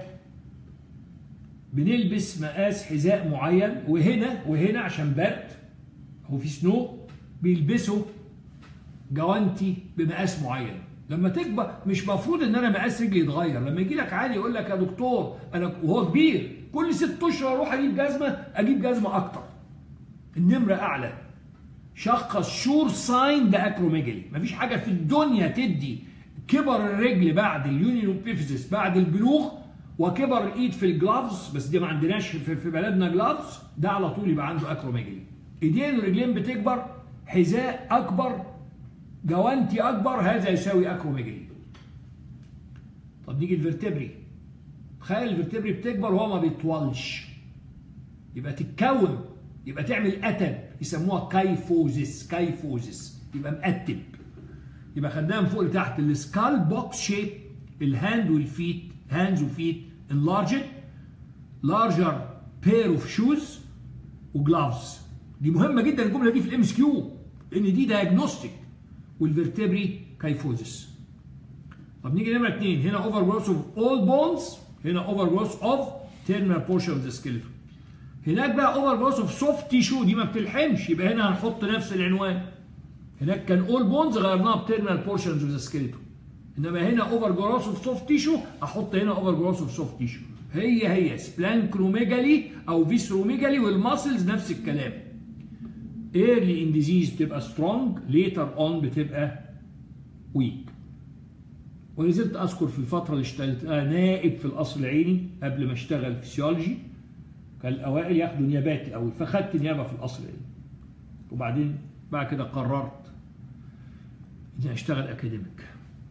بنلبس مقاس حذاء معين، وهنا عشان برد هو في سنو بيلبسوا جوانتي بمقاس معين. لما تكبر مش مفروض ان انا مقاس رجلي يتغير. لما يجي لك عادي يقول لك يا دكتور انا وهو كبير كل 6 اشهر اروح اجيب جزمه اكتر، النمره اعلى. شخص شور ساين ده اكروميجالي. مفيش حاجه في الدنيا تدي كبر الرجل بعد اليونيون بيفيزيس بعد البلوغ، وكبر الايد في الجلافز، بس دي ما عندناش في بلدنا جلافز، ده على طول يبقى عنده اكروميجالي. ايدين ورجلين بتكبر، حذاء اكبر، جوانتي اكبر، هذا يساوي اكروميجالي. طب نيجي الفرتبري. تخيل الفرتبري بتكبر وهو ما بيطولش، يبقى تتكون، يبقى تعمل اتب، يسموها كايفوزيس، يبقى مقتب. يبقى خدناها من فوق لتحت. السكال بوكس شيب، الهاند والفيت، هاندز وفيت enlarged، larger pair of shoes وجلافز. دي مهمه جدا الجمله دي في الام اس كيو لان دي دايجنوستيك. والفرتبري كايفوزيس. طب نيجي نمره 2، هنا اوفر جروث اوف اول بونز، هنا اوفر جروث اوف تيرمينال بورشن اوف ذا سكيلتون. هناك بقى اوفر جروث اوف سوفت تيشو، دي ما بتلحمش، يبقى هنا هنحط نفس العنوان. هناك كان اول بونز غيرناها بتيرمينال بورشنز اوف ذا سكيلتون، انما هنا اوفر جروث اوف سوفت تيشو احط هنا اوفر جروث اوف سوفت تيشو. هي سبلانكروميجالي او فيسروميجالي، والماسلز نفس الكلام. ايرلي ان ديزيز بتبقى سترونج، ليتر اون بتبقى ويك. ونزلت اذكر في الفتره اللي اشتغلتها نائب في القصر العيني قبل ما اشتغل فيسيولوجي، كان الاوائل ياخدوا نيابات الاول، فخدت نيابه في القصر العيني. وبعدين بعد كده قررت اني اشتغل اكاديميك.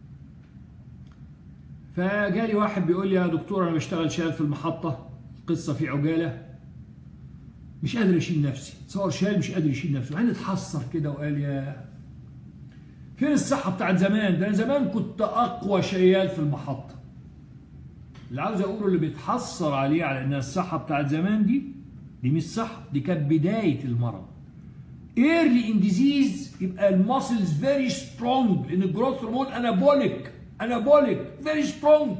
فجالي واحد بيقول لي يا دكتور انا بشتغل شال في المحطه، القصه في عجاله، مش قادر اشيل نفسي. تصور شال مش قادر يشيل نفسه، وبعدين اتحسر كده وقال يا فين الصحه بتاعت زمان؟ ده انا زمان كنت اقوى شيال في المحطه. اللي عاوز اقوله اللي بيتحسر عليه على ان الصحه بتاعت زمان دي مش صح، دي كانت بدايه المرض. ايرلي ان ديزيز يبقى الماسلز فيري سترونج، لان الجروث هرمون انابوليك فيري سترونج.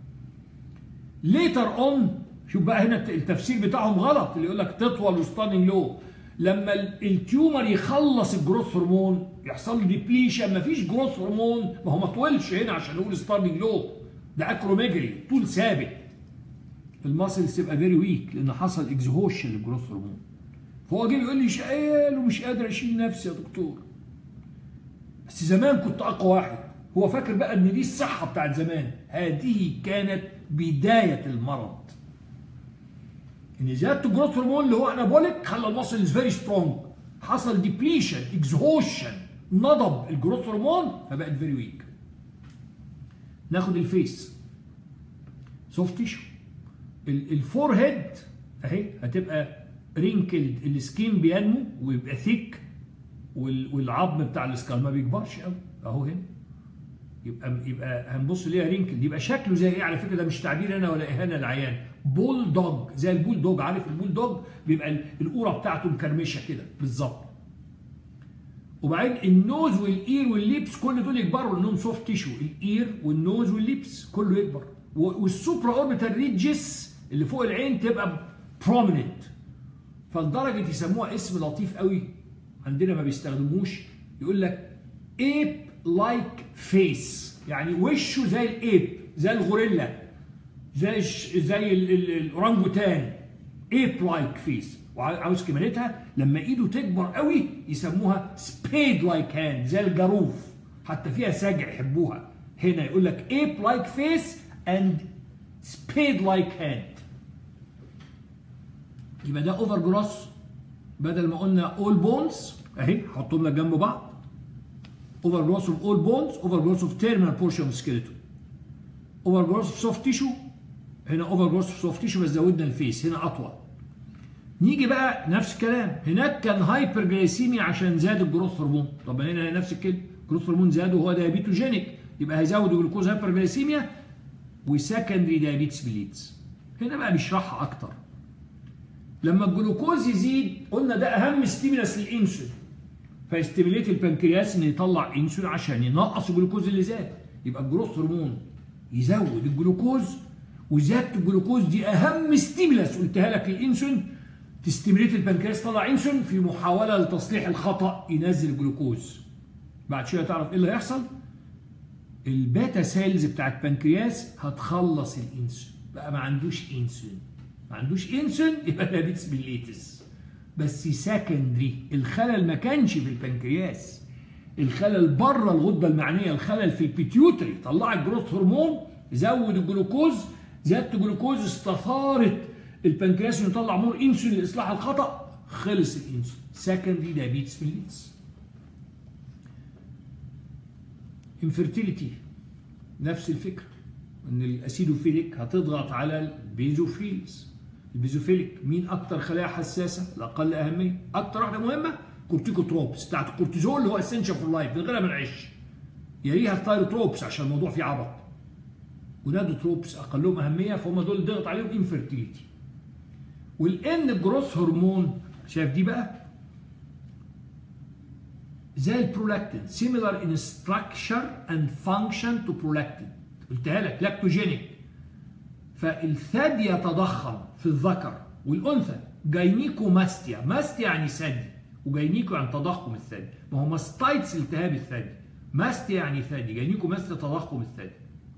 ليتر اون شوف بقى هنا التفسير بتاعهم غلط، اللي يقول لك تطول وستانينج لو. لما التيومر يخلص الجروث هرمون يحصل له ديبليشن، مفيش جروث هرمون، ما هو ما طولش هنا عشان نقول ستانينج لو، ده اكروميجري طول ثابت. الماسلز تبقى فيري ويك لان حصل اكزهوشن للجروث هرمون. فهو جه بيقول لي شقال ومش قادر اشيل نفسي يا دكتور. بس زمان كنت اقوى واحد. هو فاكر بقى ان دي الصحه بتاعت زمان. هذه كانت بدايه المرض. ان زياده الجروث هرمون اللي هو انابوليك خلى المصل فيري سترونج، حصل ديبليشن، اكزهوشن، نضب الجروث هرمون فبقت فيري ويك. ناخد الفيس، سوفت تيشو. الفور هيد اهي هتبقى رينكلد، السكين بينمو ويبقى ثيك، والعظم بتاع السكال ما بيكبرش قوي اهو هنا. يبقى هنبص ليها رينكلد، يبقى شكله زي ايه؟ على فكره ده مش تعبير انا ولا اهانه للعيان، بول دوج، زي البول دوج. عارف البول دوج بيبقى القوره بتاعته مكرمشه كده بالظبط. وبعدين النوز والاير والليبس كل دول يكبروا لانهم سوفت تيشو، الاير والنوز والليبس كله يكبر، والسوبرا اوربيتال ريدجز اللي فوق العين تبقى بروميننت. فلدرجه يسموها اسم لطيف قوي عندنا ما بيستخدموش، يقول لك ايب لايك فيس، يعني وشه زي الايب، زي الغوريلا، زي الاورانجوتان، ايب لايك فيس. وعاوز كمالتها لما ايده تكبر قوي يسموها سبيد لايك هاند، زي الجاروف، حتى فيها ساجع يحبوها. هنا يقول لك ايب لايك فيس اند سبيد لايك هاند. يبقى ده اوفر جروس، بدل ما قلنا اول بونز اهي حطهم لك جنب بعض. اوفر جروس اوف اول بونز، اوفر جروس اوف تيرمينال بورشن اوف سكيلتون، اوفر جروس اوف سوفت تيشو. هنا اوفر جروس اوف سوفت تيشو بس زودنا الفيس، هنا اطول. نيجي بقى نفس الكلام، هناك كان هايبر جلايسيميا عشان زاد الجروث هرمون. طب هنا نفس الكلمه، الجروث هرمون زاد وهو دايابيتوجينيك، يبقى هيزود الجلوكوز هايبر جلايسيميا وسكندري دايابيتس بليدز. هنا بقى بيشرحها اكتر. لما الجلوكوز يزيد قلنا ده اهم ستيمولس للانسولين، فيستيميليت البنكرياس ان يطلع انسولين عشان ينقص الجلوكوز اللي زاد. يبقى الجروث هرمون يزود الجلوكوز، وزياده الجلوكوز دي اهم ستيمولس قلتها لك للانسولين، تستيميليت البنكرياس تطلع انسولين في محاوله لتصليح الخطا ينزل الجلوكوز. بعد شويه تعرف ايه اللي هيحصل؟ البيتا سيلز بتاعت البنكرياس هتخلص الانسولين، بقى ما عندوش انسولين. ما عندوش انسولين يبقى دايابيتس بالليتس. بس سكندري، الخلل ما كانش في البنكرياس، الخلل بره الغده المعنيه، الخلل في البيتيوتري. طلع الجروث هرمون، زود الجلوكوز، زياده الجلوكوز استثارت البنكرياس انه يطلع مور انسولين لاصلاح الخطا، خلص الانسولين. سكندري دايابيتس بالليتس. انفيرتيليتي نفس الفكره، ان الاسيدوفيليك هتضغط على البيزوفيلز. البيزوفيليك مين اكتر خلايا حساسه؟ الاقل اهميه. اكتر واحده مهمه كورتيكوتروبس بتاعت الكورتيزول اللي هو اسينشال فور لايف، من غيرها ما نعيش. يليها الثايروتروبس عشان الموضوع فيه عبط. ونادوتروبس اقلهم اهميه، فهم دول ضغط عليهم انفيرتيليتي. والان جروث هرمون، شايف دي بقى؟ زي البرولاكتين، similar in structure and function to prolactin. قلتها لك لاكتوجينيك. فالثدي يتضخم في الذكر والانثى، جاينيكوماستيا، ماستيا يعني ثدي، وجاينيكو يعني تضخم الثدي. ما هو ماستايتس التهاب الثدي، ماستيا يعني ثدي، جاينيكوماستيا تضخم الثدي.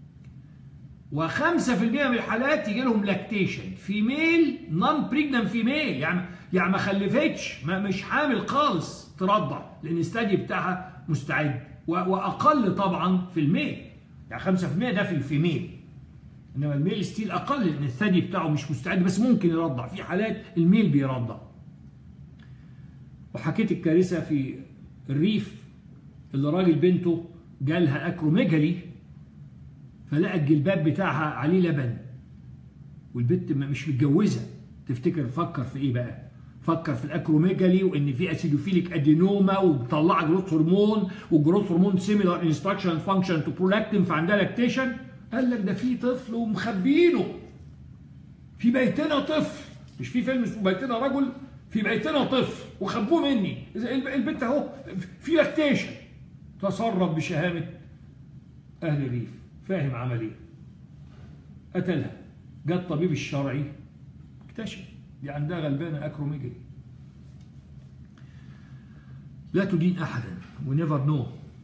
و5% من الحالات يجي لهم لاكتيشن، فيميل نون بريجنان فيميل، يعني ما خلفتش، مش حامل خالص ترضع لان الثدي بتاعها مستعد. واقل طبعا في الميل، يعني 5% ده في الفيميل، انما الميل ستيل اقل لان الثدي بتاعه مش مستعد، بس ممكن يرضع. في حالات الميل بيرضع. وحكيت الكارثه في الريف اللي راجل بنته جالها اكروميجالي، فلقى الجلباب بتاعها عليه لبن، والبنت مش متجوزه. تفتكر فكر في ايه بقى؟ فكر في الاكروميجالي، وان في اسيدوفيليك ادينوما، وبتطلع جروث هرمون، والجروث هرمون سيميلار انستراكشن فانكشن تو برولاكتين، فعندها لاكتيشن. قال لك ده في طفل ومخبينه في بيتنا، طفل، مش في فيلم اسمه بيتنا رجل، في بيتنا طفل وخبوه مني. البنت اهو في لاكتيشن. تصرف بشهامه اهل الريف، فاهم عمل ايه؟ قتلها. جاء الطبيب الشرعي اكتشف دي عندها غلبانه اكروميجالي. لا تدين احدا، ونيفر نو.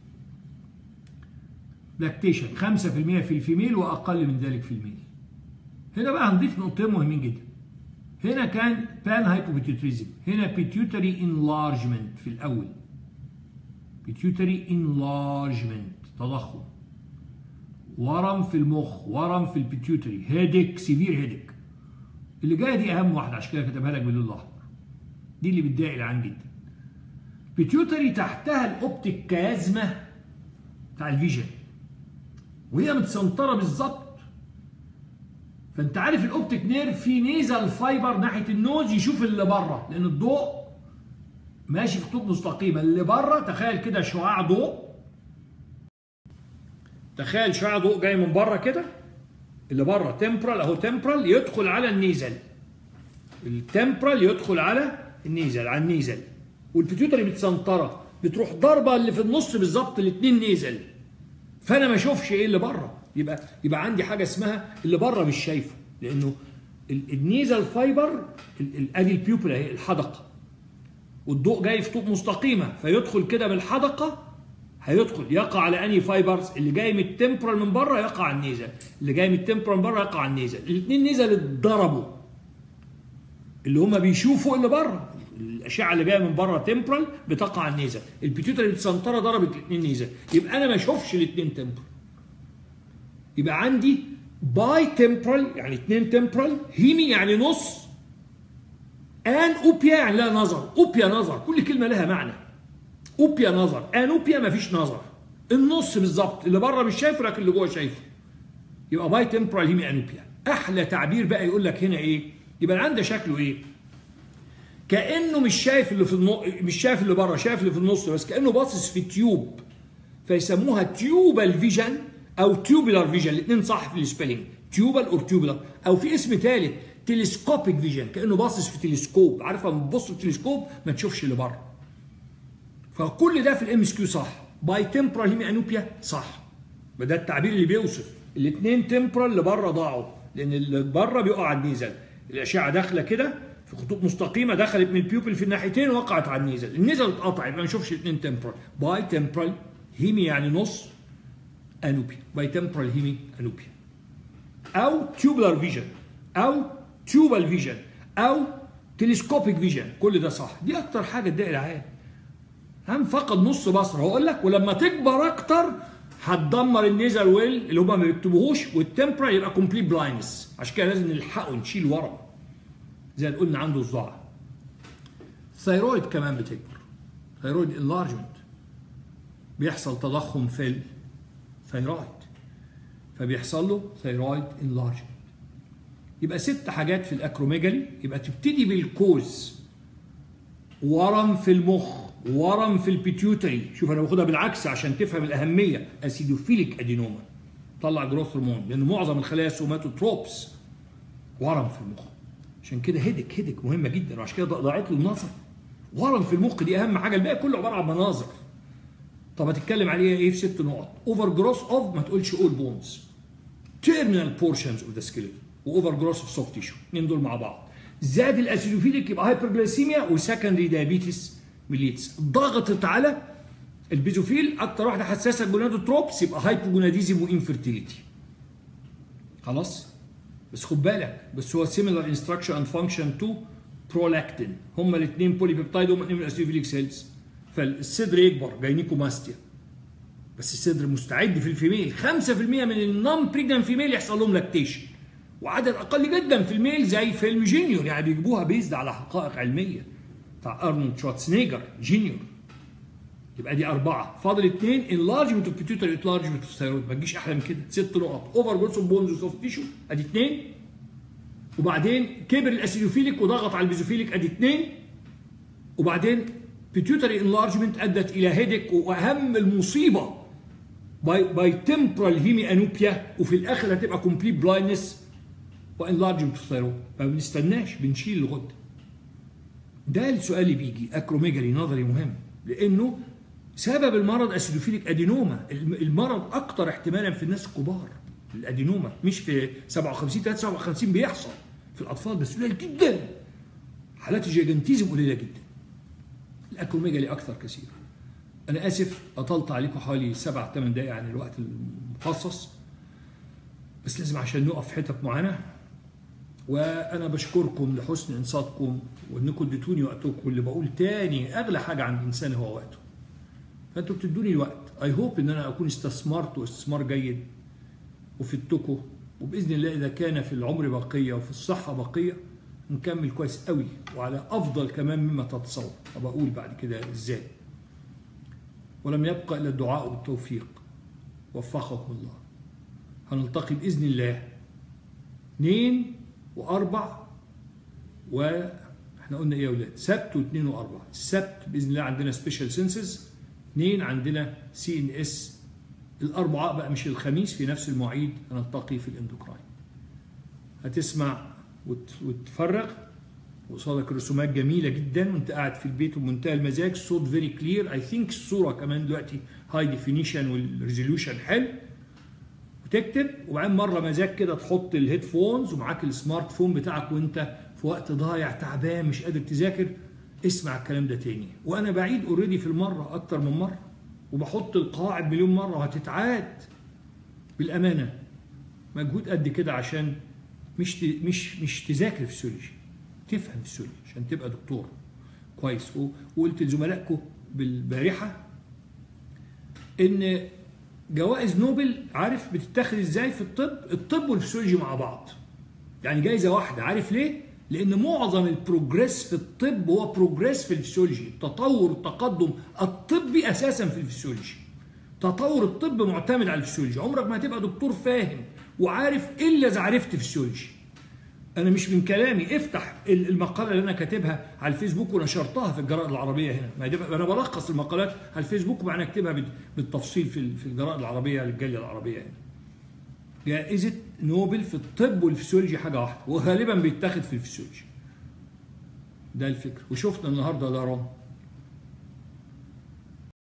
لاكتيشن 5% في الفيميل واقل من ذلك في الميل. هنا بقى هنضيف نقطتين مهمين جدا. هنا كان بان هايبوبيتيوتريزم، هنا بيتيوتري انلارجمنت في الاول، بيتيوتري انلارجمنت تضخم، ورم في المخ، ورم في البيتيوتري، هيدك، سيفير هيدك. اللي جايه دي اهم واحده عشان كده كتبها لك باللون الاحمر، دي اللي بتضايق العين جدا. بيتيوتري تحتها الاوبتيك كازمه بتاع الفيجن، وهي متسنطره بالظبط. فانت عارف الاوبتيك نيرف في نيزل فايبر ناحيه النوز يشوف اللي بره، لان الضوء ماشي في خطوط مستقيمه. اللي بره تخيل كده شعاع ضوء، تخيل شعاع ضوء جاي من بره كده، اللي بره تمبرال اهو، تمبرال يدخل على النيزل، التمبرال يدخل على النيزل، على النيزل، والبيتيوتري متسنطره بتروح ضربه اللي في النص بالظبط الاثنين نيزل، فانا ما اشوفش ايه اللي بره. يبقى عندي حاجه اسمها اللي بره مش شايفه، لانه النيزل فايبر ادي البيوبل اهي الحدقه، والضوء جاي في خطوط مستقيمه، فيدخل كده بالحدقه، هيدخل يقع على انهي فايبرز؟ اللي جاي من التمبرال من بره يقع على النيزل، اللي جاي من التمبرال من بره يقع على النيزل، الاثنين نيزل اتضربوا، اللي هم بيشوفوا اللي بره، الاشعه اللي جايه من بره تمبرال بتقع على النيزل، البيتيوتري متسنطره ضربت الاثنين نيزل، يبقى انا ما اشوفش الاثنين تمبرال. يبقى عندي باي تمبرال يعني اثنين تمبرال، هيمي يعني نص، ان اوبيا يعني لها نظر، اوبيا نظر، كل كلمه لها معنى. اوبيا نظر، ان اوبيا ما فيش نظر، النص بالظبط، اللي بره مش شايفه لكن اللي جوه شايفه. يبقى باي تمبرال هيمي ان اوبيا. احلى تعبير بقى يقول لك هنا ايه؟ يبقى العين ده شكله ايه؟ كانه مش شايف اللي في مش شايف اللي بره، شايف اللي في النص بس، كانه باصص في تيوب، فيسموها تيوبال فيجن او تيوبولار فيجن، الاثنين صح في السبيلنج، تيوبال اور تيوبولار، او في اسم ثالث تلسكوبيك فيجن، كانه باصص في تلسكوب، عارف لما تبص في التلسكوب ما تشوفش اللي بره. فكل ده في الام اس كيو صح. باي تمبرال هيمي انوبيا صح، ده التعبير اللي بيوصف الاثنين تمبرال اللي بره ضاعوا، لان اللي بره بيقع على النيزل، الاشعه داخله كده في خطوط مستقيمه، دخلت من البيوبل في الناحيتين وقعت على النيزل، النيزل اتقطع، يبقى ما نشوفش الاثنين تمبرال. باي تمبرال هيمي يعني نص انوبيا، باي تمبرال هيمي انوبيا، او تيوبولار فيجن، او تيوبال فيجن، او تلسكوبيك فيجن، كل ده صح. دي اكتر حاجه تضايق العيان، هم فقد نص بصر، هقول لك، ولما تكبر اكتر هتدمر النيزل ويل اللي هما ما بيكتبوهوش، والتمبرال يبقى كومبليت بلايندنس، عشان كده لازم نلحقه نشيل ورم زي ما قلنا عنده صداع. الثيرويد كمان بتكبر، ثيرويد انلارجمنت، بيحصل تضخم في الثيرويد، فبيحصل له ثيرويد انلارجمنت. يبقى 6 حاجات في الاكروميجالي. يبقى تبتدي بالكوز، ورم في المخ، ورم في البيتيوتري، شوف انا باخدها بالعكس عشان تفهم الاهميه، اسيدوفيليك ادينوما، طلع جروث هرمون، لان معظم الخلايا سوماتوتروبس، ورم في المخ، عشان كده هيدك مهمه جدا، وعشان كده ضاعت له النظر. ورم في المخ دي اهم حاجه، الباقي كله عباره عن مناظر. طب هتتكلم عليها ايه في 6 نقط؟ اوفر جروث اوف، ما تقولش اول بونز، تيرمينال بورشنز اوف ذا سكيلت، واوفر جروث اوف سوفت تيشو، الاثنين دول مع بعض. زاد الاسيدوفيليك يبقى هايبرجلايسيميا وسكندري دايابيتس ميليتس. ضغطت على البيزوفيل، اكتر واحده حساسه الجونادوتروبس، يبقى هايبوجوناديزم وانفيرتيليتي. خلاص؟ بس خد بالك، بس هو سيميلار انستراكشن اند فانكشن تو برولاكتين، هما الاثنين بولي بيبتايد، هما الاثنين من الاسيدوفيليك سيلز. فالصدر يكبر، جاينيكوماستيا، بس الصدر مستعد في الفيميل. 5% من النون بريجنان فيميل يحصل لهم لاكتيشن، وعدد اقل جدا في الميل زي فيلم جينيور، يعني بيجيبوها بيزد على حقائق علميه بتاع ارنولد شوارتزنيجر جينيور. يبقى دي 4، فاضل 2 انلارجمنت اوف بيتيوتري، انلارجمنت اوف ثايرويد، ما تجيش احلى من كده. 6 نقط، اوفر جروث اوف بونز وسوفت تيشو ادي 2، وبعدين كبر الاسيدوفيليك وضغط على البيزوفيليك ادي 2، وبعدين بيتيوتري انلارجمنت ادت الى هيدك، واهم المصيبه باي تمبرال هيمي انوبيا، وفي الاخر هتبقى كومبليت بلايندنس وانلارجمنت اوف ثايرويد. ما بنستناش، بنشيل الغده. ده السؤال اللي بيجي اكروميجالي نظري مهم، لانه سبب المرض اسيدوفيليك ادينوما، المرض اكتر احتمالا في الناس الكبار، الادينوما مش في 57 53 بيحصل في الاطفال، بس قليل جدا، حالات الجيجانتيزم قليله جدا. الاكروميجالي اكثر كثير. انا اسف اطلت عليكم حوالي 7 8 دقائق عن الوقت المخصص، بس لازم عشان نقف في حتت معينه وانا بشكركم لحسن انصاتكم وانكم اديتوني وقتكم. واللي بقول تاني اغلى حاجه عند الانسان هو وقته، فانتوا بتدوني الوقت. اي هوب ان انا اكون استثمرت واستثمار جيد وفدتكم، وباذن الله اذا كان في العمر بقيه وفي الصحه بقيه نكمل كويس قوي وعلى افضل كمان مما تتصور. وبقول بعد كده ازاي. ولم يبقى الا الدعاء بالتوفيق. وفقكم الله. هنلتقي باذن الله 2 و4 واحنا قلنا ايه يا اولاد؟ سبت و2 و4. السبت باذن الله عندنا سبيشال سينسز، 2 عندنا CNS، الاربعاء بقى مش الخميس في نفس المواعيد هنلتقي في الاندوكراين. هتسمع وتفرغ وقصادك رسومات جميله جدا وانت قاعد في البيت وبمنتهى المزاج، الصوت فيري كلير. اي ثينك الصوره كمان دلوقتي هاي ديفينيشن والريزوليوشن حلو. وتكتب وبعدين مره مزاج كده تحط الهيدفونز ومعاك السمارت فون بتاعك وانت في وقت ضايع تعبان مش قادر تذاكر، اسمع الكلام ده تاني. وانا بعيد اوريدي في المره اكتر من مره وبحط القواعد مليون مره وهتتعاد بالامانه. مجهود قد كده عشان مش تذاكر فيسيولوجي، تفهم فيسيولوجي عشان تبقى دكتور كويس. وقلت لزملائكم بالبارحه ان جوائز نوبل عارف بتتاخد ازاي في الطب والفسيولوجي مع بعض. يعني جايزه واحده، عارف ليه؟ لان معظم البروجريس في الطب هو بروجريس في الفسيولوجي. التطور التقدم الطبي اساسا في الفسيولوجي. تطور الطب معتمد على الفسيولوجي. عمرك ما هتبقى دكتور فاهم وعارف الا اذا عرفت فسيولوجي. انا مش من كلامي، افتح المقاله اللي انا كاتبها على الفيسبوك ونشرتها في الجرائد العربيه هنا. انا بلخص المقالات على الفيسبوك وبعدين اكتبها بالتفصيل في الجرائد العربيه للجاليه العربيه هنا. جائزه نوبل في الطب والفسيولوجي حاجه واحده، وغالبا بيتاخد في الفسيولوجي. ده الفكر. وشفنا النهارده ده